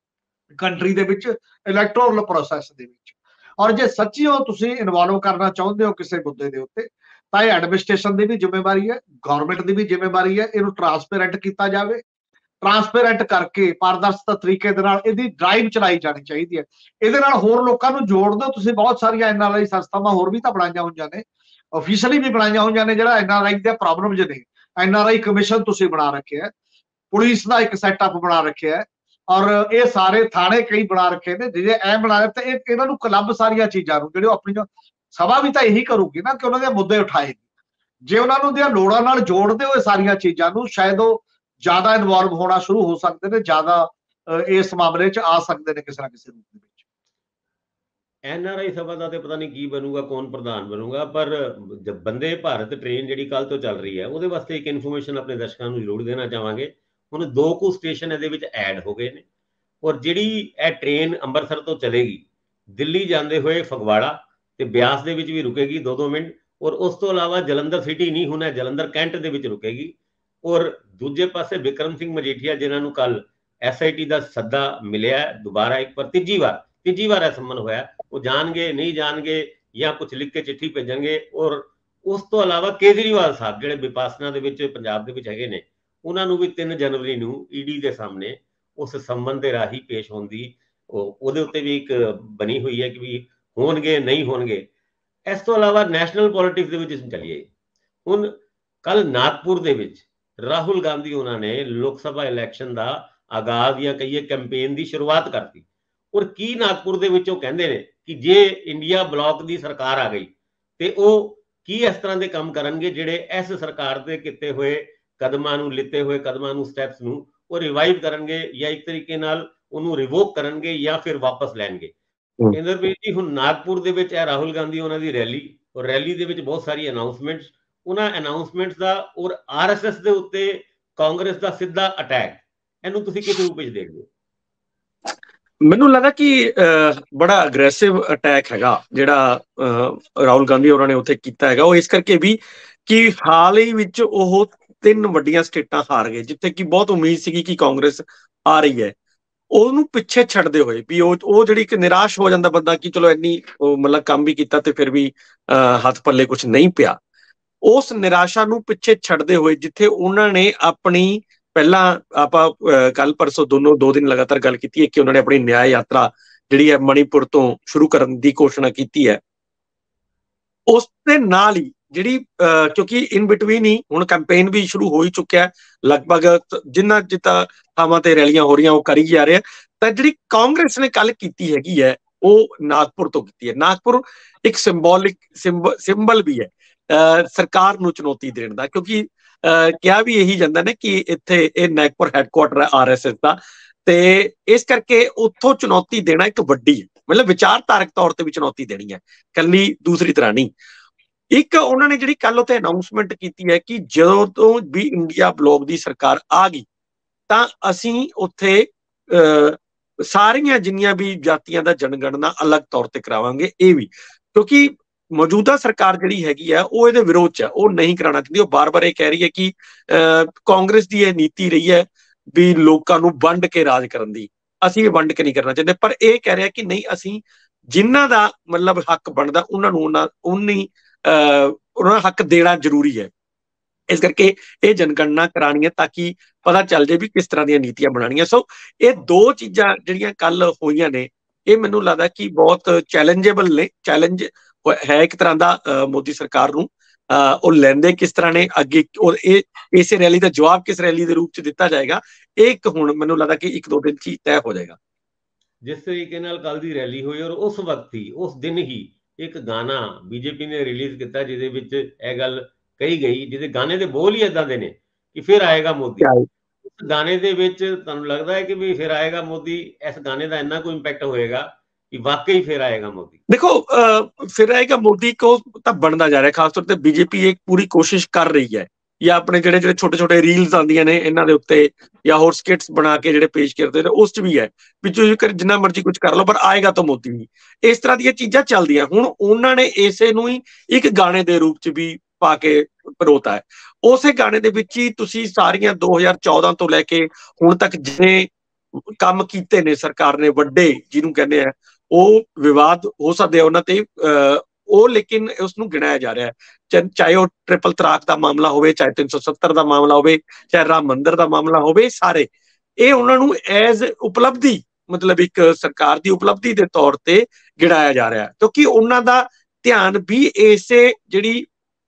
ਕੰਟਰੀ ਦੇ ਵਿੱਚ ਇਲੈਕਟੋਰਲ ਪ੍ਰੋਸੈਸ ਦੇ ਵਿੱਚ। ਔਰ ਜੇ ਸੱਚੀ ਹੋ ਤੁਸੀਂ ਇਨਵੋਲਵ ਕਰਨਾ ਚਾਹੁੰਦੇ ਹੋ ਕਿਸੇ ਮੁੱਦੇ ਦੇ ਉੱਤੇ, ਤਾਂ ਇਹ ਐਡਮਿਨਿਸਟ੍ਰੇਸ਼ਨ ਦੀ ਵੀ ਜ਼ਿੰਮੇਵਾਰੀ ਹੈ, ਗਵਰਨਮੈਂਟ ਦੀ ਵੀ ਜ਼ਿੰਮੇਵਾਰੀ ਹੈ। ਇਹਨੂੰ ਟਰਾਂਸਪੇਰੈਂਟ ਕੀਤਾ ਜਾਵੇ, ਟਰਾਂਸਪੇਰੈਂਟ ਕਰਕੇ ਪਾਰਦਰਸ਼ਤਾ ਤਰੀਕੇ ਦੇ ਨਾਲ ਇਹਦੀ ਡਰਾਈਵ ਚਲਾਈ ਜਾਣੀ ਚਾਹੀਦੀ ਹੈ। ਇਹਦੇ ਨਾਲ ਹੋਰ ਲੋਕਾਂ ਨੂੰ ਜੋੜ ਦਿਓ ਤੁਸੀਂ। ਬਹੁਤ ਸਾਰੀਆਂ ਐਨਆਰਆਈ ਸੰਸਥਾਵਾਂ ਹੋਰ ਵੀ ਤਾਂ ਬਣਾਈਆਂ ਹੋਈਆਂ ਨੇ, ਆਫੀਸ਼ੀਅਲੀ ਵੀ ਬਣਾਈਆਂ ਹੋਈਆਂ ਨੇ, ਜਿਹੜਾ ਐਨਆਰਆਈ ਦੇ ਪ੍ਰੋਬਲਮ ਜਿਹੇ ਨੇ। ਐਨਆਰਆਈ ਕਮਿਸ਼ਨ ਤੁਸੀਂ ਬਣਾ ਰੱਖਿਆ, ਪੁਲਿਸ ਦਾ ਇੱਕ ਸੈਟਅਪ ਬਣਾ ਰੱਖਿਆ, ਔਰ ਇਹ ਸਾਰੇ ਥਾਣੇ ਕਈ ਬਣਾ ਰੱਖੇ ਨੇ। ਜੇ ਐ ਬਣਾ ਤੇ ਇਹ ਇਹਨਾਂ ਨੂੰ ਕਲੱਬ ਸਾਰੀਆਂ ਚੀਜ਼ਾਂ ਨੂੰ, ਜਿਹੜੇ ਆਪਣੀਆਂ ਸਭਾ ਵੀ ਤਾਂ ਇਹੀ ਕਰੂਗੀ ਨਾ ਕਿ ਉਹਨਾਂ ਦੇ ਮੁੱਦੇ ਉਠਾਏਗੀ। ਜੇ ਉਹਨਾਂ ਨੂੰ ਦੀਆਂ ਲੋੜਾਂ ਨਾਲ ਜੋੜਦੇ ਹੋਏ ਸਾਰੀਆਂ ਚੀਜ਼ਾਂ ਨੂੰ, ਸ਼ਾਇਦ ਉਹ ਜ਼ਿਆਦਾ ਇਨਵੋਲਵ ਹੋਣਾ ਸ਼ੁਰੂ ਹੋ ਸਕਦੇ ਨੇ, ਜ਼ਿਆਦਾ ਇਸ ਮਾਮਲੇ 'ਚ ਆ ਸਕਦੇ ਨੇ ਕਿਸੇ ਨਾ ਕਿਸੇ ਰੂਪ ਦੇ ਵਿੱਚ। ਐਨਆਰਆਈ ਸਭਾ ਦਾ ਤੇ ਪਤਾ ਨਹੀਂ ਕੀ ਬਣੂਗਾ, ਕੌਣ ਪ੍ਰਧਾਨ ਬਣੂਗਾ, ਪਰ ਵੰਦੇ ਭਾਰਤ ਟ੍ਰੇਨ ਜਿਹੜੀ ਕੱਲ ਤੋਂ ਚੱਲ ਰਹੀ ਹੈ, ਉਹਦੇ ਵਾਸਤੇ ਇੱਕ ਇਨਫੋਰਮੇਸ਼ਨ ਆਪਣੇ ਦਰਸ਼ਕਾਂ ਨੂੰ ਜ਼ਰੂਰ ਦੇਣਾ ਚਾਹਾਂਗੇ। ਹੁਣ ਦੋ ਕੁ ਸਟੇਸ਼ਨ ਇਹਦੇ ਵਿੱਚ ਐਡ ਹੋ ਗਏ ਨੇ, ਔਰ ਜਿਹੜੀ ਇਹ ਟ੍ਰੇਨ ਅੰਮ੍ਰਿਤਸਰ ਤੋਂ ਚਲੇਗੀ, ਦਿੱਲੀ ਜਾਂਦੇ ਹੋਏ ਫਗਵਾੜਾ ਤੇ ਬਿਆਸ ਦੇ ਵਿੱਚ ਵੀ ਰੁਕੇਗੀ ਦੋ ਦੋ ਮਿੰਟ, ਔਰ ਉਸ ਤੋਂ ਇਲਾਵਾ ਜਲੰਧਰ ਸਿਟੀ ਨਹੀਂ, ਹੁਣ ਜਲੰਧਰ ਕੈਂਟ ਦੇ ਵਿੱਚ ਰੁਕੇਗੀ। ਔਰ ਦੂਜੇ ਪਾਸੇ ਬਿਕਰਮ ਸਿੰਘ ਮਜੀਠੀਆ, ਜਿਨ੍ਹਾਂ ਨੂੰ ਕੱਲ ਐਸ ਆਈ ਟੀ ਦਾ ਸੱਦਾ ਮਿਲਿਆ ਦੁਬਾਰਾ ਇੱਕ ਵਾਰ, ਤੀਜੀ ਵਾਰ ਤੀਜੀ ਵਾਰ ਇਹ ਸੰਮਨ ਹੋਇਆ, ਉਹ ਜਾਣਗੇ ਨਹੀਂ ਜਾਣਗੇ ਜਾਂ ਕੁਝ ਲਿਖ ਕੇ ਚਿੱਠੀ ਭੇਜਣਗੇ। ਔਰ ਉਸ ਤੋਂ ਇਲਾਵਾ ਕੇਜਰੀਵਾਲ ਸਾਹਿਬ ਜਿਹੜੇ ਵਿਪਾਸਨਾ ਦੇ ਵਿੱਚ ਪੰਜਾਬ ਦੇ ਵਿੱਚ ਹੈਗੇ ਨੇ, ਉਹਨਾਂ ਨੂੰ ਵੀ ਤਿੰਨ ਜਨਵਰੀ ਨੂੰ ਈਡੀ ਦੇ ਸਾਹਮਣੇ ਉਸ ਸੰਬੰਧ ਦੇ ਰਾਹੀਂ ਪੇਸ਼ ਹੋਣ ਦੀ ਉਹਦੇ ਉੱਤੇ ਵੀ ਇੱਕ ਬਣੀ ਹੋਈ ਹੈ ਕਿ ਵੀ ਹੋਣਗੇ ਨਹੀਂ ਹੋਣਗੇ। ਇਸ ਤੋਂ ਇਲਾਵਾ ਨੈਸ਼ਨਲ ਪੋਲਿਟਿਕਸ ਦੇ ਵਿੱਚ ਚੱਲੀਏ, ਹੁਣ ਕੱਲ ਨਾਗਪੁਰ ਦੇ ਵਿੱਚ ਰਾਹੁਲ ਗਾਂਧੀ ਉਹਨਾਂ ਨੇ ਲੋਕ ਸਭਾ ਇਲੈਕਸ਼ਨ ਦਾ ਆਗਾਜ਼ ਜਾਂ ਕਹੀਏ ਕੈਂਪੇਨ ਦੀ ਸ਼ੁਰੂਆਤ ਕਰਤੀ। ਔਰ ਕੀ ਨਾਗਪੁਰ ਦੇ ਵਿੱਚ ਉਹ ਕਹਿੰਦੇ ਨੇ ਕਿ ਜੇ ਇੰਡੀਆ ਬਲੌਕ ਦੀ ਸਰਕਾਰ ਆ ਗਈ ਤੇ ਉਹ ਕੀ ਇਸ ਤਰ੍ਹਾਂ ਦੇ ਕੰਮ ਕਰਨਗੇ ਜਿਹੜੇ ਇਸ ਸਰਕਾਰ ਦੇ ਕੀਤੇ ਹੋਏ ਕਦਮਾਂ ਨੂੰ, ਲਿੱਤੇ ਹੋਏ ਕਦਮਾਂ ਨੂੰ, ਸਟੈਪਸ ਨੂੰ ਉਹ ਰਿਵਾਈਵ ਕਰਨਗੇ ਜਾਂ ਇੱਕ ਤਰੀਕੇ ਨਾਲ ਉਹਨੂੰ ਰਿਵੋਕ ਕਰਨਗੇ ਜਾਂ ਫਿਰ ਵਾਪਸ ਲੈਣਗੇ। ਇੰਦਰਪ੍ਰੀਤ ਜੀ, ਹੁਣ ਨਾਗਪੁਰ ਦੇ ਵਿੱਚ ਇਹ ਰਾਹੁਲ ਗਾਂਧੀ ਉਹਨਾਂ ਦੀ ਰੈਲੀ, ਔਰ ਰੈਲੀ ਦੇ ਵਿੱਚ ਬਹੁਤ ਸਾਰੀ ਅਨਾਉਂਸਮੈਂਟਸ, ਉਹਨਾਂ ਅਨਾਉਂਸਮੈਂਟਸ ਦਾ ਔਰ ਆਰਐਸਐਸ ਦੇ ਉੱਤੇ ਕਾਂਗਰਸ ਦਾ ਸਿੱਧਾ ਅਟੈਕ, ਇਹਨੂੰ ਤੁਸੀਂ ਕਿਸ ਰੂਪ ਵਿੱਚ ਦੇਖਦੇ ਹੋ? ਮੈਨੂੰ ਲੱਗਦਾ ਕਿ ਬੜਾ ਅਗਰੈਸਿਵ ਅਟੈਕ ਹੈਗਾ ਜਿਹੜਾ ਰਾਹੁਲ ਗਾਂਧੀ ਉਹਨਾਂ ਨੇ ਉੱਥੇ ਕੀਤਾ ਹੈਗਾ। ਉਹ ਇਸ ਕਰਕੇ ਵੀ ਕਿ ਹਾਲ ਹੀ ਵਿੱਚ ਉਹ ਤਿੰਨ ਵੱਡੀਆਂ ਸਟੇਟਾਂ ਹਾਰ ਗਏ, ਜਿੱਥੇ ਕਿ ਬਹੁਤ ਉਮੀਦ ਸੀਗੀ ਕਿ ਕਾਂਗਰਸ ਆ ਰਹੀ ਹੈ। ਉਹਨੂੰ ਪਿੱਛੇ ਛੱਡਦੇ ਹੋਏ ਵੀ ਉਹ ਉਹ ਜਿਹੜੀ ਇੱਕ ਨਿਰਾਸ਼ ਹੋ ਜਾਂਦਾ ਬੰਦਾ ਕਿ ਚਲੋ ਇੰਨੀ ਮਤਲਬ ਕੰਮ ਵੀ ਕੀਤਾ ਤੇ ਫਿਰ ਵੀ ਹੱਥ ਪੱਲੇ ਕੁਛ ਨਹੀਂ ਪਿਆ। ਉਸ ਨਿਰਾਸ਼ਾ ਨੂੰ ਪਿੱਛੇ ਛੱਡਦੇ ਹੋਏ ਜਿੱਥੇ ਉਹਨਾਂ ਨੇ ਆਪਣੀ ਪਹਿਲਾਂ ਆਪਾਂ ਕੱਲ ਪਰਸੋਂ ਦੋਨੋਂ ਦੋ ਦਿਨ ਲਗਾਤਾਰ ਗੱਲ ਕੀਤੀ ਹੈ ਕਿ ਉਹਨਾਂ ਨੇ ਆਪਣੀ ਨਿਆਂ ਯਾਤਰਾ ਜਿਹੜੀ ਹੈ ਮਣੀਪੁਰ ਤੋਂ ਸ਼ੁਰੂ ਕਰਨ ਦੀ ਘੋਸ਼ਣਾ ਕੀਤੀ ਹੈ। ਉਸ ਦੇ ਨਾਲ ਹੀ ਜਿਹੜੀ ਕਿਉਂਕਿ ਇਨ ਬਿਟਵੀਨ ਹੀ ਹੁਣ ਕੈਂਪੇਨ ਵੀ ਸ਼ੁਰੂ ਹੋ ਹੀ ਚੁੱਕਿਆ, ਲਗਭਗ ਜਿੰਨਾ ਜਿੱਦਾਂ ਥਾਵਾਂ ਤੇ ਰੈਲੀਆਂ ਹੋ ਰਹੀਆਂ ਉਹ ਕਰੀ ਜਾ ਰਹੇ ਆ। ਤਾਂ ਜਿਹੜੀ ਕਾਂਗਰਸ ਨੇ ਕੱਲ ਕੀਤੀ ਹੈਗੀ ਹੈ ਉਹ ਨਾਗਪੁਰ ਤੋਂ ਕੀਤੀ ਹੈ। ਨਾਗਪੁਰ ਇੱਕ ਸਿੰਬੋਲਿਕ ਸਿੰਬਲ ਵੀ ਹੈ ਸਰਕਾਰ ਨੂੰ ਚੁਣੌਤੀ ਦੇਣ ਦਾ, ਕਿਉਂਕਿ ਕਿਹਾ ਵੀ ਇਹੀ ਜਾਂਦਾ ਨੇ ਕਿ ਇੱਥੇ ਇਹ ਨਾਗਪੁਰ ਹੈਡਕੁਆਟਰ ਹੈ ਆਰ ਐਸ ਐਸ ਦਾ, ਤੇ ਇਸ ਕਰਕੇ ਉੱਥੋਂ ਚੁਣੌਤੀ ਦੇਣਾ ਇੱਕ ਵੱਡੀ ਹੈ, ਮਤਲਬ ਵਿਚਾਰਧਾਰਕ ਤੌਰ ਤੇ ਵੀ ਚੁਣੌਤੀ ਦੇਣੀ ਹੈ, ਕੱਲੀ ਦੂਸਰੀ ਤਰ੍ਹਾਂ ਨਹੀਂ। ਇੱਕ ਉਹਨਾਂ ਨੇ ਜਿਹੜੀ ਕੱਲ ਉੱਥੇ ਅਨਾਉਂਸਮੈਂਟ ਕੀਤੀ ਹੈ ਕਿ ਜਦੋਂ ਤੋਂ ਵੀ ਇੰਡੀਆ ਬਲੌਕ ਦੀ ਸਰਕਾਰ ਆ ਗਈ ਤਾਂ ਅਸੀਂ ਉੱਥੇ ਅਹ ਸਾਰੀਆਂ ਜਿੰਨੀਆਂ ਵੀ ਜਾਤੀਆਂ ਦਾ ਜਨਗਣਨਾ ਅਲੱਗ ਤੌਰ ਤੇ ਕਰਾਵਾਂਗੇ। ਇਹ ਵੀ ਕਿਉਂਕਿ ਮੌਜੂਦਾ ਸਰਕਾਰ ਜਿਹੜੀ ਹੈਗੀ ਆ ਉਹ ਇਹਦੇ ਵਿਰੋਧ ਚ ਹੈ, ਉਹ ਨਹੀਂ ਕਰਾਉਣਾ ਚਾਹੁੰਦੀ। ਉਹ ਬਾਰ-ਬਾਰ ਇਹ ਕਹਿ ਰਹੀ ਹੈ ਕਿ ਅਹ ਕਾਂਗਰਸ ਦੀ ਇਹ ਨੀਤੀ ਰਹੀ ਹੈ ਵੀ ਲੋਕਾਂ ਨੂੰ ਵੰਡ ਕੇ ਰਾਜ ਕਰਨ ਦੀ, ਅਸੀਂ ਇਹ ਵੰਡ ਕੇ ਨਹੀਂ ਕਰਨਾ ਚਾਹੁੰਦੇ। ਪਰ ਇਹ ਕਹਿ ਰਿਹਾ ਕਿ ਨਹੀਂ, ਅਸੀਂ ਜਿਨ੍ਹਾਂ ਦਾ ਮਤਲਬ ਹੱਕ ਬਣਦਾ ਉਹਨਾਂ ਨੂੰ ਉਹਨਾਂ ਉਨੀ ਅਹ ਉਹਨਾਂ ਦਾ ਹੱਕ ਦੇਣਾ ਜ਼ਰੂਰੀ ਹੈ। ਇਸ ਕਰਕੇ ਇਹ ਜਨਗਣਨਾ ਕਰਾਉਣੀ ਹੈ ਤਾਂ ਕਿ ਪਤਾ ਚੱਲ ਜਾਏ ਵੀ ਕਿਸ ਤਰ੍ਹਾਂ ਦੀਆਂ ਨੀਤੀਆਂ ਬਣਾਉਣੀਆਂ। ਸੋ ਇਹ ਦੋ ਚੀਜ਼ਾਂ ਜਿਹੜੀਆਂ ਕੱਲ ਹੋਈਆਂ ਨੇ ਇਹ ਮੈਨੂੰ ਲੱਗਦਾ ਕਿ ਬਹੁਤ ਚੈਲੰਜੇਬਲ ਨੇ, ਚੈਲੰਜ ਹੈ ਇੱਕ ਤਰ੍ਹਾਂ ਦਾ ਮੋਦੀ ਸਰਕਾਰ ਨੂੰ। ਉਹ ਲੈਂਦੇ ਕਿਸ ਤਰ੍ਹਾਂ ਨੇ ਅੱਗੇ, ਔਰ ਇਹ ਇਸੇ ਰੈਲੀ ਦਾ ਜਵਾਬ ਕਿਸ ਰੈਲੀ ਦੇ ਰੂਪ ਚ ਦਿੱਤਾ ਜਾਏਗਾ, ਇਹ ਇੱਕ ਹੁਣ ਮੈਨੂੰ ਲੱਗਦਾ ਕਿ ਇੱਕ ਦੋ ਦਿਨ ਚ ਹੀ ਤੈਅ ਹੋ ਜਾਏਗਾ। ਜਿਸ ਤਰੀਕੇ ਨਾਲ ਕੱਲ ਦੀ ਰੈਲੀ ਹੋਈ ਔਰ ਉਸ ਵਕਤ ਹੀ ਉਸ ਦਿਨ ਹੀ ਇੱਕ ਗਾਣਾ ਬੀਜੇਪੀ ਨੇ ਰਿਲੀਜ਼ ਕੀਤਾ ਜਿਹਦੇ ਵਿੱਚ ਇਹ ਗੱਲ ਕਹੀ ਗਈ, ਜਿਹਦੇ ਗਾਣੇ ਦੇ ਬੋਲ ਹੀ ਏਦਾਂ ਦੇ ਨੇ ਕਿ ਫਿਰ ਆਏਗਾ ਮੋਦੀ। ਉਸ ਗਾਣੇ ਦੇ ਵਿੱਚ ਤੁਹਾਨੂੰ ਲੱਗਦਾ ਹੈ ਕਿ ਵੀ ਫਿਰ ਆਏਗਾ ਮੋਦੀ, ਇਸ ਗਾਣੇ ਦਾ ਇੰਨਾ ਕੋਈ ਇੰਪੈਕਟ ਹੋਏਗਾ ਕਿ ਵਾਕਈ ਫਿਰ ਆਏਗਾ ਮੋਦੀ? ਦੇਖੋ ਫਿਰ ਆਏਗਾ ਮੋਦੀ ਕੋ ਤਾਂ ਬਣਦਾ ਜਾ ਰਿਹਾ, ਖਾਸ ਤੌਰ ਤੇ ਬੀਜੇਪੀ ਇੱਕ ਪੂਰੀ ਕੋਸ਼ਿਸ਼ ਕਰ ਰਹੀ ਹੈ, ਜਾਂ ਆਪਣੇ ਜਿਹੜੇ ਜਿਹੜੇ ਛੋਟੇ ਛੋਟੇ ਰੀਲਸ ਆਉਂਦੀਆਂ ਨੇ ਇਹਨਾਂ ਦੇ ਉੱਤੇ ਜਾਂ ਹੋਰ ਸਕਿਟਸ ਬਣਾ ਕੇ ਜਿਹੜੇ ਪੇਸ਼ ਕਰਦੇ ਨੇ ਉਸ ਚ ਵੀ ਹੈ ਵਿੱਚੋਂ ਜਿੰਨਾ ਮਰਜ਼ੀ ਕੁਝ ਕਰ ਲਓ ਪਰ ਆਏਗਾ ਤਾਂ ਮੋਦੀ ਹੀ। ਇਸ ਤਰ੍ਹਾਂ ਦੀਆਂ ਚੀਜ਼ਾਂ ਚੱਲਦੀਆਂ। ਹੁਣ ਉਹਨਾਂ ਨੇ ਇਸੇ ਨੂੰ ਹੀ ਇੱਕ ਗਾਣੇ ਦੇ ਰੂਪ ਚ ਵੀ ਪਾ ਕੇ ਪਰੋਤਾ ਹੈ। ਉਸੇ ਗਾਣੇ ਦੇ ਵਿੱਚ ਹੀ ਤੁਸੀਂ ਸਾਰੀਆਂ ਦੋ ਹਜ਼ਾਰ ਚੌਦਾਂ ਤੋਂ ਲੈ ਕੇ ਹੁਣ ਤੱਕ ਜਿੰਨੇ ਕੰਮ ਕੀਤੇ ਨੇ ਸਰਕਾਰ ਨੇ ਵੱਡੇ ਜਿਹਨੂੰ ਕਹਿੰਦੇ ਆ, ਉਹ ਵਿਵਾਦ ਹੋ ਸਕਦੇ ਆ ਉਹਨਾਂ ਤੇ ਅਹ ਉਹ ਲੇਕਿਨ ਉਸਨੂੰ ਗਿਣਾਇਆ ਜਾ ਰਿਹਾ ਹੈ, ਚਾਹੇ ਉਹ ਟ੍ਰਿਪਲ ਤਲਾਕ ਦਾ ਮਾਮਲਾ ਹੋਵੇ, ਚਾਹੇ ਤਿੰਨ ਸੌ ਸੱਤਰ ਦਾ ਮਾਮਲਾ ਹੋਵੇ, ਚਾਹੇ ਰਾਮ ਮੰਦਿਰ ਦਾ ਮਾਮਲਾ ਹੋਵੇ, ਸਾਰੇ ਇਹ ਉਹਨਾਂ ਨੂੰ ਐਜ਼ ਉਪਲਬਧੀ, ਮਤਲਬ ਇੱਕ ਸਰਕਾਰ ਦੀ ਉਪਲਬਧੀ ਦੇ ਤੌਰ ਤੇ ਗਿਣਾਇਆ ਜਾ ਰਿਹਾ, ਕਿਉਂਕਿ ਉਹਨਾਂ ਦਾ ਧਿਆਨ ਵੀ ਇਸੇ ਜਿਹੜੀ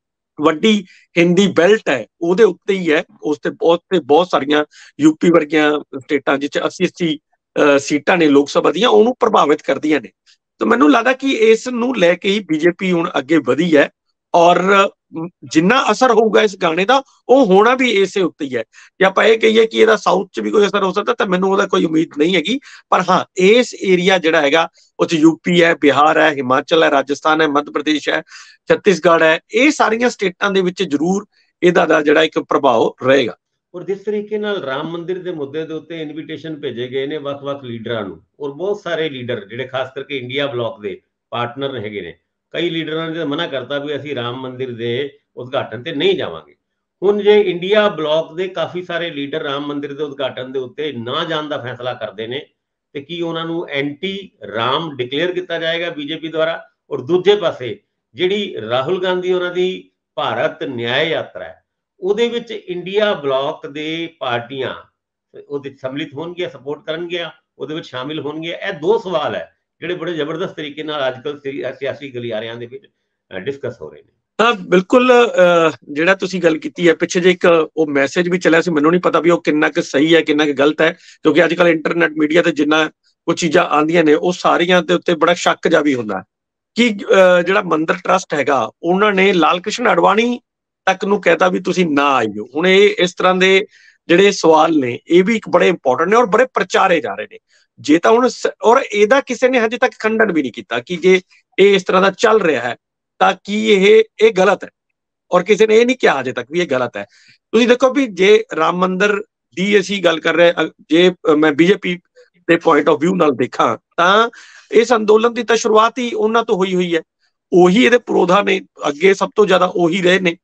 ਵੱਡੀ ਹਿੰਦੀ ਬੈਲਟ ਹੈ ਉਹਦੇ ਉੱਤੇ ਹੀ ਹੈ। ਉਸ ਤੇ ਬਹੁਤ ਤੇ ਬਹੁਤ ਸਾਰੀਆਂ ਯੂਪੀ ਵਰਗੀਆਂ ਸਟੇਟਾਂ ਜਿੱਚ ਅੱਸੀ ਅੱਸੀ ਸੀਟਾਂ ਨੇ ਲੋਕ ਸਭਾ ਦੀਆਂ, ਉਹਨੂੰ ਪ੍ਰਭਾਵਿਤ ਕਰਦੀਆਂ ਨੇ। ਤਾਂ ਮੈਨੂੰ ਲੱਗਦਾ ਕਿ ਇਸ ਨੂੰ ਲੈ ਕੇ ਹੀ ਬੀਜੇਪੀ ਹੁਣ ਅੱਗੇ ਵਧੀ ਹੈ, ਔਰ ਜਿੰਨਾ ਅਸਰ ਹੋਊਗਾ ਇਸ ਗਾਣੇ ਦਾ ਉਹ ਹੋਣਾ ਵੀ ਇਸੇ ਉੱਤੇ ਹੀ ਹੈ। ਜੇ ਆਪਾਂ ਇਹ ਕਹੀਏ ਕਿ ਇਹਦਾ ਸਾਊਥ ਚ ਵੀ ਕੋਈ ਅਸਰ ਹੋ ਸਕਦਾ ਤਾਂ ਮੈਨੂੰ ਉਹਦਾ ਕੋਈ ਉਮੀਦ ਨਹੀਂ ਹੈਗੀ, ਪਰ ਹਾਂ ਇਸ ਏਰੀਆ ਜਿਹੜਾ ਹੈਗਾ ਉਹ ਚ ਯੂਪੀ ਹੈ, ਬਿਹਾਰ ਹੈ, ਹਿਮਾਚਲ ਹੈ, ਰਾਜਸਥਾਨ ਹੈ, ਮੱਧ ਪ੍ਰਦੇਸ਼ ਹੈ, ਛੱਤੀਸਗੜ੍ਹ ਹੈ, ਇਹ ਸਾਰੀਆਂ ਸਟੇਟਾਂ ਦੇ ਵਿੱਚ ਜ਼ਰੂਰ ਇਹਦਾ ਦਾ ਜਿਹੜਾ ਇੱਕ ਪ੍ਰਭਾਵ ਰਹੇਗਾ। ਔਰ ਜਿਸ ਤਰੀਕੇ ਨਾਲ ਰਾਮ ਮੰਦਿਰ ਦੇ ਮੁੱਦੇ ਦੇ ਉੱਤੇ ਇਨਵੀਟੇਸ਼ਨ ਭੇਜੇ ਗਏ ਨੇ ਵੱਖ-ਵੱਖ ਲੀਡਰਾਂ ਨੂੰ, ਔਰ ਬਹੁਤ ਸਾਰੇ ਲੀਡਰ ਜਿਹੜੇ ਖਾਸ ਕਰਕੇ ਇੰਡੀਆ ਬਲੌਕ ਦੇ ਪਾਰਟਨਰ ਹੈਗੇ ਨੇ, ਕਈ ਲੀਡਰਾਂ ਨੇ ਮਨਾ ਕਰਤਾ ਵੀ ਅਸੀਂ ਰਾਮ ਮੰਦਿਰ ਦੇ ਉਦਘਾਟਨ ਤੇ ਨਹੀਂ ਜਾਵਾਂਗੇ। ਹੁਣ ਜੇ ਇੰਡੀਆ ਬਲੌਕ ਦੇ ਕਾਫੀ ਸਾਰੇ ਲੀਡਰ ਰਾਮ ਮੰਦਿਰ ਦੇ ਉਦਘਾਟਨ ਦੇ ਉੱਤੇ ਨਾ ਜਾਣ ਦਾ ਫੈਸਲਾ ਕਰਦੇ ਨੇ ਤੇ ਕੀ ਉਹਨਾਂ ਨੂੰ ਐਂਟੀ ਰਾਮ ਡਿਕਲੇਅਰ ਕੀਤਾ ਜਾਏਗਾ ਬੀਜੇਪੀ ਦੁਆਰਾ? ਔਰ ਦੂਜੇ ਪਾਸੇ ਜਿਹੜੀ ਰਾਹੁਲ ਗਾਂਧੀ ਉਹਨਾਂ ਦੀ ਭਾਰਤ ਨਿਆਂ ਯਾਤਰਾ ਹੈ ਉਹਦੇ ਵਿੱਚ ਇੰਡੀਆ ਬਲੌਕ ਦੇ ਪਾਰਟੀਆਂ ਉਹਦੇ ਸੰਮਿਲਿਤ ਹੋਣਗੀਆਂ, ਸਪੋਰਟ ਕਰਨਗੀਆਂ, ਉਹਦੇ ਵਿੱਚ ਸ਼ਾਮਿਲ ਹੋਣਗੀਆਂ? ਇਹ ਦੋ ਸਵਾਲ ਹੈ ਜਿਹੜੇ ਬੜੇ ਜ਼ਬਰਦਸਤ ਤਰੀਕੇ ਨਾਲ ਅੱਜ ਕੱਲ੍ਹ ਸਿਆਸੀ ਗਲਿਆਰਿਆਂ ਦੇ ਵਿੱਚ ਡਿਸਕਸ ਹੋ ਰਹੇ ਨੇ। ਹਾਂ ਬਿਲਕੁਲ, ਜਿਹੜਾ ਤੁਸੀਂ ਗੱਲ ਕੀਤੀ ਹੈ ਪਿੱਛੇ ਜੇ ਇੱਕ ਉਹ ਮੈਸੇਜ ਵੀ ਚੱਲਿਆ ਸੀ, ਮੈਨੂੰ ਨਹੀਂ ਪਤਾ ਵੀ ਉਹ ਕਿੰਨਾ ਕੁ ਸਹੀ ਹੈ ਕਿੰਨਾ ਕੁ ਗਲਤ ਹੈ, ਕਿਉਂਕਿ ਅੱਜ ਕੱਲ੍ਹ ਇੰਟਰਨੈਟ ਮੀਡੀਆ ਤੇ ਜਿੰਨਾ ਕੁਝ ਚੀਜ਼ਾਂ ਆਉਂਦੀਆਂ ਨੇ ਉਹ ਸਾਰੀਆਂ ਦੇ ਉੱਤੇ ਬੜਾ ਸ਼ੱਕ ਜਾ ਵੀ ਹੁੰਦਾ ਕਿ ਜਿਹੜਾ ਮੰਦਿਰ ਟਰਸਟ ਹੈਗਾ ਉਹਨਾਂ ਨੇ ਲਾਲ ਕ੍ਰਿਸ਼ਨ ਅਡਵਾਨੀ ਤੱਕ ਨੂੰ ਕਹਿਤਾ ਵੀ ਤੁਸੀਂ ਨਾ ਆਈਓ। ਹੁਣ ਇਹ ਇਸ ਤਰ੍ਹਾਂ ਦੇ ਜਿਹੜੇ ਸਵਾਲ ਨੇ ਇਹ ਵੀ ਇੱਕ ਬੜੇ ਇੰਪੋਰਟੈਂਟ ਨੇ ਔਰ ਬੜੇ ਪ੍ਰਚਾਰੇ ਜਾ ਰਹੇ ਨੇ। ਜੇ ਤਾਂ ਹੁਣ ਔਰ ਇਹਦਾ ਕਿਸੇ ਨੇ ਹਜੇ ਤੱਕ ਖੰਡਨ ਵੀ ਨਹੀਂ ਕੀਤਾ ਕਿ ਜੇ ਇਹ ਇਸ ਤਰ੍ਹਾਂ ਦਾ ਚੱਲ ਰਿਹਾ ਹੈ ਤਾਂ ਕੀ ਇਹ ਇਹ ਗਲਤ ਹੈ, ਔਰ ਕਿਸੇ ਨੇ ਇਹ ਨਹੀਂ ਕਿਹਾ ਹਜੇ ਤੱਕ ਵੀ ਇਹ ਗਲਤ ਹੈ। ਤੁਸੀਂ ਦੇਖੋ ਵੀ ਜੇ ਰਾਮ ਮੰਦਿਰ ਦੀ ਅਸੀਂ ਗੱਲ ਕਰ ਰਹੇ, ਜੇ ਮੈਂ ਬੀਜੇਪੀ ਦੇ ਪੁਆਇੰਟ ਆਫ ਵਿਊ ਨਾਲ ਦੇਖਾਂ ਤਾਂ ਇਸ ਅੰਦੋਲਨ ਦੀ ਤਾਂ ਸ਼ੁਰੂਆਤ ਹੀ ਉਹਨਾਂ ਤੋਂ ਹੋਈ ਹੋਈ ਹੈ, ਉਹੀ ਇਹਦੇ ਪੁਰੋਧਾ ਨੇ, ਅੱਗੇ ਸਭ ਤੋਂ ਜ਼ਿਆਦਾ ਉਹੀ ਰਹੇ ਨੇ।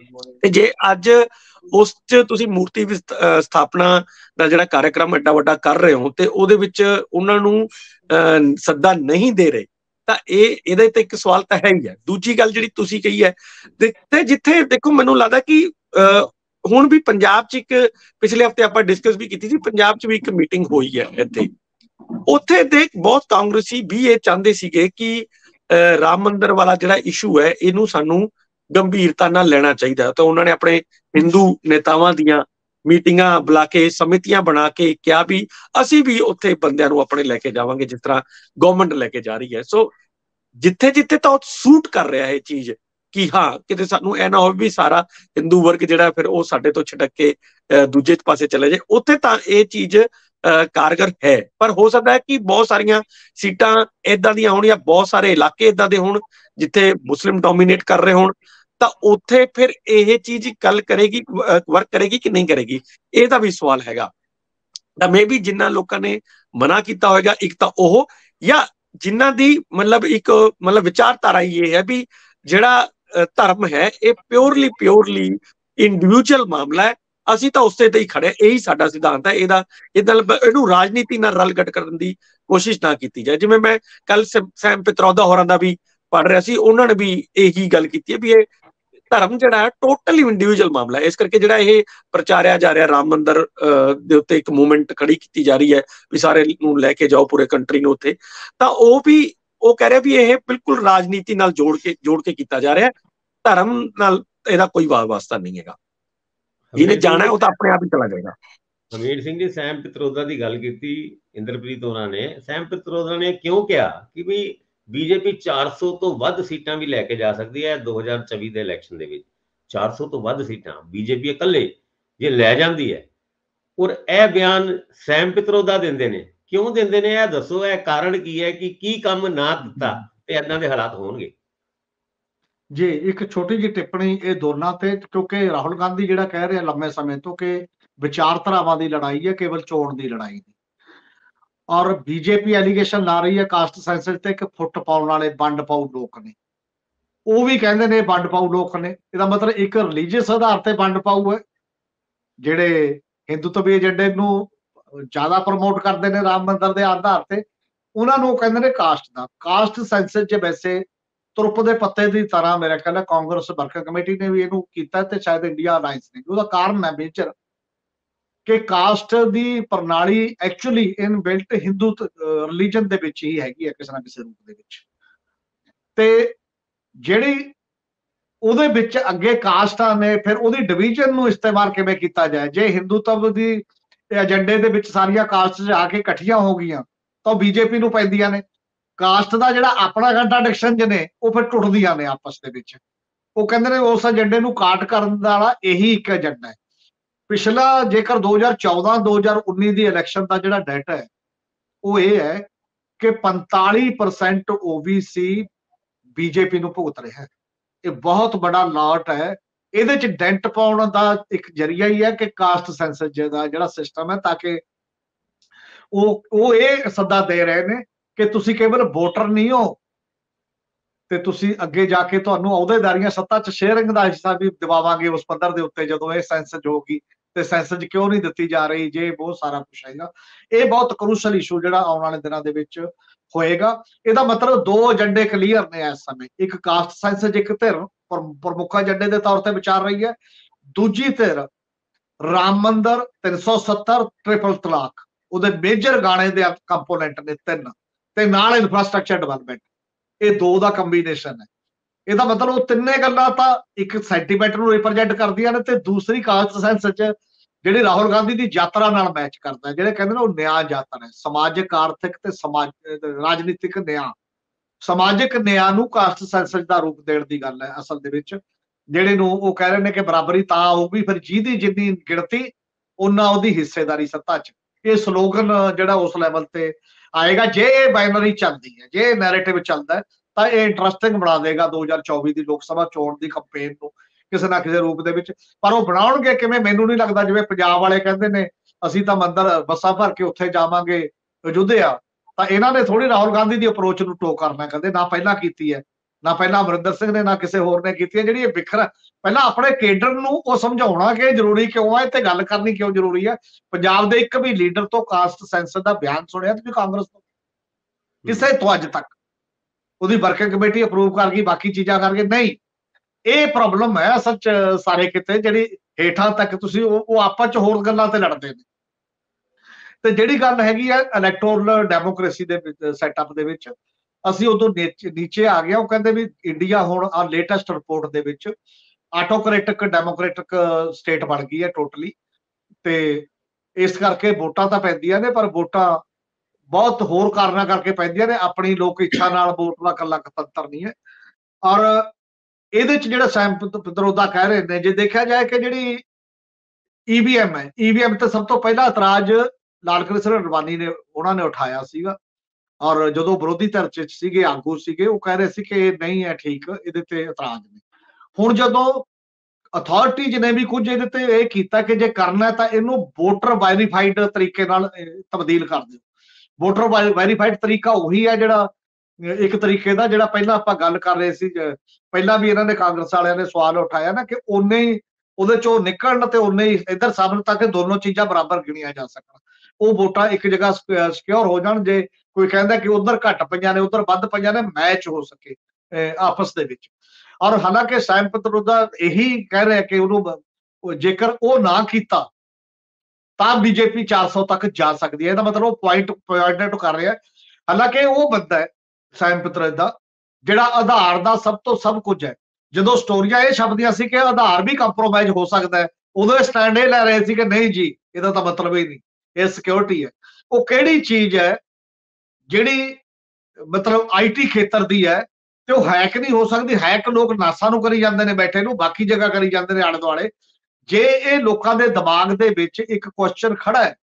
ਤੇ ਜੇ ਅੱਜ ਉਸ ਚ ਤੁਸੀਂ ਮੂਰਤੀ ਸਥਾਪਨਾ ਦਾ ਜਿਹੜਾ ਕਾਰਜਕ੍ਰਮ ਐਡਾ ਵੱਡਾ ਕਰ ਰਹੇ ਹੋ ਤੇ ਉਹਦੇ ਵਿੱਚ ਉਹਨਾਂ ਨੂੰ ਅਹ ਸੱਦਾ ਨਹੀਂ ਦੇ ਰਹੇ ਤਾਂ ਇਹ ਇਹਦੇ ਤੇ ਇੱਕ ਸਵਾਲ ਤਾਂ ਹੈ ਹੀ ਹੈ। ਦੂਜੀ ਗੱਲ ਜਿਹੜੀ ਤੁਸੀਂ ਕਹੀ ਹੈ, ਜਿੱਥੇ ਜਿੱਥੇ ਦੇਖੋ ਮੈਨੂੰ ਲੱਗਦਾ ਕਿ ਅਹ ਹੁਣ ਵੀ ਪੰਜਾਬ 'ਚ ਇੱਕ ਪਿਛਲੇ ਹਫ਼ਤੇ ਆਪਾਂ ਡਿਸਕਸ ਵੀ ਕੀਤੀ ਸੀ, ਪੰਜਾਬ 'ਚ ਵੀ ਇੱਕ ਮੀਟਿੰਗ ਹੋਈ ਹੈ ਇੱਥੇ, ਉੱਥੇ ਦੇ ਬਹੁਤ ਕਾਂਗਰਸੀ ਵੀ ਇਹ ਚਾਹੁੰਦੇ ਸੀਗੇ ਕਿ ਰਾਮ ਮੰਦਿਰ ਵਾਲਾ ਜਿਹੜਾ ਇਸ਼ੂ ਹੈ ਇਹਨੂੰ ਸਾਨੂੰ ਗੰਭੀਰਤਾ ਨਾਲ ਲੈਣਾ ਚਾਹੀਦਾ। ਤਾਂ ਉਹਨਾਂ ਨੇ ਆਪਣੇ ਹਿੰਦੂ ਨੇਤਾਵਾਂ ਦੀਆਂ ਮੀਟਿੰਗਾਂ ਬੁਲਾ ਕੇ, ਸਮਿਤੀਆਂ ਬਣਾ ਕੇ ਕਿਹਾ ਵੀ ਅਸੀਂ ਵੀ ਉੱਥੇ ਬੰਦਿਆਂ ਨੂੰ ਆਪਣੇ ਲੈ ਕੇ ਜਾਵਾਂਗੇ ਜਿਸ ਤਰ੍ਹਾਂ ਗਵਰਨਮੈਂਟ ਲੈ ਕੇ ਜਾ ਰਹੀ ਹੈ। ਸੋ ਜਿੱਥੇ ਜਿੱਥੇ ਤਾਂ ਉਹ ਸੂਟ ਕਰ ਰਿਹਾ ਇਹ ਚੀਜ਼ ਕਿ ਹਾਂ ਕਿਤੇ ਸਾਨੂੰ ਇਹ ਨਾ ਹੋਵੇ ਵੀ ਸਾਰਾ ਹਿੰਦੂ ਵਰਗ ਜਿਹੜਾ ਫਿਰ ਉਹ ਸਾਡੇ ਤੋਂ ਛਿੜਕ ਕੇ ਦੂਜੇ ਪਾਸੇ ਚਲੇ ਜਾਏ, ਉੱਥੇ ਤਾਂ ਇਹ ਚੀਜ਼ ਕਾਰਗਰ ਹੈ। ਪਰ ਹੋ ਸਕਦਾ ਹੈ ਕਿ ਬਹੁਤ ਸਾਰੀਆਂ ਸੀਟਾਂ ਏਦਾਂ ਦੀਆਂ ਹੋਣ ਜਾਂ ਬਹੁਤ ਸਾਰੇ ਇਲਾਕੇ ਏਦਾਂ ਦੇ ਹੋਣ ਜਿੱਥੇ ਮੁਸਲਿਮ ਡੋਮੀਨੇਟ ਕਰ ਰਹੇ ਹੋਣ, ਤਾਂ ਉੱਥੇ ਫਿਰ ਇਹ ਚੀਜ਼ ਗੱਲ ਕਰੇਗੀ, ਵਰਕ ਕਰੇਗੀ ਕਿ ਨਹੀਂ ਕਰੇਗੀ, ਇਹਦਾ ਵੀ ਸਵਾਲ ਹੈਗਾ। ਤਾਂ ਮੇ ਵੀ ਜਿਨ੍ਹਾਂ ਲੋਕਾਂ ਨੇ ਮਨਾ ਕੀਤਾ ਹੋਏਗਾ, ਇੱਕ ਤਾਂ ਉਹ, ਜਾਂ ਜਿਨ੍ਹਾਂ ਦੀ ਮਤਲਬ ਇੱਕ ਮਤਲਬ ਵਿਚਾਰਧਾਰਾ ਇਹ ਹੈ ਵੀ ਜਿਹੜਾ ਧਰਮ ਹੈ ਇਹ ਪਿਓਰਲੀ ਪਿਓਰਲੀ ਇੰਡੀਵਿਜੂਅਲ ਮਾਮਲਾ ਹੈ, ਅਸੀਂ ਤਾਂ ਉਸੇ ਤੇ ਹੀ ਖੜੇ, ਇਹੀ ਸਾਡਾ ਸਿਧਾਂਤ ਹੈ, ਇਹਦਾ ਇਹਦਾ ਇਹਨੂੰ ਰਾਜਨੀਤੀ ਨਾਲ ਰਲ ਗੱਡ ਕਰਨ ਦੀ ਕੋਸ਼ਿਸ਼ ਨਾ ਕੀਤੀ ਜਾਏ। ਜਿਵੇਂ ਮੈਂ ਕੱਲ ਸੈਮ ਪਿਤਰੌਦਾ ਹੋਰਾਂ ਦਾ ਵੀ ਪੜ੍ਹ ਰਿਹਾ ਸੀ, ਉਹਨਾਂ ਨੇ ਵੀ ਇਹੀ ਗੱਲ ਕੀਤੀ ਹੈ ਵੀ ਇਹ ਧਰਮ ਜਿਹੜਾ ਹੈ ਟੋਟਲੀ ਇੰਡੀਵਿਜੂਅਲ ਮਾਮਲਾ ਹੈ। ਇਸ ਕਰਕੇ ਜਿਹੜਾ ਇਹ ਪ੍ਰਚਾਰਿਆ ਜਾ ਰਿਹਾ ਰਾਮ ਮੰਦਿਰ ਦੇ ਉੱਤੇ ਇੱਕ ਮੂਵਮੈਂਟ ਖੜੀ ਕੀਤੀ ਜਾ ਰਹੀ ਹੈ ਵੀ ਸਾਰੇ ਨੂੰ ਲੈ ਕੇ ਜਾਓ ਪੂਰੇ ਕੰਟਰੀ ਨੂੰ ਉੱਥੇ, ਤਾਂ ਉਹ ਵੀ ਉਹ ਕਹਿ ਰਿਹਾ ਵੀ ਇਹ ਬਿਲਕੁਲ ਰਾਜਨੀਤੀ ਨਾਲ ਜੋੜ ਕੇ ਜੋੜ ਕੇ ਕੀਤਾ ਜਾ ਰਿਹਾ, ਧਰਮ ਨਾਲ ਇਹਦਾ ਕੋਈ ਵਾਸਤਾ ਨਹੀਂ ਹੈਗਾ। ਜਿਹਨੇ ਜਾਣਾ ਉਹ ਤਾਂ ਆਪਣੇ ਆਪ ਹੀ ਚਲਾ ਜਾਏਗਾ। ਹਮੀਰ ਸਿੰਘ ਜੀ, ਸੈਮ ਪਿਤਰੌਦਾ ਦੀ ਗੱਲ ਕੀਤੀ ਇੰਦਰਪ੍ਰੀਤ ਹੋਰਾਂ ਨੇ। ਸੈਮ ਪਿਤਰੌਦਾ ਨੇ ਕਿਉਂ ਕਿਹਾ ਕਿ ਵੀ ਬੀਜੇਪੀ ਚਾਰ ਸੌ ਤੋਂ ਵੱਧ ਸੀਟਾਂ ਵੀ ਲੈ ਕੇ ਜਾ ਸਕਦੀ ਹੈ ਦੋ ਹਜ਼ਾਰ ਚੌਵੀ ਦੇ ਇਲੈਕਸ਼ਨ ਦੇ ਵਿੱਚ। ਚਾਰ ਸੌ ਤੋਂ ਵੱਧ ਸੀਟਾਂ ਬੀਜੇਪੀ ਇਕੱਲੇ ਜੇ ਲੈ ਜਾਂਦੀ ਹੈ, ਔਰ ਇਹ ਬਿਆਨ ਸੈਮ ਪਿਤਰੌਦਾ ਦਿੰਦੇ ਨੇ। ਕਿਉਂ ਦਿੰਦੇ ਨੇ ਇਹ ਦੱਸੋ, ਇਹ ਕਾਰਨ ਕੀ ਹੈ ਕਿ ਕੀ ਕੰਮ ਨਾ ਦਿੱਤਾ ਤੇ ਏਦਾਂ ਦੇ ਹਾਲਾਤ ਹੋਣਗੇ? ਜੀ ਇੱਕ ਛੋਟੀ ਜਿਹੀ ਟਿੱਪਣੀ ਇਹ ਦੋਨਾਂ ਤੇ, ਕਿਉਂਕਿ ਰਾਹੁਲ ਗਾਂਧੀ ਜਿਹੜਾ ਕਹਿ ਰਿਹਾ ਲੰਮੇ ਸਮੇਂ ਤੋਂ ਕਿ ਵਿਚਾਰਧਾਰਾਵਾਂ ਦੀ ਲੜਾਈ ਹੈ, ਕੇਵਲ ਚੋਣ ਦੀ ਲੜਾਈ ਨਹੀਂ, ਔਰ ਬੀਜੇਪੀ ਐਲੀਗੇਸ਼ਨ ਲਾ ਰਹੀ ਹੈ ਕਾਸਟ ਸੈਂਸਸ ਤੇ ਕਿ ਫੁੱਟ ਪਾਉਣ ਵਾਲੇ ਵੰਡ ਪਾਊ ਲੋਕ ਨੇ, ਉਹ ਵੀ ਕਹਿੰਦੇ ਨੇ ਵੰਡ ਪਾਊ ਲੋਕ ਨੇ। ਇਹਦਾ ਮਤਲਬ ਇੱਕ ਰਿਲੀਜੀਅਸ ਆਧਾਰ ਤੇ ਵੰਡ ਪਾਊ ਹੈ, ਜਿਹੜੇ ਹਿੰਦੂਤਵੀ ਏਜੰਡੇ ਨੂੰ ਜ਼ਿਆਦਾ ਪ੍ਰਮੋਟ ਕਰਦੇ ਨੇ ਰਾਮ ਮੰਦਿਰ ਦੇ ਆਧਾਰ ਤੇ, ਉਹਨਾਂ ਨੂੰ ਕਹਿੰਦੇ ਨੇ ਕਾਸਟ ਦਾ। ਕਾਸਟ ਸੈਂਸਸ 'ਚ ਵੈਸੇ ਤੁਰਪ ਦੇ ਪੱਤੇ ਦੀ ਤਰ੍ਹਾਂ ਮੇਰਾ ਖਿਆਲ ਹੈ ਕਾਂਗਰਸ ਵਰਕਿੰਗ ਕਮੇਟੀ ਨੇ ਵੀ ਇਹਨੂੰ ਕੀਤਾ ਤੇ ਸ਼ਾਇਦ ਇੰਡੀਆ ਅਲਾਇੰਸ ਨੇ। ਉਹਦਾ ਕਾਰਨ ਹੈ ਮੇਜਰ ਕਿ ਕਾਸਟ ਦੀ ਪ੍ਰਣਾਲੀ ਐਕਚੁਅਲੀ ਇਨਬਿਲਟ ਹਿੰਦੂ ਰਿਲੀਜਨ ਦੇ ਵਿੱਚ ਹੀ ਹੈਗੀ ਹੈ ਕਿਸੇ ਨਾ ਕਿਸੇ ਰੂਪ ਦੇ ਵਿੱਚ, ਤੇ ਜਿਹੜੀ ਉਹਦੇ ਵਿੱਚ ਅੱਗੇ ਕਾਸਟਾਂ ਨੇ ਫਿਰ ਉਹਦੀ ਡਿਵੀਜ਼ਨ ਨੂੰ ਇਸਤੇਮਾਲ ਕਿਵੇਂ ਕੀਤਾ ਜਾਏ। ਜੇ ਹਿੰਦੂਤਵ ਦੀ ਏਜੰਡੇ ਦੇ ਵਿੱਚ ਸਾਰੀਆਂ ਕਾਸਟ ਜਾ ਕੇ ਇਕੱਠੀਆਂ ਹੋ ਗਈਆਂ ਤਾਂ ਬੀਜੇਪੀ ਨੂੰ ਪੈਂਦੀਆਂ ਨੇ। ਕਾਸਟ ਦਾ ਜਿਹੜਾ ਆਪਣਾ ਕੰਟਰਾਡਿਕਸ਼ਨ ਜਿਹਨੇ ਉਹ ਫਿਰ ਟੁੱਟਦੀਆਂ ਨੇ ਆਪਸ ਦੇ ਵਿੱਚ। ਉਹ ਕਹਿੰਦੇ ਨੇ ਉਸ ਏਜੰਡੇ ਨੂੰ ਕਾਟ ਕਰਨ ਵਾਲਾ ਇਹੀ ਇੱਕ ਏਜੰਡਾ ਹੈ। ਪਿਛਲਾ ਜੇਕਰ ਦੋ ਹਜ਼ਾਰ ਚੌਦਾਂ ਦੋ ਹਜ਼ਾਰ ਉੱਨੀ ਦੀ ਇਲੈਕਸ਼ਨ ਦਾ ਜਿਹੜਾ ਡਾਟਾ ਹੈ ਉਹ ਇਹ ਹੈ ਕਿ ਪੰਤਾਲੀ ਪਰਸੈਂਟ ਓਬੀਸੀ ਬੀਜੇਪੀ ਨੂੰ ਭੁਗਤ ਰਿਹਾ ਹੈ। ਇਹ ਬਹੁਤ ਬੜਾ ਲਾਟ ਹੈ। ਇਹਦੇ ਚ ਡੈਂਟ ਪਾਉਣ ਦਾ ਇੱਕ ਜਰੀਆ ਹੀ ਹੈ ਕਿ ਕਾਸਟ ਸੈਂਸਸ ਦਾ ਜਿਹੜਾ ਸਿਸਟਮ ਹੈ, ਤਾਂ ਕਿ ਉਹ ਉਹ ਇਹ ਸੱਦਾ ਦੇ ਰਹੇ ਨੇ ਕਿ ਤੁਸੀਂ ਕੇਵਲ ਵੋਟਰ ਨਹੀਂ ਹੋ ਤੇ ਤੁਸੀਂ ਅੱਗੇ ਜਾ ਕੇ ਤੁਹਾਨੂੰ ਅਹੁਦੇਦਾਰੀਆਂ ਸੱਤਾ ਚ ਸ਼ੇਅਰਿੰਗ ਦਾ ਹਿੱਸਾ ਵੀ ਦਿਵਾਵਾਂਗੇ ਉਸ ਪੱਧਰ ਦੇ ਉੱਤੇ ਜਦੋਂ ਇਹ ਸੈਂਸਸ ਹੋਊਗੀ। ਤੇ ਸੈਂਸਸ ਕਿਉਂ ਨਹੀਂ ਦਿੱਤੀ ਜਾ ਰਹੀ, ਜੇ ਬਹੁਤ ਸਾਰਾ ਕੁਛ ਹੈਗਾ। ਇਹ ਬਹੁਤ ਕਰੂਸ਼ਲ ਇਸ਼ੂ ਜਿਹੜਾ ਆਉਣ ਵਾਲੇ ਦਿਨਾਂ ਦੇ ਵਿੱਚ ਹੋਏਗਾ। ਇਹਦਾ ਮਤਲਬ ਦੋ ਏਜੰਡੇ ਕਲੀਅਰ ਨੇ ਇਸ ਸਮੇਂ। ਇੱਕ ਕਾਸਟ ਸੈਂਸਸ ਇੱਕ ਧਿਰ ਪ੍ਰਮੁੱਖ ਏਜੰਡੇ ਦੇ ਤੌਰ ਤੇ ਵਿਚਾਰ ਰਹੀ ਹੈ, ਦੂਜੀ ਧਿਰ ਰਾਮ ਮੰਦਿਰ, ਤਿੰਨ ਸੌ ਸੱਤਰ, ਟ੍ਰਿਪਲ ਤਲਾਕ, ਉਹਦੇ ਮੇਜਰ ਗਾਣੇ ਦੇ ਕੰਪੋਨੈਂਟ ਨੇ ਤਿੰਨ, ਤੇ ਨਾਲ ਇਨਫਰਾਸਟ੍ਰਕਚਰ ਡਿਵੈਲਪਮੈਂਟ। ਇਹ ਦੋ ਦਾ ਕੰਬੀਨੇਸ਼ਨ ਹੈ। ਇਹਦਾ ਮਤਲਬ ਉਹ ਤਿੰਨੇ ਗੱਲਾਂ ਤਾਂ ਇੱਕ ਸੈਂਟੀਮੈਂਟ ਨੂੰ ਰਿਪਰੈਜ਼ੈਂਟ ਕਰਦੀਆਂ ਨੇ, ਤੇ ਦੂਸਰੀ ਕਾਸਟ ਸੈਂਸਸ ਚ ਜਿਹੜੀ ਰਾਹੁਲ ਗਾਂਧੀ ਦੀ ਯਾਤਰਾ ਨਾਲ ਮੈਚ ਕਰਦਾ, ਜਿਹੜੇ ਕਹਿੰਦੇ ਨੇ ਉਹ ਨਿਆਂ ਯਾਤਰਾ ਹੈ, ਸਮਾਜਿਕ ਆਰਥਿਕ ਤੇ ਸਮਾਜ ਰਾਜਨੀਤਿਕ ਨਿਆਂ। ਸਮਾਜਿਕ ਨਿਆਂ ਨੂੰ ਕਾਸਟ ਸੈਂਸਸ ਦਾ ਰੂਪ ਦੇਣ ਦੀ ਗੱਲ ਹੈ ਅਸਲ ਦੇ ਵਿੱਚ, ਜਿਹੜੇ ਨੂੰ ਉਹ ਕਹਿ ਰਹੇ ਨੇ ਕਿ ਬਰਾਬਰੀ ਤਾਂ ਹੋਊਗੀ ਫਿਰ ਜਿਹਦੀ ਜਿੰਨੀ ਗਿਣਤੀ ਉਹਨਾਂ ਉਹਦੀ ਹਿੱਸੇਦਾਰੀ ਸੱਤਾ ਚ। ਇਹ ਸਲੋਗਨ ਜਿਹੜਾ ਉਸ ਲੈਵਲ ਤੇ ਆਏਗਾ। ਜੇ ਇਹ ਬਾਈਨਰੀ ਚੱਲਦੀ ਹੈ, ਜੇ ਇਹ ਨੈਰੇਟਿਵ ਚੱਲਦਾ ਹੈ, ਤਾਂ ਇਹ ਇੰਟਰਸਟਿੰਗ ਬਣਾ ਦੇਗਾ ਦੋ ਹਜ਼ਾਰ ਚੌਵੀ ਦੀ ਲੋਕ ਸਭਾ ਚੋਣ ਦੀ ਕੰਪੇਨ ਨੂੰ ਕਿਸੇ ਨਾ ਕਿਸੇ ਰੂਪ ਦੇ ਵਿੱਚ। ਪਰ ਉਹ ਬਣਾਉਣਗੇ ਕਿਵੇਂ ਮੈਨੂੰ ਨਹੀਂ ਲੱਗਦਾ। ਜਿਵੇਂ ਪੰਜਾਬ ਵਾਲੇ ਕਹਿੰਦੇ ਨੇ ਅਸੀਂ ਤਾਂ ਮੰਦਰ ਬੱਸਾਂ ਭਰ ਕੇ ਉੱਥੇ ਜਾਵਾਂਗੇ ਅਯੁੱਧਿਆ, ਤਾਂ ਇਹਨਾਂ ਨੇ ਥੋੜੀ ਰਾਹੁਲ ਗਾਂਧੀ ਦੀ ਅਪਰੋਚ ਨੂੰ ਟੋ ਕਰਨਾ, ਕਦੇ ਨਾ ਪਹਿਲਾਂ ਕੀਤੀ ਹੈ, ਨਾ ਪਹਿਲਾਂ ਅਮਰਿੰਦਰ ਸਿੰਘ ਨੇ, ਨਾ ਕਿਸੇ ਹੋਰ ਨੇ ਕੀਤੀ ਹੈ। ਜਿਹੜੀ ਇਹ ਵਿਖਰ ਪਹਿਲਾਂ ਆਪਣੇ ਕੇਡਰ ਨੂੰ ਉਹ ਸਮਝਾਉਣਾ ਕਿ ਜ਼ਰੂਰੀ ਕਿਉਂ ਹੈ ਤੇ ਗੱਲ ਕਰਨੀ ਕਿਉਂ ਜ਼ਰੂਰੀ ਹੈ। ਪੰਜਾਬ ਦੇ ਇੱਕ ਵੀ ਲੀਡਰ ਤੋਂ ਕਾਸਟ ਸੈਂਸਸ ਦਾ ਬਿਆਨ ਸੁਣਿਆ ਤੁਸੀਂ ਕਾਂਗਰਸ ਤੋਂ? ਕਿਸੇ ਤੋਂ ਅੱਜ ਤੱਕ। ਉਹਦੀ ਵਰਕਿੰਗ ਕਮੇਟੀ ਅਪਰੂਵ ਕਰ ਗਈ, ਬਾਕੀ ਚੀਜ਼ਾਂ ਕਰਕੇ ਨਹੀਂ। ਇਹ ਪ੍ਰੋਬਲਮ ਹੈ ਅਸਲ ਚ ਸਾਰੇ ਕਿਤੇ, ਜਿਹੜੀ ਹੇਠਾਂ ਤੱਕ ਤੁਸੀਂ ਉਹ ਆਪਾਂ ਚ ਹੋਰ ਗੱਲਾਂ ਤੇ ਲੜਦੇ ਨੇ। ਤੇ ਜਿਹੜੀ ਗੱਲ ਹੈਗੀ ਹੈ ਇਲੈਕਟੋਰਲ ਡੈਮੋਕ੍ਰੇਸੀ ਦੇ ਸੈਟਅਪ ਦੇ ਵਿੱਚ ਅਸੀਂ ਉਦੋਂ ਨੀਚੇ ਆ ਗਿਆ। ਉਹ ਕਹਿੰਦੇ ਵੀ ਇੰਡੀਆ ਹੁਣ ਆ ਲੇਟੈਸਟ ਰਿਪੋਰਟ ਦੇ ਵਿੱਚ ਆਟੋਕ੍ਰੈਟਿਕ ਡੈਮੋਕ੍ਰੈਟਿਕ ਸਟੇਟ ਬਣ ਗਈ ਹੈ ਟੋਟਲੀ। ਤੇ ਇਸ ਕਰਕੇ ਵੋਟਾਂ ਤਾਂ ਪੈਂਦੀਆਂ ਨੇ, ਪਰ ਵੋਟਾਂ ਬਹੁਤ ਹੋਰ ਕਾਰਨਾਂ ਕਰਕੇ ਪੈਂਦੀਆਂ ਨੇ, ਆਪਣੀ ਲੋਕ ਇੱਛਾ ਨਾਲ ਵੋਟ ਦਾ ਇਕੱਲਾ ਤੰਤਰ ਨਹੀਂ ਹੈ। ਔਰ ਇਹਦੇ ਚ ਜਿਹੜਾ ਸੈਮ ਪਿਤਰੋਦਾ ਕਹਿ ਰਹੇ ਨੇ, ਜੇ ਦੇਖਿਆ ਜਾਏ ਕਿ ਜਿਹੜੀ ਈਵੀਐਮ ਹੈ, ਈਵੀਐਮ ਤੇ ਸਭ ਤੋਂ ਪਹਿਲਾ ਇਤਰਾਜ਼ ਲਾਲ ਕ੍ਰਿਸ਼ਨ ਅਡਵਾਨੀ ਨੇ ਉਹਨਾਂ ਨੇ ਉਠਾਇਆ ਸੀਗਾ। ਔਰ ਜਦੋਂ ਵਿਰੋਧੀ ਧਿਰ ਚ ਸੀਗੇ ਆਗੂ ਸੀਗੇ, ਉਹ ਕਹਿ ਰਹੇ ਸੀ ਕਿ ਇਹ ਨਹੀਂ ਹੈ ਠੀਕ, ਇਹਦੇ ਤੇ ਇਤਰਾਜ਼ ਨੇ। ਹੁਣ ਜਦੋਂ ਅਥਾਰਟੀਜ਼ ਨੇ ਵੀ ਕੁਝ ਇਹਦੇ ਤੇ ਇਹ ਕੀਤਾ ਕਿ ਜੇ ਕਰਨਾ ਤਾਂ ਇਹਨੂੰ ਵੋਟਰ ਵੈਰੀਫਾਈਡ ਤਰੀਕੇ ਨਾਲ ਤਬਦੀਲ ਕਰ ਦਿਓ। ਵੋਟਰ ਵੈਰੀਫਾਈਡ ਤਰੀਕਾ ਉਹੀ ਹੈ ਜਿਹੜਾ ਇੱਕ ਤਰੀਕੇ ਦਾ ਜਿਹੜਾ ਪਹਿਲਾਂ ਆਪਾਂ ਗੱਲ ਕਰ ਰਹੇ ਸੀ, ਪਹਿਲਾਂ ਵੀ ਇਹਨਾਂ ਨੇ ਕਾਂਗਰਸ ਵਾਲਿਆਂ ਨੇ ਸਵਾਲ ਉਠਾਇਆ ਨਾ ਕਿ ਉਹਨੇ ਹੀ ਉਹਦੇ ਚੋਂ ਨਿਕਲਣ ਤੇ ਉਹਨੇ ਹੀ ਇੱਧਰ ਸਾਹਮਣੇ ਤੱਕ ਦੋਨੋਂ ਚੀਜ਼ਾਂ ਬਰਾਬਰ ਗਿਣੀਆਂ ਜਾ ਸਕਣ, ਉਹ ਵੋਟਾਂ ਇੱਕ ਜਗ੍ਹਾ ਸਿਕਿਉਰ ਹੋ ਜਾਣ। ਜੇ ਕੋਈ ਕਹਿੰਦਾ ਕਿ ਉਧਰ ਘੱਟ ਪਈਆਂ ਨੇ ਉਧਰ ਵੱਧ ਪਈਆਂ ਨੇ, ਮੈਚ ਹੋ ਸਕੇ ਆਪਸ ਦੇ ਵਿੱਚ। ਔਰ ਹਾਲਾਂਕਿ ਸੈਮ ਪਿਤਰੋਦਾ ਇਹੀ ਕਹਿ ਰਿਹਾ ਕਿ ਉਹਨੂੰ ਜੇਕਰ ਉਹ ਨਾ ਕੀਤਾ ਤਾਂ ਬੀਜੇਪੀ ਚਾਰ ਸੌ ਤੱਕ ਜਾ ਸਕਦੀ ਹੈ। ਇਹਦਾ ਮਤਲਬ ਉਹ ਪੁਆਇੰਟ ਪੁਆਇੰਟ ਆਊਟ ਕਰ ਰਿਹਾ। ਹਾਲਾਂਕਿ ਉਹ ਬੰਦਾ ਹੈ ਸੈਮ ਪਿਤਰੋਦਾ ਜਿਹੜਾ ਆਧਾਰ ਦਾ ਸਭ ਤੋਂ ਸਭ ਕੁਝ ਹੈ। ਜਦੋਂ ਸਟੋਰੀਆਂ ਇਹ ਛਪਦੀਆਂ ਸੀ ਕਿ ਆਧਾਰ ਵੀ ਕੰਪਰੋਮਾਈਜ਼ ਹੋ ਸਕਦਾ ਹੈ, ਉਦੋਂ ਇਹ ਸਟੈਂਡ ਇਹ ਲੈ ਰਹੇ ਸੀ ਕਿ ਨਹੀਂ ਜੀ, ਇਹਦਾ ਤਾਂ ਮਤਲਬ ਹੀ ਨਹੀਂ, ਇਹ ਸਿਕਿਉਰਿਟੀ ਹੈ। ਉਹ ਕਿਹੜੀ ਚੀਜ਼ ਹੈ ਜਿਹੜੀ ਮਤਲਬ ਆਈਟੀ ਖੇਤਰ ਦੀ ਹੈ ਤੇ ਉਹ ਹੈਕ ਨਹੀਂ ਹੋ ਸਕਦੀ। ਹੈਕ ਲੋਕ ਨਾਸਾ ਨੂੰ ਕਰੀ ਜਾਂਦੇ ਨੇ ਬੈਠੇ ਨੂੰ, ਬਾਕੀ ਜਗ੍ਹਾ ਕਰੀ ਜਾਂਦੇ ਨੇ ਆਲੇ ਦੁਆਲੇ। ਜੇ ਇਹ ਲੋਕਾਂ ਦੇ ਦਿਮਾਗ ਦੇ ਵਿੱਚ ਇੱਕ ਕੁਐਸਚਨ ਖੜਾ ਹੈ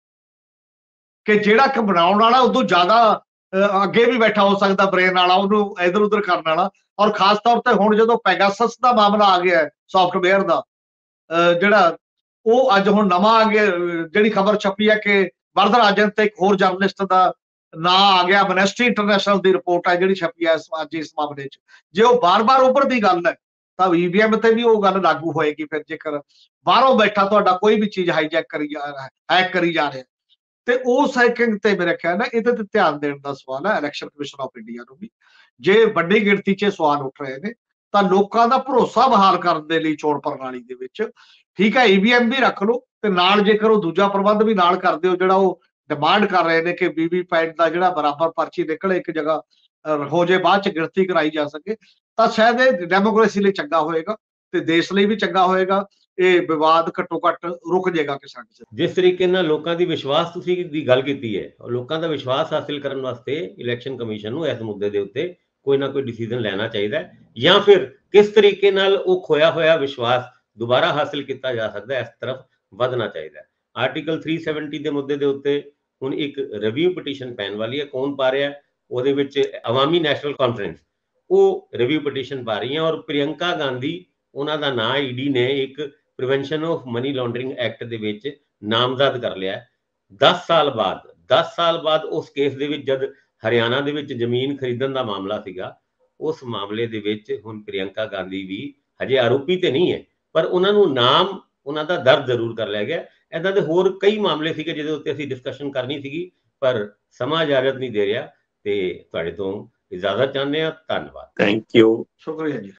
ਕਿ ਜਿਹੜਾ ਕਿ ਬਣਾਉਣ ਵਾਲਾ ਉਦੋਂ ਜ਼ਿਆਦਾ ਅੱਗੇ ਵੀ ਬੈਠਾ ਹੋ ਸਕਦਾ, ਬ੍ਰੇਨ ਵਾਲਾ, ਉਹਨੂੰ ਇਧਰ ਉਧਰ ਕਰਨ ਵਾਲਾ। ਔਰ ਖਾਸ ਤੌਰ ਤੇ ਹੁਣ ਜਦੋਂ ਪੈਗਾਸਸ ਦਾ ਮਾਮਲਾ ਆ ਗਿਆ ਸੌਫਟਵੇਅਰ ਦਾ, ਜਿਹੜਾ ਉਹ ਅੱਜ ਹੁਣ ਨਵਾਂ ਆ ਗਿਆ, ਜਿਹੜੀ ਖਬਰ ਛਪੀ ਹੈ ਕਿ ਵਰਧਰਾਜਨ ਤੇ ਇੱਕ ਹੋਰ ਜਰਨਲਿਸਟ ਦਾ ਨਾਂ ਆ ਗਿਆ। ਐਮਨੈਸਟੀ ਇੰਟਰਨੈਸ਼ਨਲ ਦੀ ਰਿਪੋਰਟ ਹੈ ਜਿਹੜੀ ਛਪੀ ਹੈ ਅੱਜ ਇਸ ਮਾਮਲੇ 'ਚ। ਜੇ ਉਹ ਬਾਰ-ਬਾਰ ਉੱਭਰਦੀ ਗੱਲ ਹੈ ਤਾਂ ਈਵੀਐਮ ਤੇ ਵੀ ਉਹ ਗੱਲ ਲਾਗੂ ਹੋਏਗੀ। ਫਿਰ ਜੇਕਰ ਬਾਹਰੋਂ ਬੈਠਾ ਤੁਹਾਡਾ ਕੋਈ ਵੀ ਚੀਜ਼ ਹਾਈਜੈਕ ਕਰੀ ਜਾ ਰਿਹਾ, ਹੈਕ ਕਰੀ ਜਾ ਰਿਹਾ, ਤੇ ਉਸ ਹੈਕਿੰਗ ਤੇ ਮੇਰੇ ਖਿਆਲ ਹੈ ਇਹਦੇ ਤੇ ਧਿਆਨ ਦੇਣ ਦਾ ਸਵਾਲ ਹੈ ਇਲੈਕਸ਼ਨ ਕਮਿਸ਼ਨ ਆਫ ਇੰਡੀਆ ਨੂੰ ਵੀ। ਜੇ ਵੱਡੀ ਗਿਣਤੀ 'ਚ ਸਵਾਲ ਉੱਠ ਰਹੇ ਨੇ ਤਾਂ ਲੋਕਾਂ ਦਾ ਭਰੋਸਾ ਬਹਾਲ ਕਰਨ ਦੇ ਲਈ ਚੋਣ ਪ੍ਰਣਾਲੀ ਦੇ ਵਿੱਚ ਠੀਕ ਹੈ ਈਵੀਐਮ ਵੀ ਰੱਖ ਲਓ, ਤੇ ਨਾਲ ਜੇਕਰ ਉਹ ਦੂਜਾ ਪ੍ਰਬੰਧ ਵੀ ਨਾਲ ਕਰ ਦਿਓ ਜਿਹੜਾ ਉਹ ਡਿਮਾਂਡ ਕਰ ਰਹੇ ਨੇ ਕਿ ਵੀਵੀਪੈਟ ਦਾ ਜਿਹੜਾ ਬਰਾਬਰ ਪਰਚੀ ਨਿਕਲੇ ਇੱਕ ਜਗ੍ਹਾ ਹੋ ਜੇ, ਬਾਅਦ ਚ ਗਿਣਤੀ ਕਰਾਈ ਜਾ ਸਕੇ, ਤਾਂ ਸ਼ਾਇਦ ਇਹ ਡੈਮੋਕ੍ਰੇਸੀ ਲਈ ਚੰਗਾ ਹੋਏਗਾ ਤੇ ਦੇਸ਼ ਲਈ ਵੀ ਚੰਗਾ ਹੋਏਗਾ। ਇਹ ਵਿਵਾਦ ਘੱਟੋ ਘੱਟ ਰੁਕ ਜਾਏਗਾ ਕਿਸੇ ਨਾ ਕਿਸੇ। ਜਿਸ ਤਰੀਕੇ ਨਾਲ ਲੋਕਾਂ ਦੀ ਵਿਸ਼ਵਾਸ ਤੁਸੀਂ ਦੀ ਗੱਲ ਕੀਤੀ ਹੈ, ਲੋਕਾਂ ਦਾ ਵਿਸ਼ਵਾਸ ਹਾਸਿਲ ਕਰਨ ਵਾਸਤੇ ਇਲੈਕਸ਼ਨ ਕਮਿਸ਼ਨ ਨੂੰ ਇਸ ਮੁੱਦੇ ਦੇ ਉੱਤੇ ਕੋਈ ਨਾ ਕੋਈ ਡਿਸੀਜਨ ਲੈਣਾ ਚਾਹੀਦਾ ਹੈ, ਜਾਂ ਫਿਰ ਕਿਸ ਤਰੀਕੇ ਨਾਲ ਉਹ ਖੋਇਆ ਹੋਇਆ ਵਿਸ਼ਵਾਸ ਦੁਬਾਰਾ ਹਾਸਿਲ ਕੀਤਾ ਜਾ ਸਕਦਾ, ਇਸ ਤਰਫ ਵਧਣਾ ਚਾਹੀਦਾ ਹੈ। ਆਰਟੀਕਲ ਤਿੰਨ ਸੌ ਸੱਤਰ ਦੇ ਮੁੱਦੇ ਦੇ ਉੱਤੇ ਹੁਣ ਇੱਕ ਰਿਵਿਊ ਪਟੀਸ਼ਨ ਪੈਣ ਵਾਲੀ ਹੈ। ਕੌਣ ਪਾ ਰਿਹਾ? ਉਹਦੇ ਵਿੱਚ ਅਵਾਮੀ ਨੈਸ਼ਨਲ ਕਾਨਫਰੰਸ ਉਹ ਰਿਵਿਊ ਪਟੀਸ਼ਨ ਪਾ ਰਹੀ ਹੈ, ਔਰ ਪ੍ਰਿਯੰਕਾ ਗਾਂਧੀ ਉਹਨਾਂ ਦਾ ਨਾਂ ਈਡੀ ਨੇ ਇੱਕ prevention of money laundering act ਦੇ ਵਿੱਚ ਨਾਮਜ਼ਦ ਕਰ ਲਿਆ। ਦਸ ਸਾਲ ਬਾਅਦ ਦਸ ਸਾਲ ਬਾਅਦ ਉਸ ਕੇਸ ਦੇ ਵਿੱਚ ਜਦ ਹਰਿਆਣਾ ਦੇ ਵਿੱਚ ਜ਼ਮੀਨ ਖਰੀਦਣ ਦਾ ਮਾਮਲਾ ਸੀਗਾ, ਉਸ ਮਾਮਲੇ ਦੇ ਵਿੱਚ ਹੁਣ ਪ੍ਰਿਯੰਕਾ ਗਾਂਧੀ ਵੀ ਹਜੇ ਆਰੋਪੀ ਤੇ ਨਹੀਂ ਹੈ, ਪਰ ਉਹਨਾਂ ਨੂੰ ਨਾਮ ਉਹਨਾਂ ਦਾ ਦਰਜ ਜ਼ਰੂਰ ਕਰ ਲਿਆ ਗਿਆ। ਇੱਦਾਂ ਦੇ ਹੋਰ ਕਈ ਮਾਮਲੇ ਸੀਗੇ ਜਿਹਦੇ ਉੱਤੇ ਅਸੀਂ ਡਿਸਕਸ਼ਨ ਕਰਨੀ ਸੀਗੀ, ਪਰ ਸਮਾਂ ਇਜਾਜ਼ਤ ਨਹੀਂ ਦੇ ਰਿਹਾ। ਤੇ ਤੁਹਾਡੇ ਤੋਂ ਇਜਾਜ਼ਤ ਚਾਹੁੰਦੇ ਹਾਂ। ਧੰਨਵਾਦ। Thank you. ਸ਼ੁਕਰੀਆ ਜੀ।